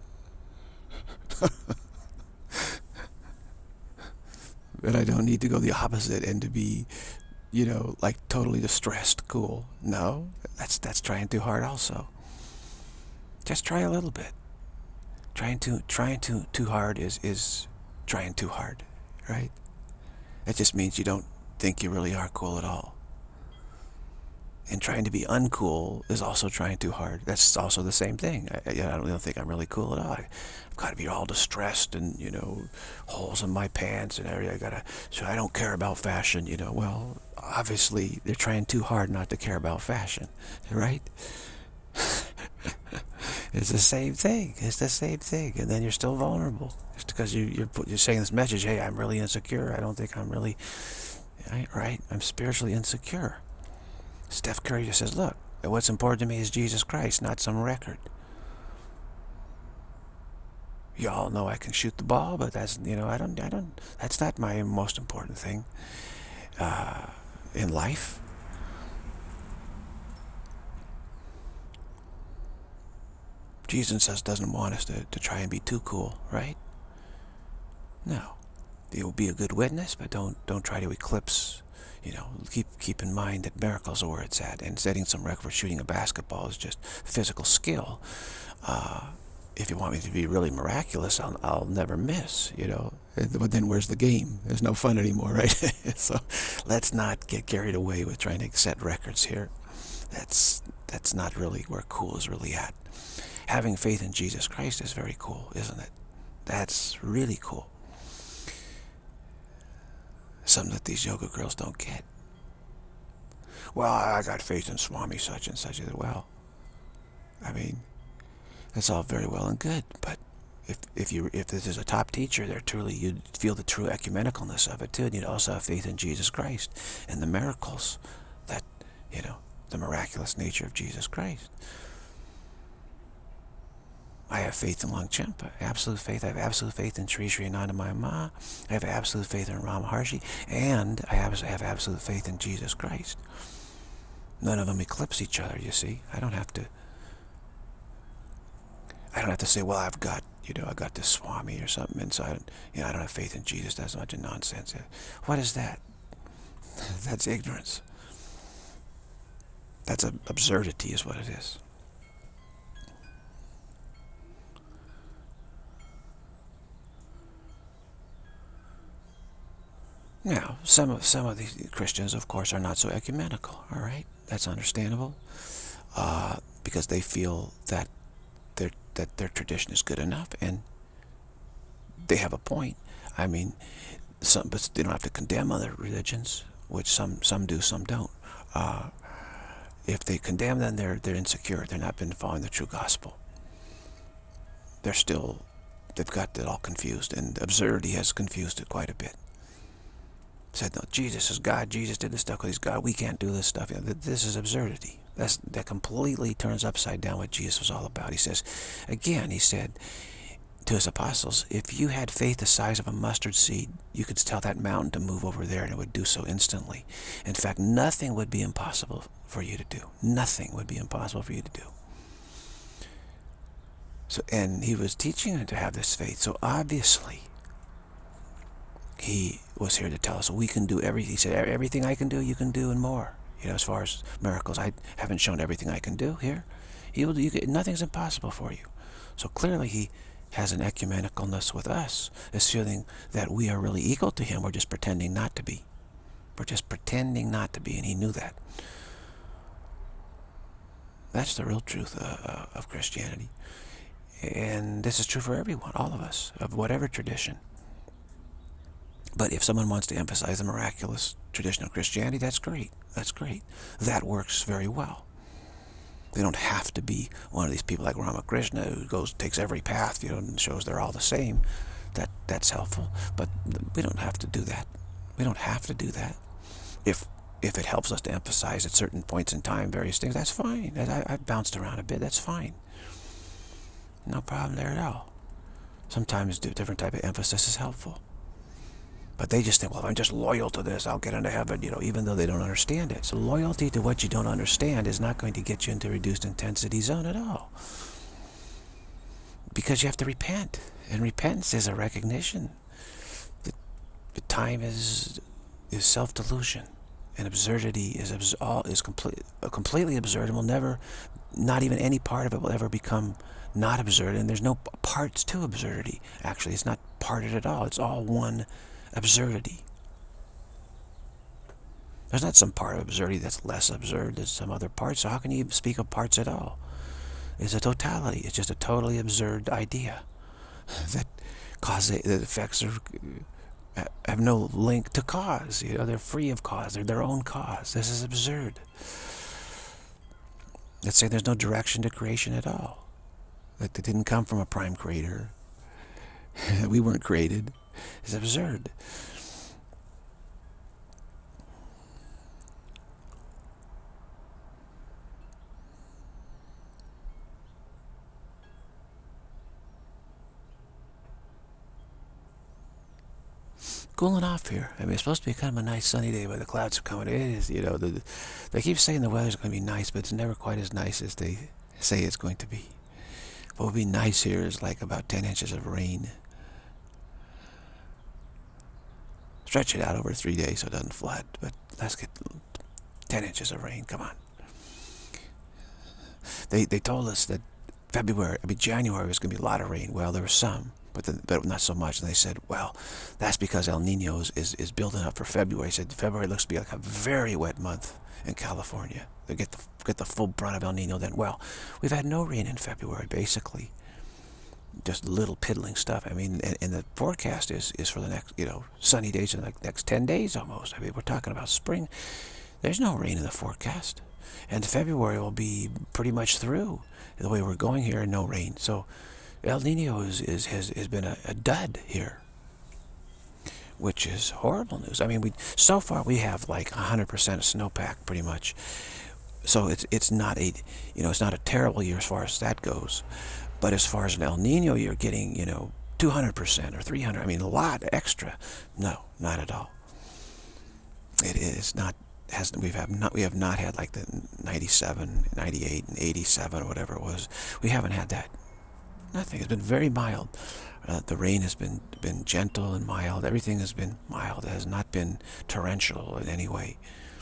Speaker 1: But I don't need to go the opposite and to be, you know, like totally distressed cool. No, that's trying too hard also. Just try a little bit. Trying too hard is trying too hard, right? It just means you don't think you really are cool at all. And trying to be uncool is also trying too hard. That's also the same thing. I don't think I'm really cool at all. I've got to be all distressed and, you know, holes in my pants and everything. So I don't care about fashion, you know. Well, obviously they're trying too hard not to care about fashion, right? It's the same thing. It's the same thing. And then you're still vulnerable. Just because you're saying this message, hey, I'm really insecure. I don't think I'm really, right? I'm spiritually insecure. Steph Curry just says, look, what's important to me is Jesus Christ, not some record. You all know I can shoot the ball, but that's, you know, that's not my most important thing in life. Jesus doesn't want us to try and be too cool, right? No. You'll be a good witness, but don't try to eclipse. You know, keep in mind that miracles are where it's at, and setting some record for shooting a basketball is just physical skill. If you want me to be really miraculous, I'll never miss, you know. But then where's the game? There's no fun anymore, right? So let's not get carried away with trying to set records here. That's not really where cool is really at. Having faith in Jesus Christ is very cool, isn't it? That's really cool. Something that these yoga girls don't get. Well, I got faith in Swami such and such. Well, I mean, that's all very well and good, but if this is a top teacher, you'd feel the true ecumenicalness of it too, and you'd also have faith in Jesus Christ and the miracles that, the miraculous nature of Jesus Christ. I have faith in Longchenpa, absolute faith. I have absolute faith in Sri Sri Anandamayi Ma. I have absolute faith in Ram Maharshi, and I have absolute faith in Jesus Christ. None of them eclipse each other, you see. I don't have to say, well, I've got this Swami or something, and so I don't have faith in Jesus. That's a bunch of nonsense. What is that? That's ignorance. That's absurdity is what it is. Now, some of these Christians, of course, are not so ecumenical, all right? That's understandable, because they feel that their tradition is good enough, and they have a point. I mean, but they don't have to condemn other religions, which some do, some don't. If they condemn them, they're insecure. They're not been following the true gospel. They've got it all confused, and absurdity has confused it quite a bit. Said, no, Jesus is God. Jesus did this stuff because he's God. We can't do this stuff. This is absurdity. That completely turns upside down what Jesus was all about. He says, again, he said to his apostles, if you had faith the size of a mustard seed, you could tell that mountain to move over there, and it would do so instantly. In fact, nothing would be impossible for you to do. Nothing would be impossible for you to do. So, and he was teaching them to have this faith. So obviously, he was here to tell us we can do everything. He said, everything I can do, you can do and more. As far as miracles, I haven't shown everything I can do here. Nothing's impossible for you. So clearly he has an ecumenicalness with us, assuming that we are really equal to him. We're just pretending not to be. We're just pretending not to be, and he knew that. That's the real truth of Christianity. And this is true for everyone, all of us, of whatever tradition. But if someone wants to emphasize the miraculous tradition of Christianity, that's great. That's great. That works very well. They don't have to be one of these people like Ramakrishna who takes every path, and shows they're all the same. That's helpful. But we don't have to do that. We don't have to do that. If it helps us to emphasize at certain points in time various things, that's fine. I've bounced around a bit. That's fine. No problem there at all. Sometimes different type of emphasis is helpful. But they just think, well, if I'm just loyal to this, I'll get into heaven, even though they don't understand it. So loyalty to what you don't understand is not going to get you into reduced intensity zone at all. Because you have to repent. And repentance is a recognition that time is self-delusion. And absurdity is completely absurd, and will never, not even any part of it will ever become not absurd. And there's no parts to absurdity. Actually, it's not parted at all. It's all one absurdity. There's not some part of absurdity that's less absurd than some other parts. So how can you speak of parts at all? It's a totality. It's just a totally absurd idea that effects have no link to cause. They're free of cause. They're their own cause. This is absurd. Let's say there's no direction to creation at all. That they didn't come from a prime creator. We weren't created. It's absurd. Cooling off here. I mean, it's supposed to be kind of a nice sunny day, but the clouds are coming. It is, they keep saying the weather's going to be nice, but it's never quite as nice as they say it's going to be. What would be nice here is like about 10 inches of rain. Stretch it out over 3 days so it doesn't flood, but let's get 10 inches of rain. Come on. They told us that January was going to be a lot of rain. Well, there was some. but not so much. And they said, well, that's because El Nino is building up for February. He said February looks to be like a very wet month in California. They get the full brunt of El Nino then. Well, we've had no rain in February, basically. Just little piddling stuff. I mean, and the forecast is for the next, sunny days in the next 10 days almost. I mean, we're talking about spring. There's no rain in the forecast. And February will be pretty much through the way we're going here, and no rain. So El Nino has been a dud here, which is horrible news. I mean, so far we have like 100% of snowpack pretty much. So it's not it's not a terrible year as far as that goes. But as far as an El Nino, you're getting 200% or 300. I mean, a lot extra. No, not at all. It is not. We have not had like the 97, 98, and 87 or whatever it was. We haven't had that. Nothing. It's been very mild. The rain has been gentle and mild. Everything has been mild. It has not been torrential in any way.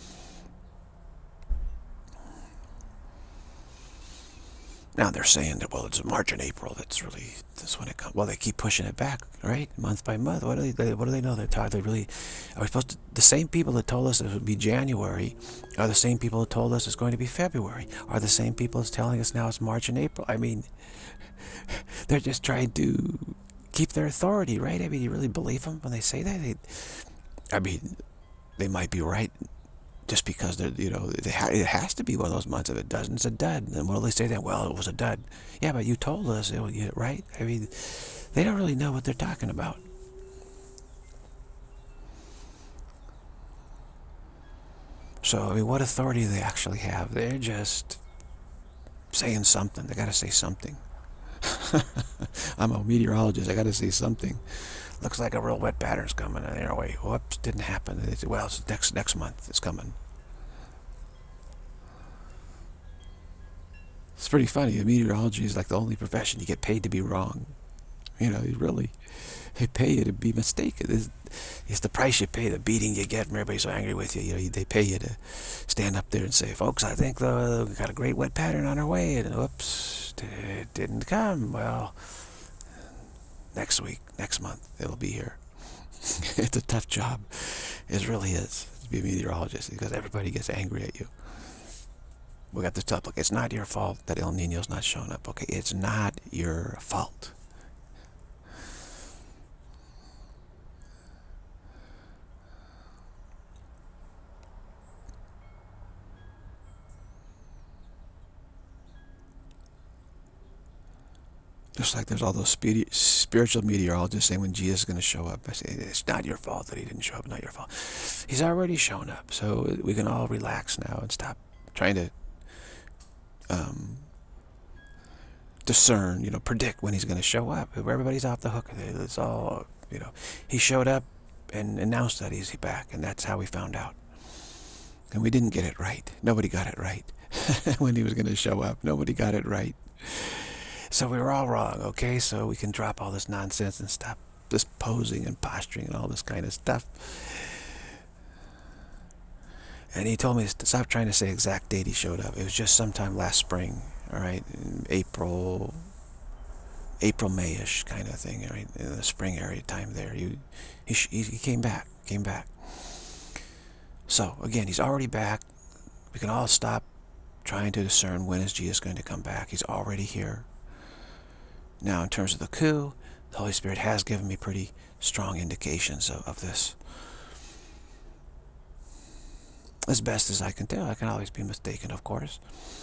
Speaker 1: Now they're saying that, well, it's March and April. That's when it comes. Well, they keep pushing it back, right, month by month. What do they know? Are we supposed to? The same people that told us it would be January are the same people that told us it's going to be February. Are the same people that's telling us now it's March and April. I mean, they're just trying to keep their authority, right? I mean, you really believe them when they say that? I mean, they might be right. Just because they're, it has to be one of those months. If it doesn't, it's a dud. And what do they say then? Well, it was a dud. Yeah, but you told us it was, right? I mean, they don't really know what they're talking about. So, I mean, what authority do they actually have? They're just saying something. They got to say something. I'm a meteorologist. I got to say something. Looks like a real wet pattern's coming. And they're away. Whoops, didn't happen. They said, well, it's next month. It's coming. It's pretty funny. Meteorology is like the only profession you get paid to be wrong. They pay you to be mistaken. It's the price you pay, the beating you get from everybody so angry with you. They pay you to stand up there and say, folks, I think we've got a great wet pattern on our way. And whoops, it didn't come. Well, next week, next month, it'll be here. It's a tough job. It really is to be a meteorologist because everybody gets angry at you. We got this stuff. Look, it's not your fault that El Nino's not showing up. Okay, it's not your fault. Just like there's all those spiritual meteorologists saying when Jesus is going to show up, I say, it's not your fault that he didn't show up, not your fault. He's already shown up, so we can all relax now and stop trying to discern, predict when he's going to show up. Everybody's off the hook. It's all, he showed up and announced that he's back, and that's how we found out. And we didn't get it right. Nobody got it right when he was going to show up. Nobody got it right. So we were all wrong, okay? So we can drop all this nonsense and stop this posing and posturing and all this kind of stuff. And he told me to stop trying to say exact date he showed up. It was just sometime last spring, all right? In April, May-ish kind of thing, all right? In the spring area time there. He came back. So, again, he's already back. We can all stop trying to discern when is Jesus going to come back. He's already here. Now, in terms of the coup, the Holy Spirit has given me pretty strong indications of this. As best as I can tell. I can always be mistaken, of course.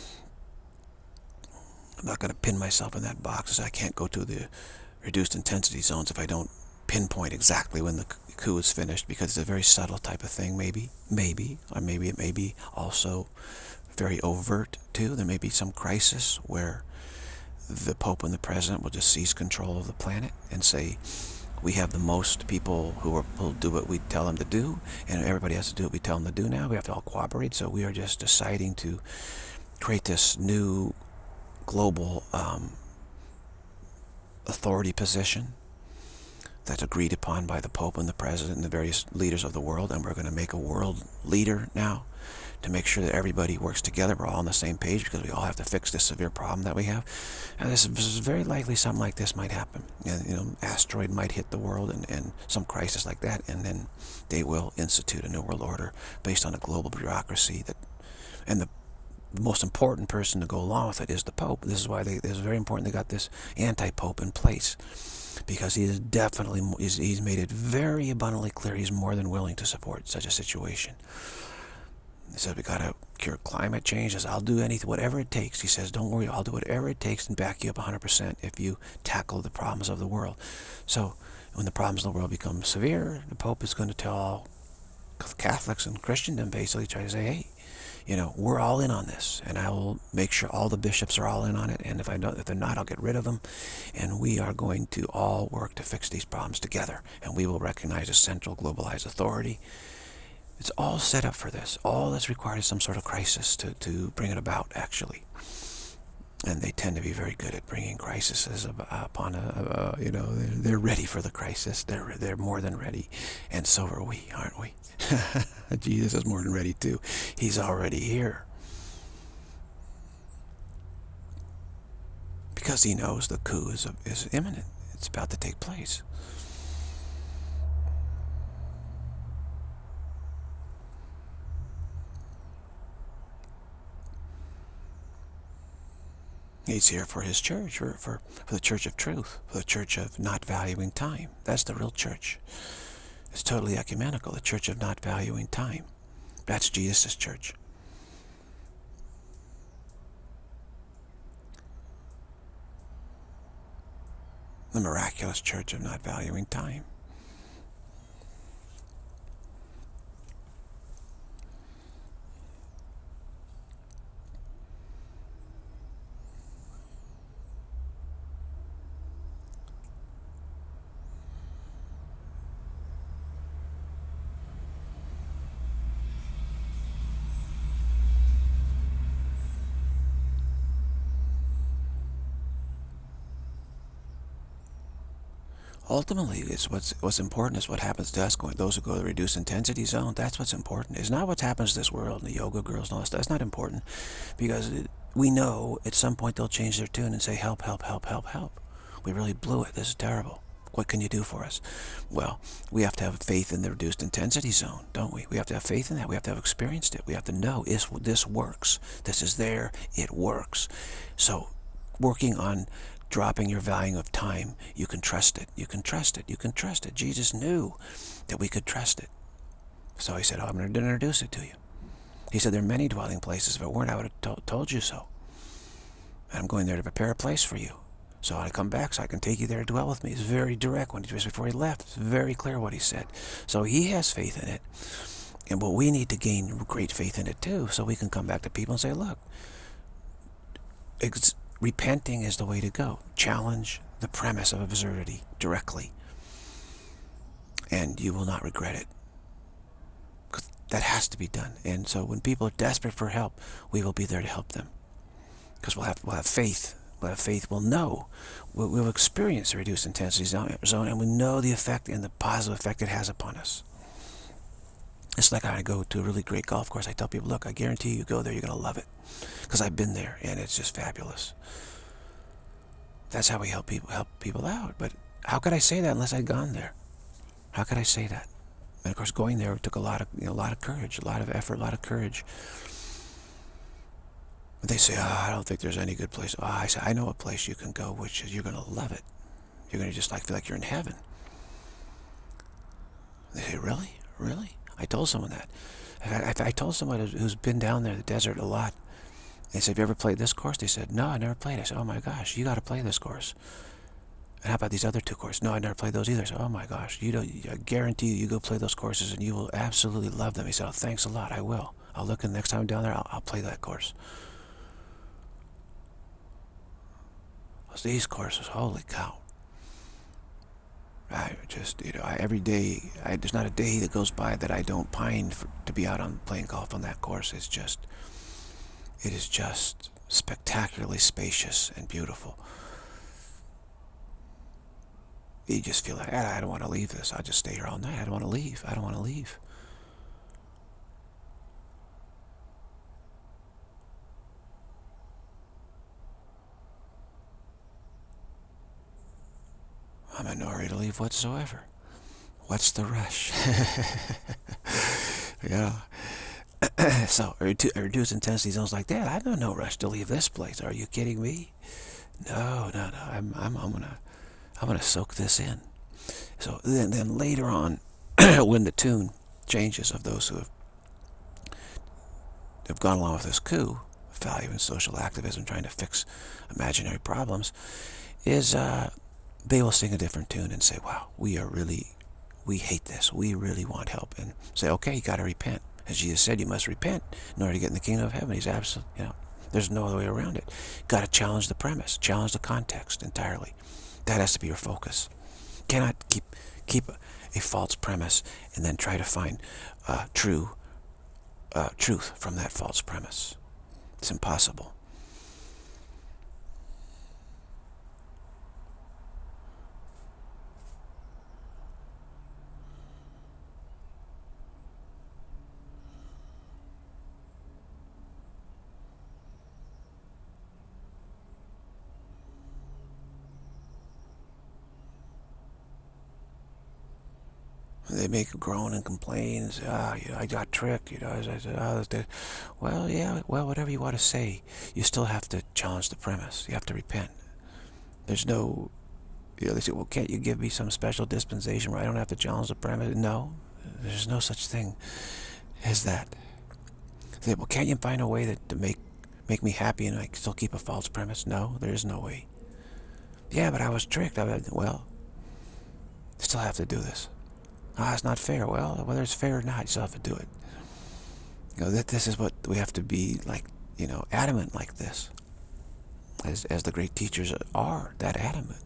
Speaker 1: I'm not going to pin myself in that box, as I can't go to the reduced intensity zones if I don't pinpoint exactly when the coup is finished, because it's a very subtle type of thing, maybe, or maybe it may be also very overt, too. There may be some crisis where the Pope and the President will just seize control of the planet and say, we have the most people who will do what we tell them to do, and everybody has to do what we tell them to do now. We have to all cooperate, so we are just deciding to create this new global authority position that's agreed upon by the Pope and the President and the various leaders of the world, and we're going to make a world leader now to make sure that everybody works together. We're all on the same page because we all have to fix this severe problem that we have. And this is very likely something like this might happen. And, you know, asteroid might hit the world and some crisis like that, and then they will institute a new world order based on a global bureaucracy that, and the most important person to go along with it is the Pope. This is why it's very important they got this anti-Pope in place, because he is definitely, he's made it very abundantly clear he's more than willing to support such a situation. He says we got to cure climate change. He says, I'll do anything, whatever it takes. He says, don't worry, I'll do whatever it takes and back you up 100% if you tackle the problems of the world. So when the problems of the world become severe, the Pope is going to tell all Catholics and Christendom basically, try to say, hey, you know, we're all in on this, and I will make sure all the bishops are all in on it, and if they're not, I'll get rid of them, and we are going to all work to fix these problems together, and we will recognize a central globalized authority. It's all set up for this. All that's required is some sort of crisis to bring it about, actually. And they tend to be very good at bringing crises upon you know, they're ready for the crisis. They're more than ready, and so are we, aren't we? Jesus is more than ready too. He's already here. Because he knows the coup is imminent. It's about to take place. He's here for his church, for the church of truth, for the church of not valuing time. That's the real church. It's totally ecumenical, the church of not valuing time. That's Jesus' church. The miraculous church of not valuing time. Ultimately, it's what's important is what happens to us, those who go to the reduced intensity zone. That's what's important. It's not what happens to this world and the yoga girls and all that stuff. That's not important, because we know at some point they'll change their tune and say, help, help, help, help, help. We really blew it. This is terrible. What can you do for us? Well, we have to have faith in the reduced intensity zone, don't we? We have to have faith in that. We have to have experienced it. We have to know this works. This is there. It works. So working on dropping your value of time, you can trust it. You can trust it. You can trust it. Jesus knew that we could trust it. So he said, oh, I'm going to introduce it to you. He said, there are many dwelling places. If it weren't, I would have told you so. And I'm going there to prepare a place for you. So I come back so I can take you there to dwell with me. It's very direct just before he left. It's very clear what he said. So he has faith in it. And well, we need to gain great faith in it too, so we can come back to people and say, look, repenting is the way to go. Challenge the premise of absurdity directly, and you will not regret it. That has to be done. And so when people are desperate for help, we will be there to help them, because we'll have faith. We'll have faith. We'll know. We'll experience the reduced intensity zone, and we know the effect and the positive effect it has upon us. It's like I go to a really great golf course. I tell people, look, I guarantee you go there, you're going to love it, because I've been there, and it's just fabulous. That's how we help people out. But how could I say that unless I'd gone there? How could I say that? And of course, going there took a lot of courage, a lot of effort, a lot of courage. But they say, oh, I don't think there's any good place. Oh, I say, I know a place you can go, which is you're going to love it. You're going to just feel like you're in heaven. They say, really? Really? I told someone that. I told someone who's been down there in the desert a lot. They said, have you ever played this course? They said, no, I never played. I said, oh my gosh, you got to play this course. And how about these other two courses? No, I never played those either. I said, oh my gosh, I guarantee you go play those courses and you will absolutely love them. He said, oh, thanks a lot, I will. I'll look, and the next time I'm down there, I'll play that course. These courses, holy cow. I just, every day, there's not a day that goes by that I don't pine to be out on playing golf on that course. It is just spectacularly spacious and beautiful. You just feel like, I don't want to leave this. I'll just stay here all night. I don't want to leave. I don't want to leave. I'm in no hurry to leave whatsoever. What's the rush? Yeah. So, reduced intensity zones like that. I have no rush to leave this place. Are you kidding me? No, no, no. I'm gonna soak this in. So then later on, when the tune changes of those who have gone along with this coup, value in social activism, trying to fix imaginary problems, is they will sing a different tune and say, wow, we hate this. We really want help. And say, okay, you got to repent. As Jesus said, you must repent in order to get in the kingdom of heaven. He's absolutely, there's no other way around it. Got to challenge the premise, challenge the context entirely. That has to be your focus. Cannot keep a false premise and then try to find truth from that false premise. It's impossible. They make a groan and complain and say, I got tricked, I said, well, yeah, well, whatever you want to say, you still have to challenge the premise. You have to repent. There's no, they say, well, can't you give me some special dispensation where I don't have to challenge the premise? No, there's no such thing as that. They say, well, can't you find a way to make me happy and I still keep a false premise? No, there is no way. Yeah, but I was tricked. Well, you still have to do this. It's not fair. Well, whether it's fair or not, you still have to do it. That this is what we have to be like, adamant like this. As the great teachers are, that adamant.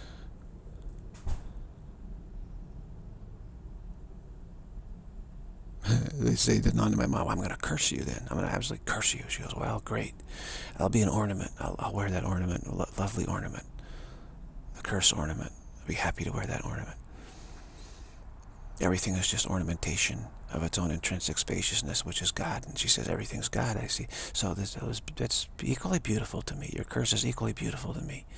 Speaker 1: They say to my mom, I'm going to curse you then. I'm going to absolutely curse you. She goes, well, great. I'll be an ornament. I'll wear that ornament, a lovely ornament. The curse ornament. I'll be happy to wear that ornament. Everything is just ornamentation of its own intrinsic spaciousness, which is God. And she says, everything's God, I see. So that's equally beautiful to me. Your curse is equally beautiful to me.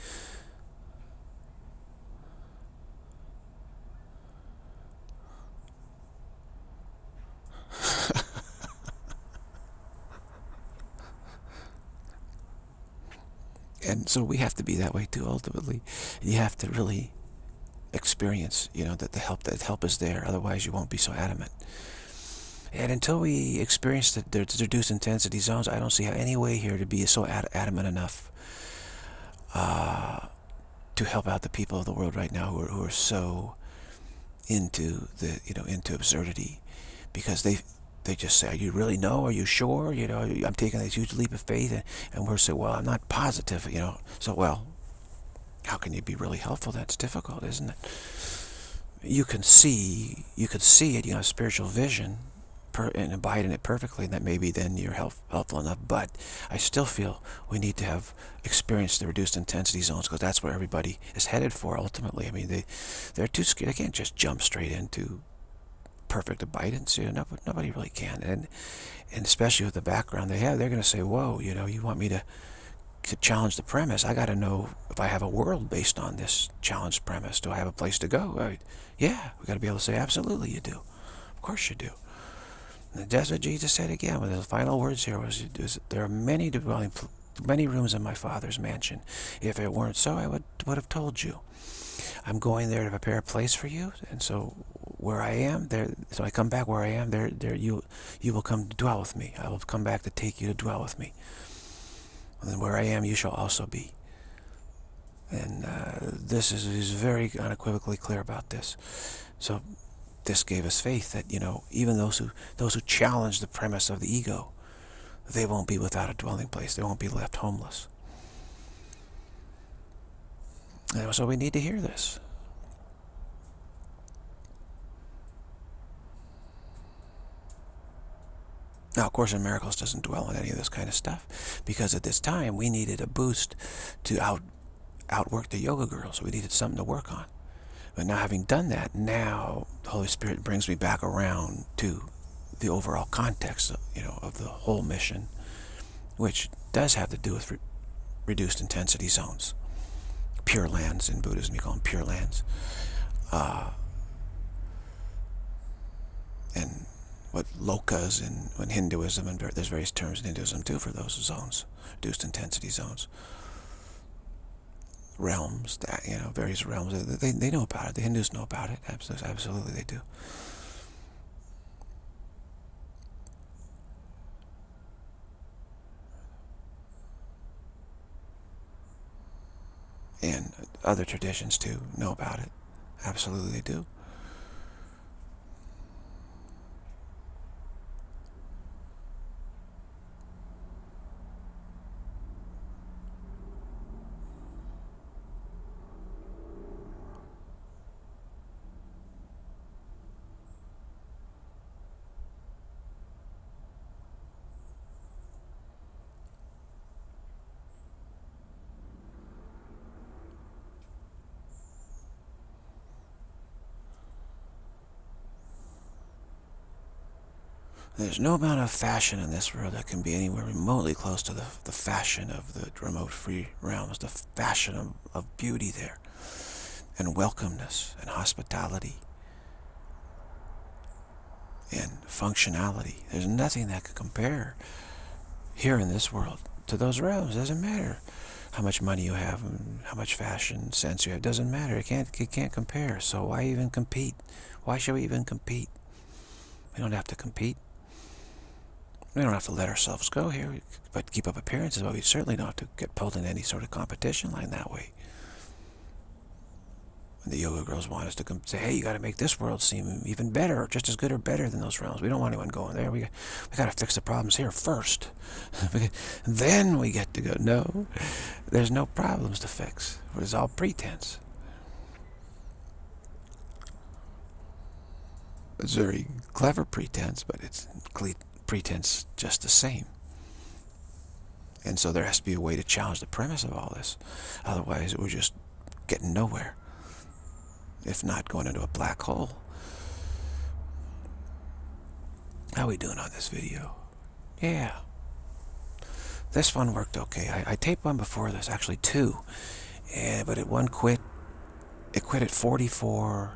Speaker 1: And so we have to be that way too, ultimately. You have to really experience, that the help is there. Otherwise, you won't be so adamant. And until we experience the reduced intensity zones, I don't see any way here to be so adamant enough to help out the people of the world right now who are so into into absurdity, because they just say, "Are you really know? Are you sure? I'm taking this huge leap of faith," and we're saying, "Well, I'm not positive." So well, how can you be really helpful? That's difficult, isn't it? You can see it, spiritual vision, and abide in it perfectly, and that maybe then you're helpful enough. But I still feel we need to have experienced the reduced intensity zones, because that's where everybody is headed for ultimately. I mean, they're too scared. They can't just jump straight into perfect abidance. Nobody really can. And especially with the background they have, they're going to say, whoa, you want me to challenge the premise? I got to know if I have a world based on this challenged premise. Do I have a place to go? Yeah, we got to be able to say, absolutely you do. Of course you do. And that's what Jesus said again. With his final words here was, there are many rooms in my Father's mansion. If it weren't so, I would have told you. I'm going there to prepare a place for you, and so where I am, there. So I come back where I am. There, you will come to dwell with me. I will come back to take you to dwell with me. And then where I am, you shall also be. And this is very unequivocally clear about this. So this gave us faith that even those who challenge the premise of the ego, they won't be without a dwelling place. They won't be left homeless. And so we need to hear this. Now, of course, in Miracles doesn't dwell on any of this kind of stuff, because at this time we needed a boost to outwork the yoga girls. We needed something to work on. But now having done that, now the Holy Spirit brings me back around to the overall context, of the whole mission, which does have to do with reduced intensity zones. Pure lands in Buddhism, you call them pure lands. And what lokas in Hinduism, and there's various terms in Hinduism too for those zones, reduced intensity zones. Realms, various realms. They know about it. The Hindus know about it. Absolutely they do. And other traditions too know about it. Absolutely they do. There's no amount of fashion in this world that can be anywhere remotely close to the fashion of the remote free realms, the fashion of beauty there, and welcomeness, and hospitality, and functionality. There's nothing that can compare here in this world to those realms. It doesn't matter how much money you have and how much fashion sense you have. It doesn't matter. It can't compare. So why even compete? Why should we even compete? We don't have to compete. We don't have to let ourselves go here, but keep up appearances, but we certainly don't have to get pulled in any sort of competition line that way. And the yoga girls want us to say, hey, you got to make this world seem even better, or just as good or better than those realms. We don't want anyone going there. We got to fix the problems here first. Then we get to go. No, there's no problems to fix. It's all pretense. It's very clever pretense, but it's pretense just the same. And so there has to be a way to challenge the premise of all this. Otherwise, we're just getting nowhere. If not going into a black hole. How are we doing on this video? Yeah. This one worked okay. I taped one before this, actually two. But one quit. It quit at 44...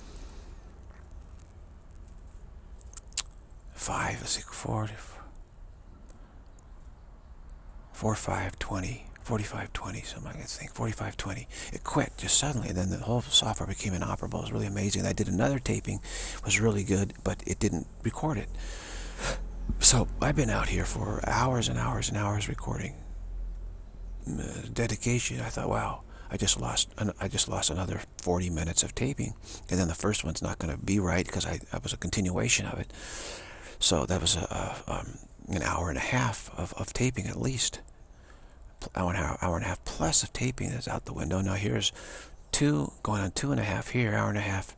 Speaker 1: 4520, something I think, 4520. It quit just suddenly, and then the whole software became inoperable. It was really amazing. I did another taping, was really good, but it didn't record it. So I've been out here for hours and hours and hours recording. Dedication. I thought, wow, I just lost another 40 minutes of taping, and then the first one's not going to be right because that was a continuation of it. So that was an hour and a half of taping at least. Hour and a half plus of taping that's out the window. Now here's going on 2.5 here, hour and a half.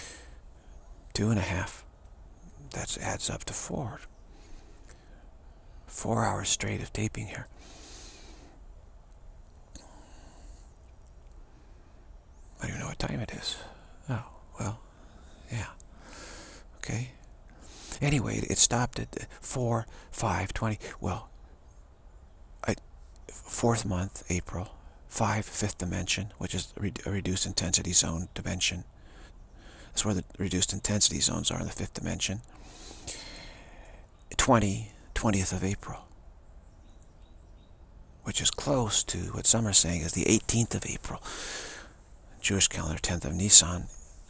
Speaker 1: 2.5. That adds up to 4. 4 hours straight of taping here. I don't even know what time it is. Oh, well, yeah. Okay. Anyway, it stopped at 4/5/20. Well, 4th month, April. 5, 5th dimension, which is a reduced intensity zone dimension. That's where the reduced intensity zones are in the 5th dimension. 20th of April, which is close to what some are saying is the 18th of April. Jewish calendar, 10th of Nisan.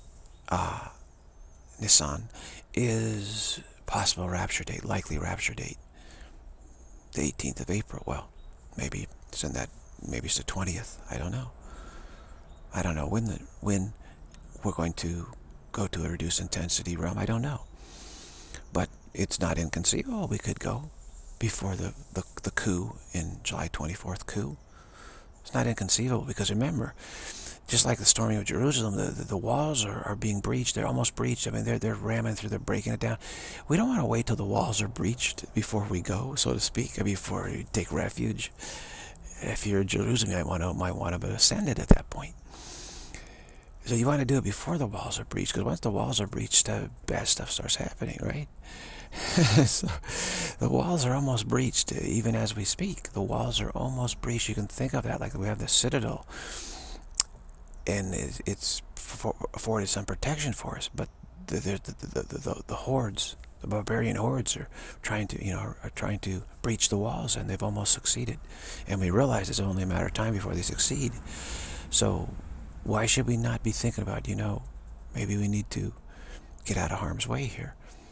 Speaker 1: Nisan is possible rapture date, likely rapture date. The 18th of April. Well, maybe it's in that. Maybe it's the 20th. I don't know. I don't know when we're going to go to a reduced intensity realm. I don't know. But it's not inconceivable. We could go before the coup in July 24th coup. It's not inconceivable because remember, just like the storming of Jerusalem, the walls are being breached. They're almost breached. I mean, they're ramming through. They're breaking it down. We don't want to wait till the walls are breached before we go, so to speak, before you take refuge. If you're in Jerusalem, you might want to ascend it at that point. So you want to do it before the walls are breached, because once the walls are breached, bad stuff starts happening, right? So the walls are almost breached, even as we speak. The walls are almost breached. You can think of that like we have the citadel, and it's afforded some protection for us. But the hordes, the barbarian hordes, are trying to, are trying to breach the walls, and they've almost succeeded. And we realize it's only a matter of time before they succeed. So why should we not be thinking about, maybe we need to get out of harm's way here?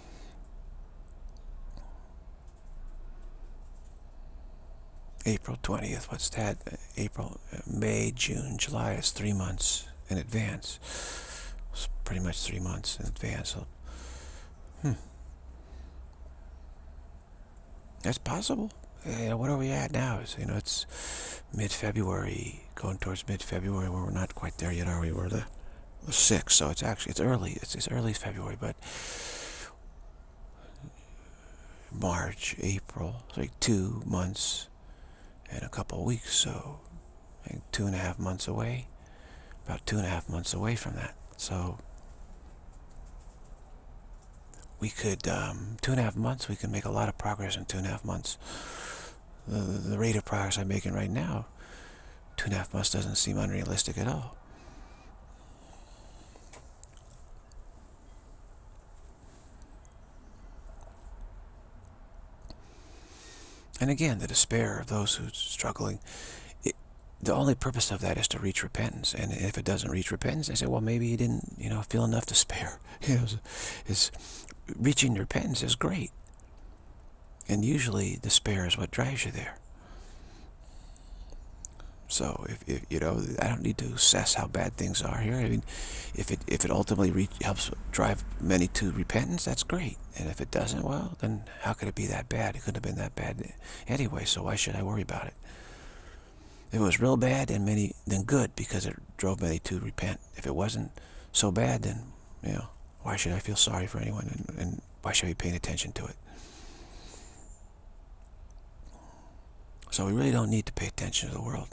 Speaker 1: April 20th, what's that? April, May, June, July, it's 3 months in advance. It's pretty much 3 months in advance. So, That's possible. What are we at now? It's mid-February, going towards mid-February, where we're not quite there yet, are we? We're the 6th, so it's early. It's early February, but March, April, it's like 2 months and a couple of weeks, so I think 2.5 months away, about 2.5 months away from that. So we could, 2.5 months, we can make a lot of progress in 2.5 months. The rate of progress I'm making right now, 2.5 months doesn't seem unrealistic at all. And again, the despair of those who are struggling, the only purpose of that is to reach repentance. And if it doesn't reach repentance, they say, well, maybe you didn't, feel enough despair. Reaching repentance is great. And usually despair is what drives you there. So if I don't need to assess how bad things are here. I mean, if it ultimately helps drive many to repentance, that's great. And if it doesn't, well, then how could it be that bad? It couldn't have been that bad anyway. So why should I worry about it? If it was real bad, then good, because it drove many to repent. If it wasn't so bad, then why should I feel sorry for anyone, and why should I be paying attention to it? So we really don't need to pay attention to the world.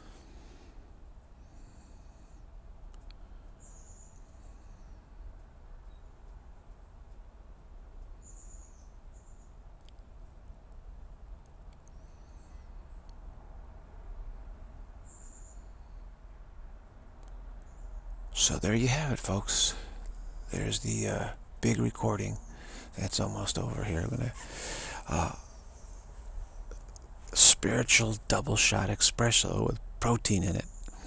Speaker 1: So there you have it, folks. There's the big recording. That's almost over here. I'm gonna spiritual double shot espresso with protein in it.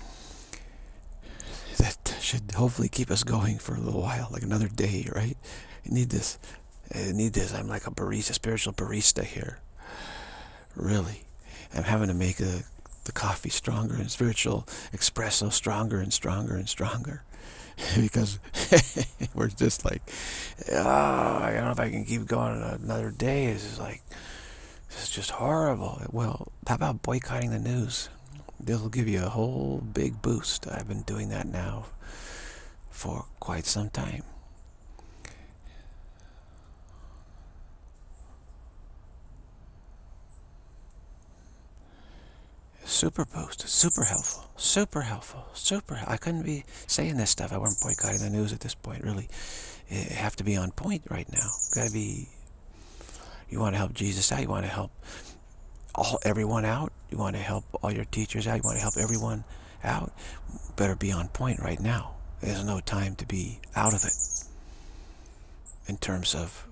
Speaker 1: That should hopefully keep us going for a little while, like another day, right? You need this. I'm like a barista, spiritual barista here. Really. I'm having to make the coffee stronger, and spiritual espresso stronger and stronger and stronger. Because we're just like, I don't know if I can keep going another day. This is just horrible. Well, how about boycotting the news? They'll give you a whole big boost. I've been doing that now for quite some time. Super boost, super helpful, super helpful, I couldn't be saying this stuff. I wasn't boycotting the news at this point, really. You have to be on point right now. Gotta be, you want to help Jesus out, you want to help everyone out, you want to help all your teachers out, you want to help everyone out, better be on point right now. There's no time to be out of it in terms of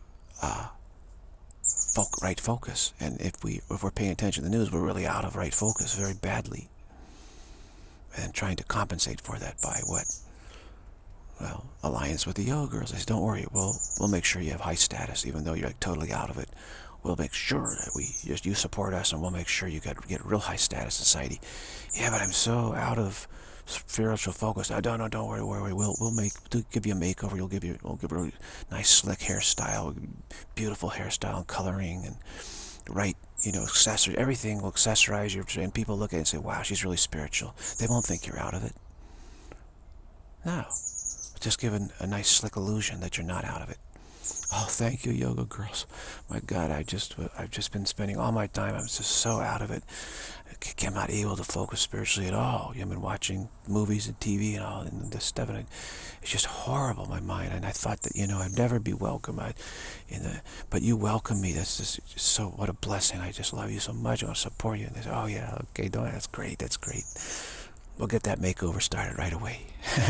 Speaker 1: right focus. And if we're paying attention to the news, we're really out of right focus very badly, and trying to compensate for that by what? Well, alliance with the Yoga Girls. I said, don't worry, we'll make sure you have high status, even though you're like totally out of it. We'll make sure that you support us, and we'll make sure you get real high status society. Yeah, but I'm so out of spiritual focus. No, don't worry. We'll give you a makeover. We'll give you a nice slick hairstyle, beautiful hairstyle and coloring, and right, accessory. Everything will accessorize you, and people look at it and say, "Wow, she's really spiritual." They won't think you're out of it. No, just give a nice slick illusion that you're not out of it. Oh, thank you, Yoga Girls. My God, I've just been spending all my time. I'm just so out of it. I'm not able to focus spiritually at all. I've been watching movies and TV and all, and this stuff, and it's just horrible, my mind. And I thought that, I'd never be welcome. But you welcome me. That's just so, what a blessing. I just love you so much. I want to support you. And they say, oh yeah, okay, that's great, that's great. We'll get that makeover started right away.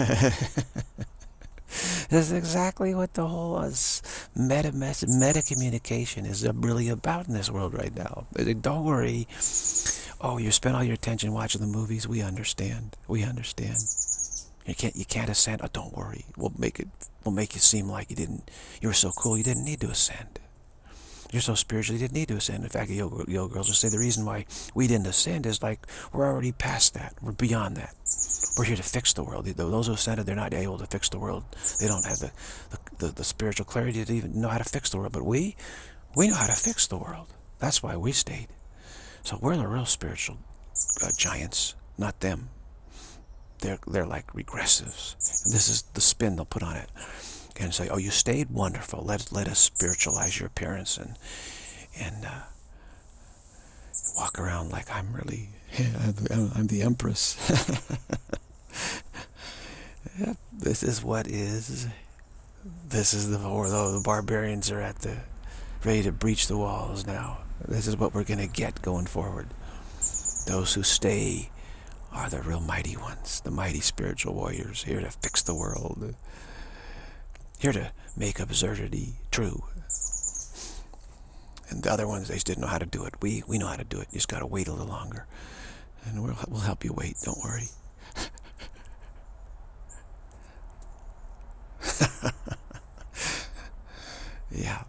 Speaker 1: This is exactly what the whole meta communication is really about in this world right now. Don't worry. Oh, you spend all your attention watching the movies. We understand. We understand. You can't ascend. Oh, don't worry. We'll make you seem like you were so cool you didn't need to ascend. You're so spiritual you didn't need to ascend. In fact, the yoga girls will say the reason why we didn't ascend is like we're already past that. We're beyond that. We're here to fix the world. Those who ascended, they're not able to fix the world. They don't have the spiritual clarity to even know how to fix the world. But we know how to fix the world. That's why we stayed. So we're the real spiritual giants, not them. They're like regressives. And this is the spin they'll put on it. And say, oh, you stayed? Wonderful. Let us spiritualize your appearance and walk around like I'm the empress. Yep, this is what is. This is the barbarians are ready to breach the walls now. This is what we're going to get going forward. Those who stay are the real mighty ones, the mighty spiritual warriors, here to fix the world, here to make absurdity true. And the other ones, they just didn't know how to do it. We know how to do it. You just got to wait a little longer. And we'll help you wait, don't worry. Yeah.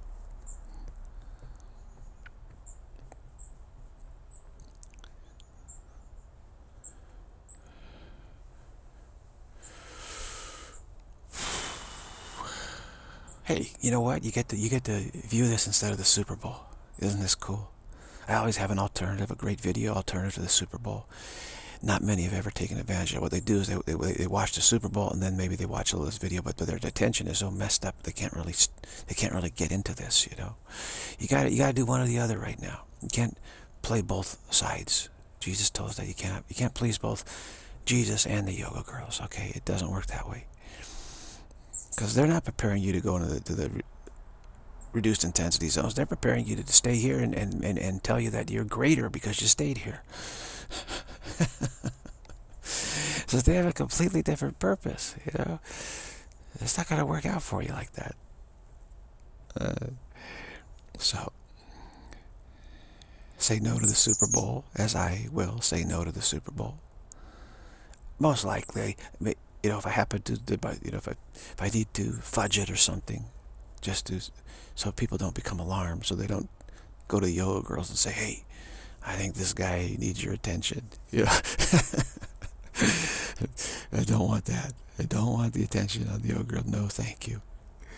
Speaker 1: Hey, you know what? You get to view this instead of the Super Bowl. Isn't this cool? I always have an alternative, a great video alternative to the Super Bowl. Not many have ever taken advantage of it. What they do is they watch the Super Bowl and then maybe they watch a little of this video, but their attention is so messed up they can't really get into this. You gotta do one or the other right now. You can't play both sides. Jesus told us that you can't please both Jesus and the yoga girls. Okay, it doesn't work that way. Because they're not preparing you to go into the reduced intensity zones. They're preparing you to stay here and tell you that you're greater because you stayed here. So they have a completely different purpose, It's not going to work out for you like that. So, say no to the Super Bowl, as I will say no to the Super Bowl. Most likely, if I happen to, if I need to fudge it or something, so people don't become alarmed, so they don't go to the yoga girls and say, hey, I think this guy needs your attention. I don't want that. I don't want the attention of the yoga girl. No, thank you.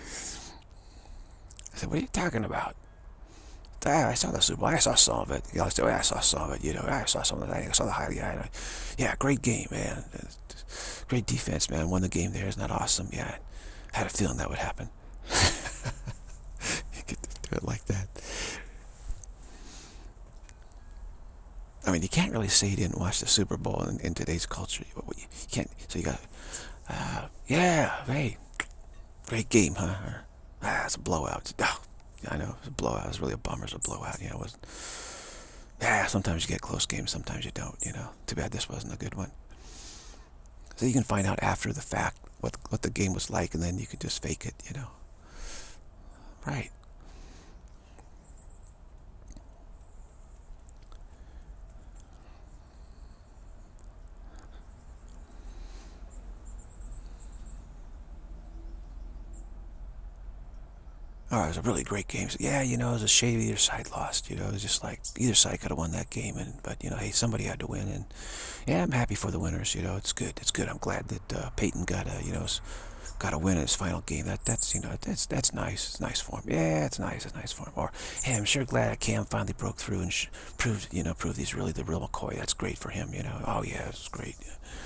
Speaker 1: I said, what are you talking about? I saw the Super Bowl. I saw some of it. I said, I saw some of it. I saw some of that. I saw the highlight. Yeah, great game, man. Great defense, man. Won the game there. Isn't that awesome? Yeah, I had a feeling that would happen. You get to do it like that. I mean, you can't really say you didn't watch the Super Bowl in today's culture. You can't. So you got, yeah, hey, great game, huh? It's a blowout. Oh, I know, it's a blowout. It was really a bummer. It's a blowout. It wasn't. Yeah, sometimes you get close games, sometimes you don't. Too bad this wasn't a good one. So you can find out after the fact what the game was like, and then you can just fake it. Right. Oh, it was a really great game. So, yeah, it was a shame either side lost. It was just like either side could have won that game, but hey, somebody had to win, and yeah, I'm happy for the winners. It's good. It's good. I'm glad that Peyton got a win in his final game. That's nice. It's nice for him. Yeah, it's nice. It's nice for him. Or hey, I'm sure glad that Cam finally broke through and proved he's really the real McCoy. That's great for him. Oh yeah, it's great.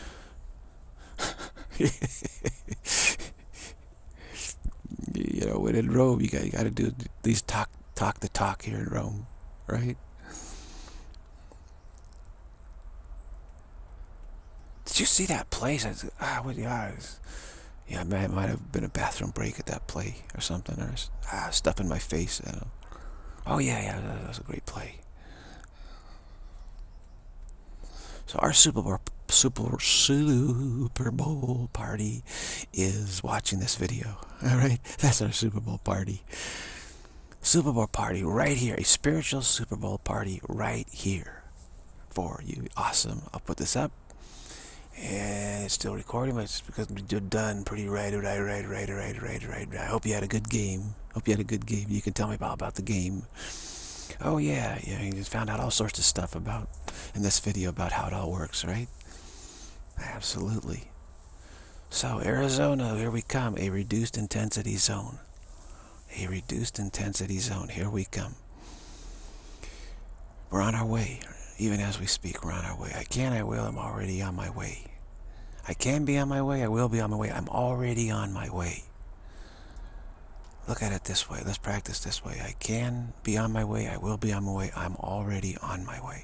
Speaker 1: When in Rome, you got to do at least talk the talk here in Rome, right? Did you see that place? Yeah, it might have been a bathroom break at that play or something, or stuff in my face. I don't know. Oh yeah, that was a great play. So our Super Bowl party is watching this video. All right, that's our Super Bowl party. Super Bowl party right here, a spiritual Super Bowl party right here for you. Awesome. I'll put this up. And it's still recording, but it's because we're done pretty right. I hope you had a good game. You can tell me about the game. Oh yeah, you just found out all sorts of stuff about in this video about how it all works, right? Absolutely. So Arizona, here we come, a reduced intensity zone. A reduced intensity zone. Here we come. We're on our way. Even as we speak, we're on our way. I can, I will, I'm already on my way. I can be on my way, I will be on my way. I'm already on my way. Look at it this way. Let's practice this way. I can be on my way, I will be on my way. I'm already on my way.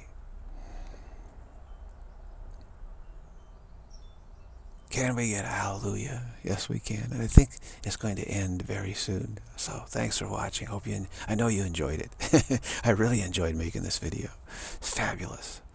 Speaker 1: Can we get a hallelujah? Yes, we can. And I think it's going to end very soon. So thanks for watching. I know you enjoyed it. I really enjoyed making this video. It's fabulous.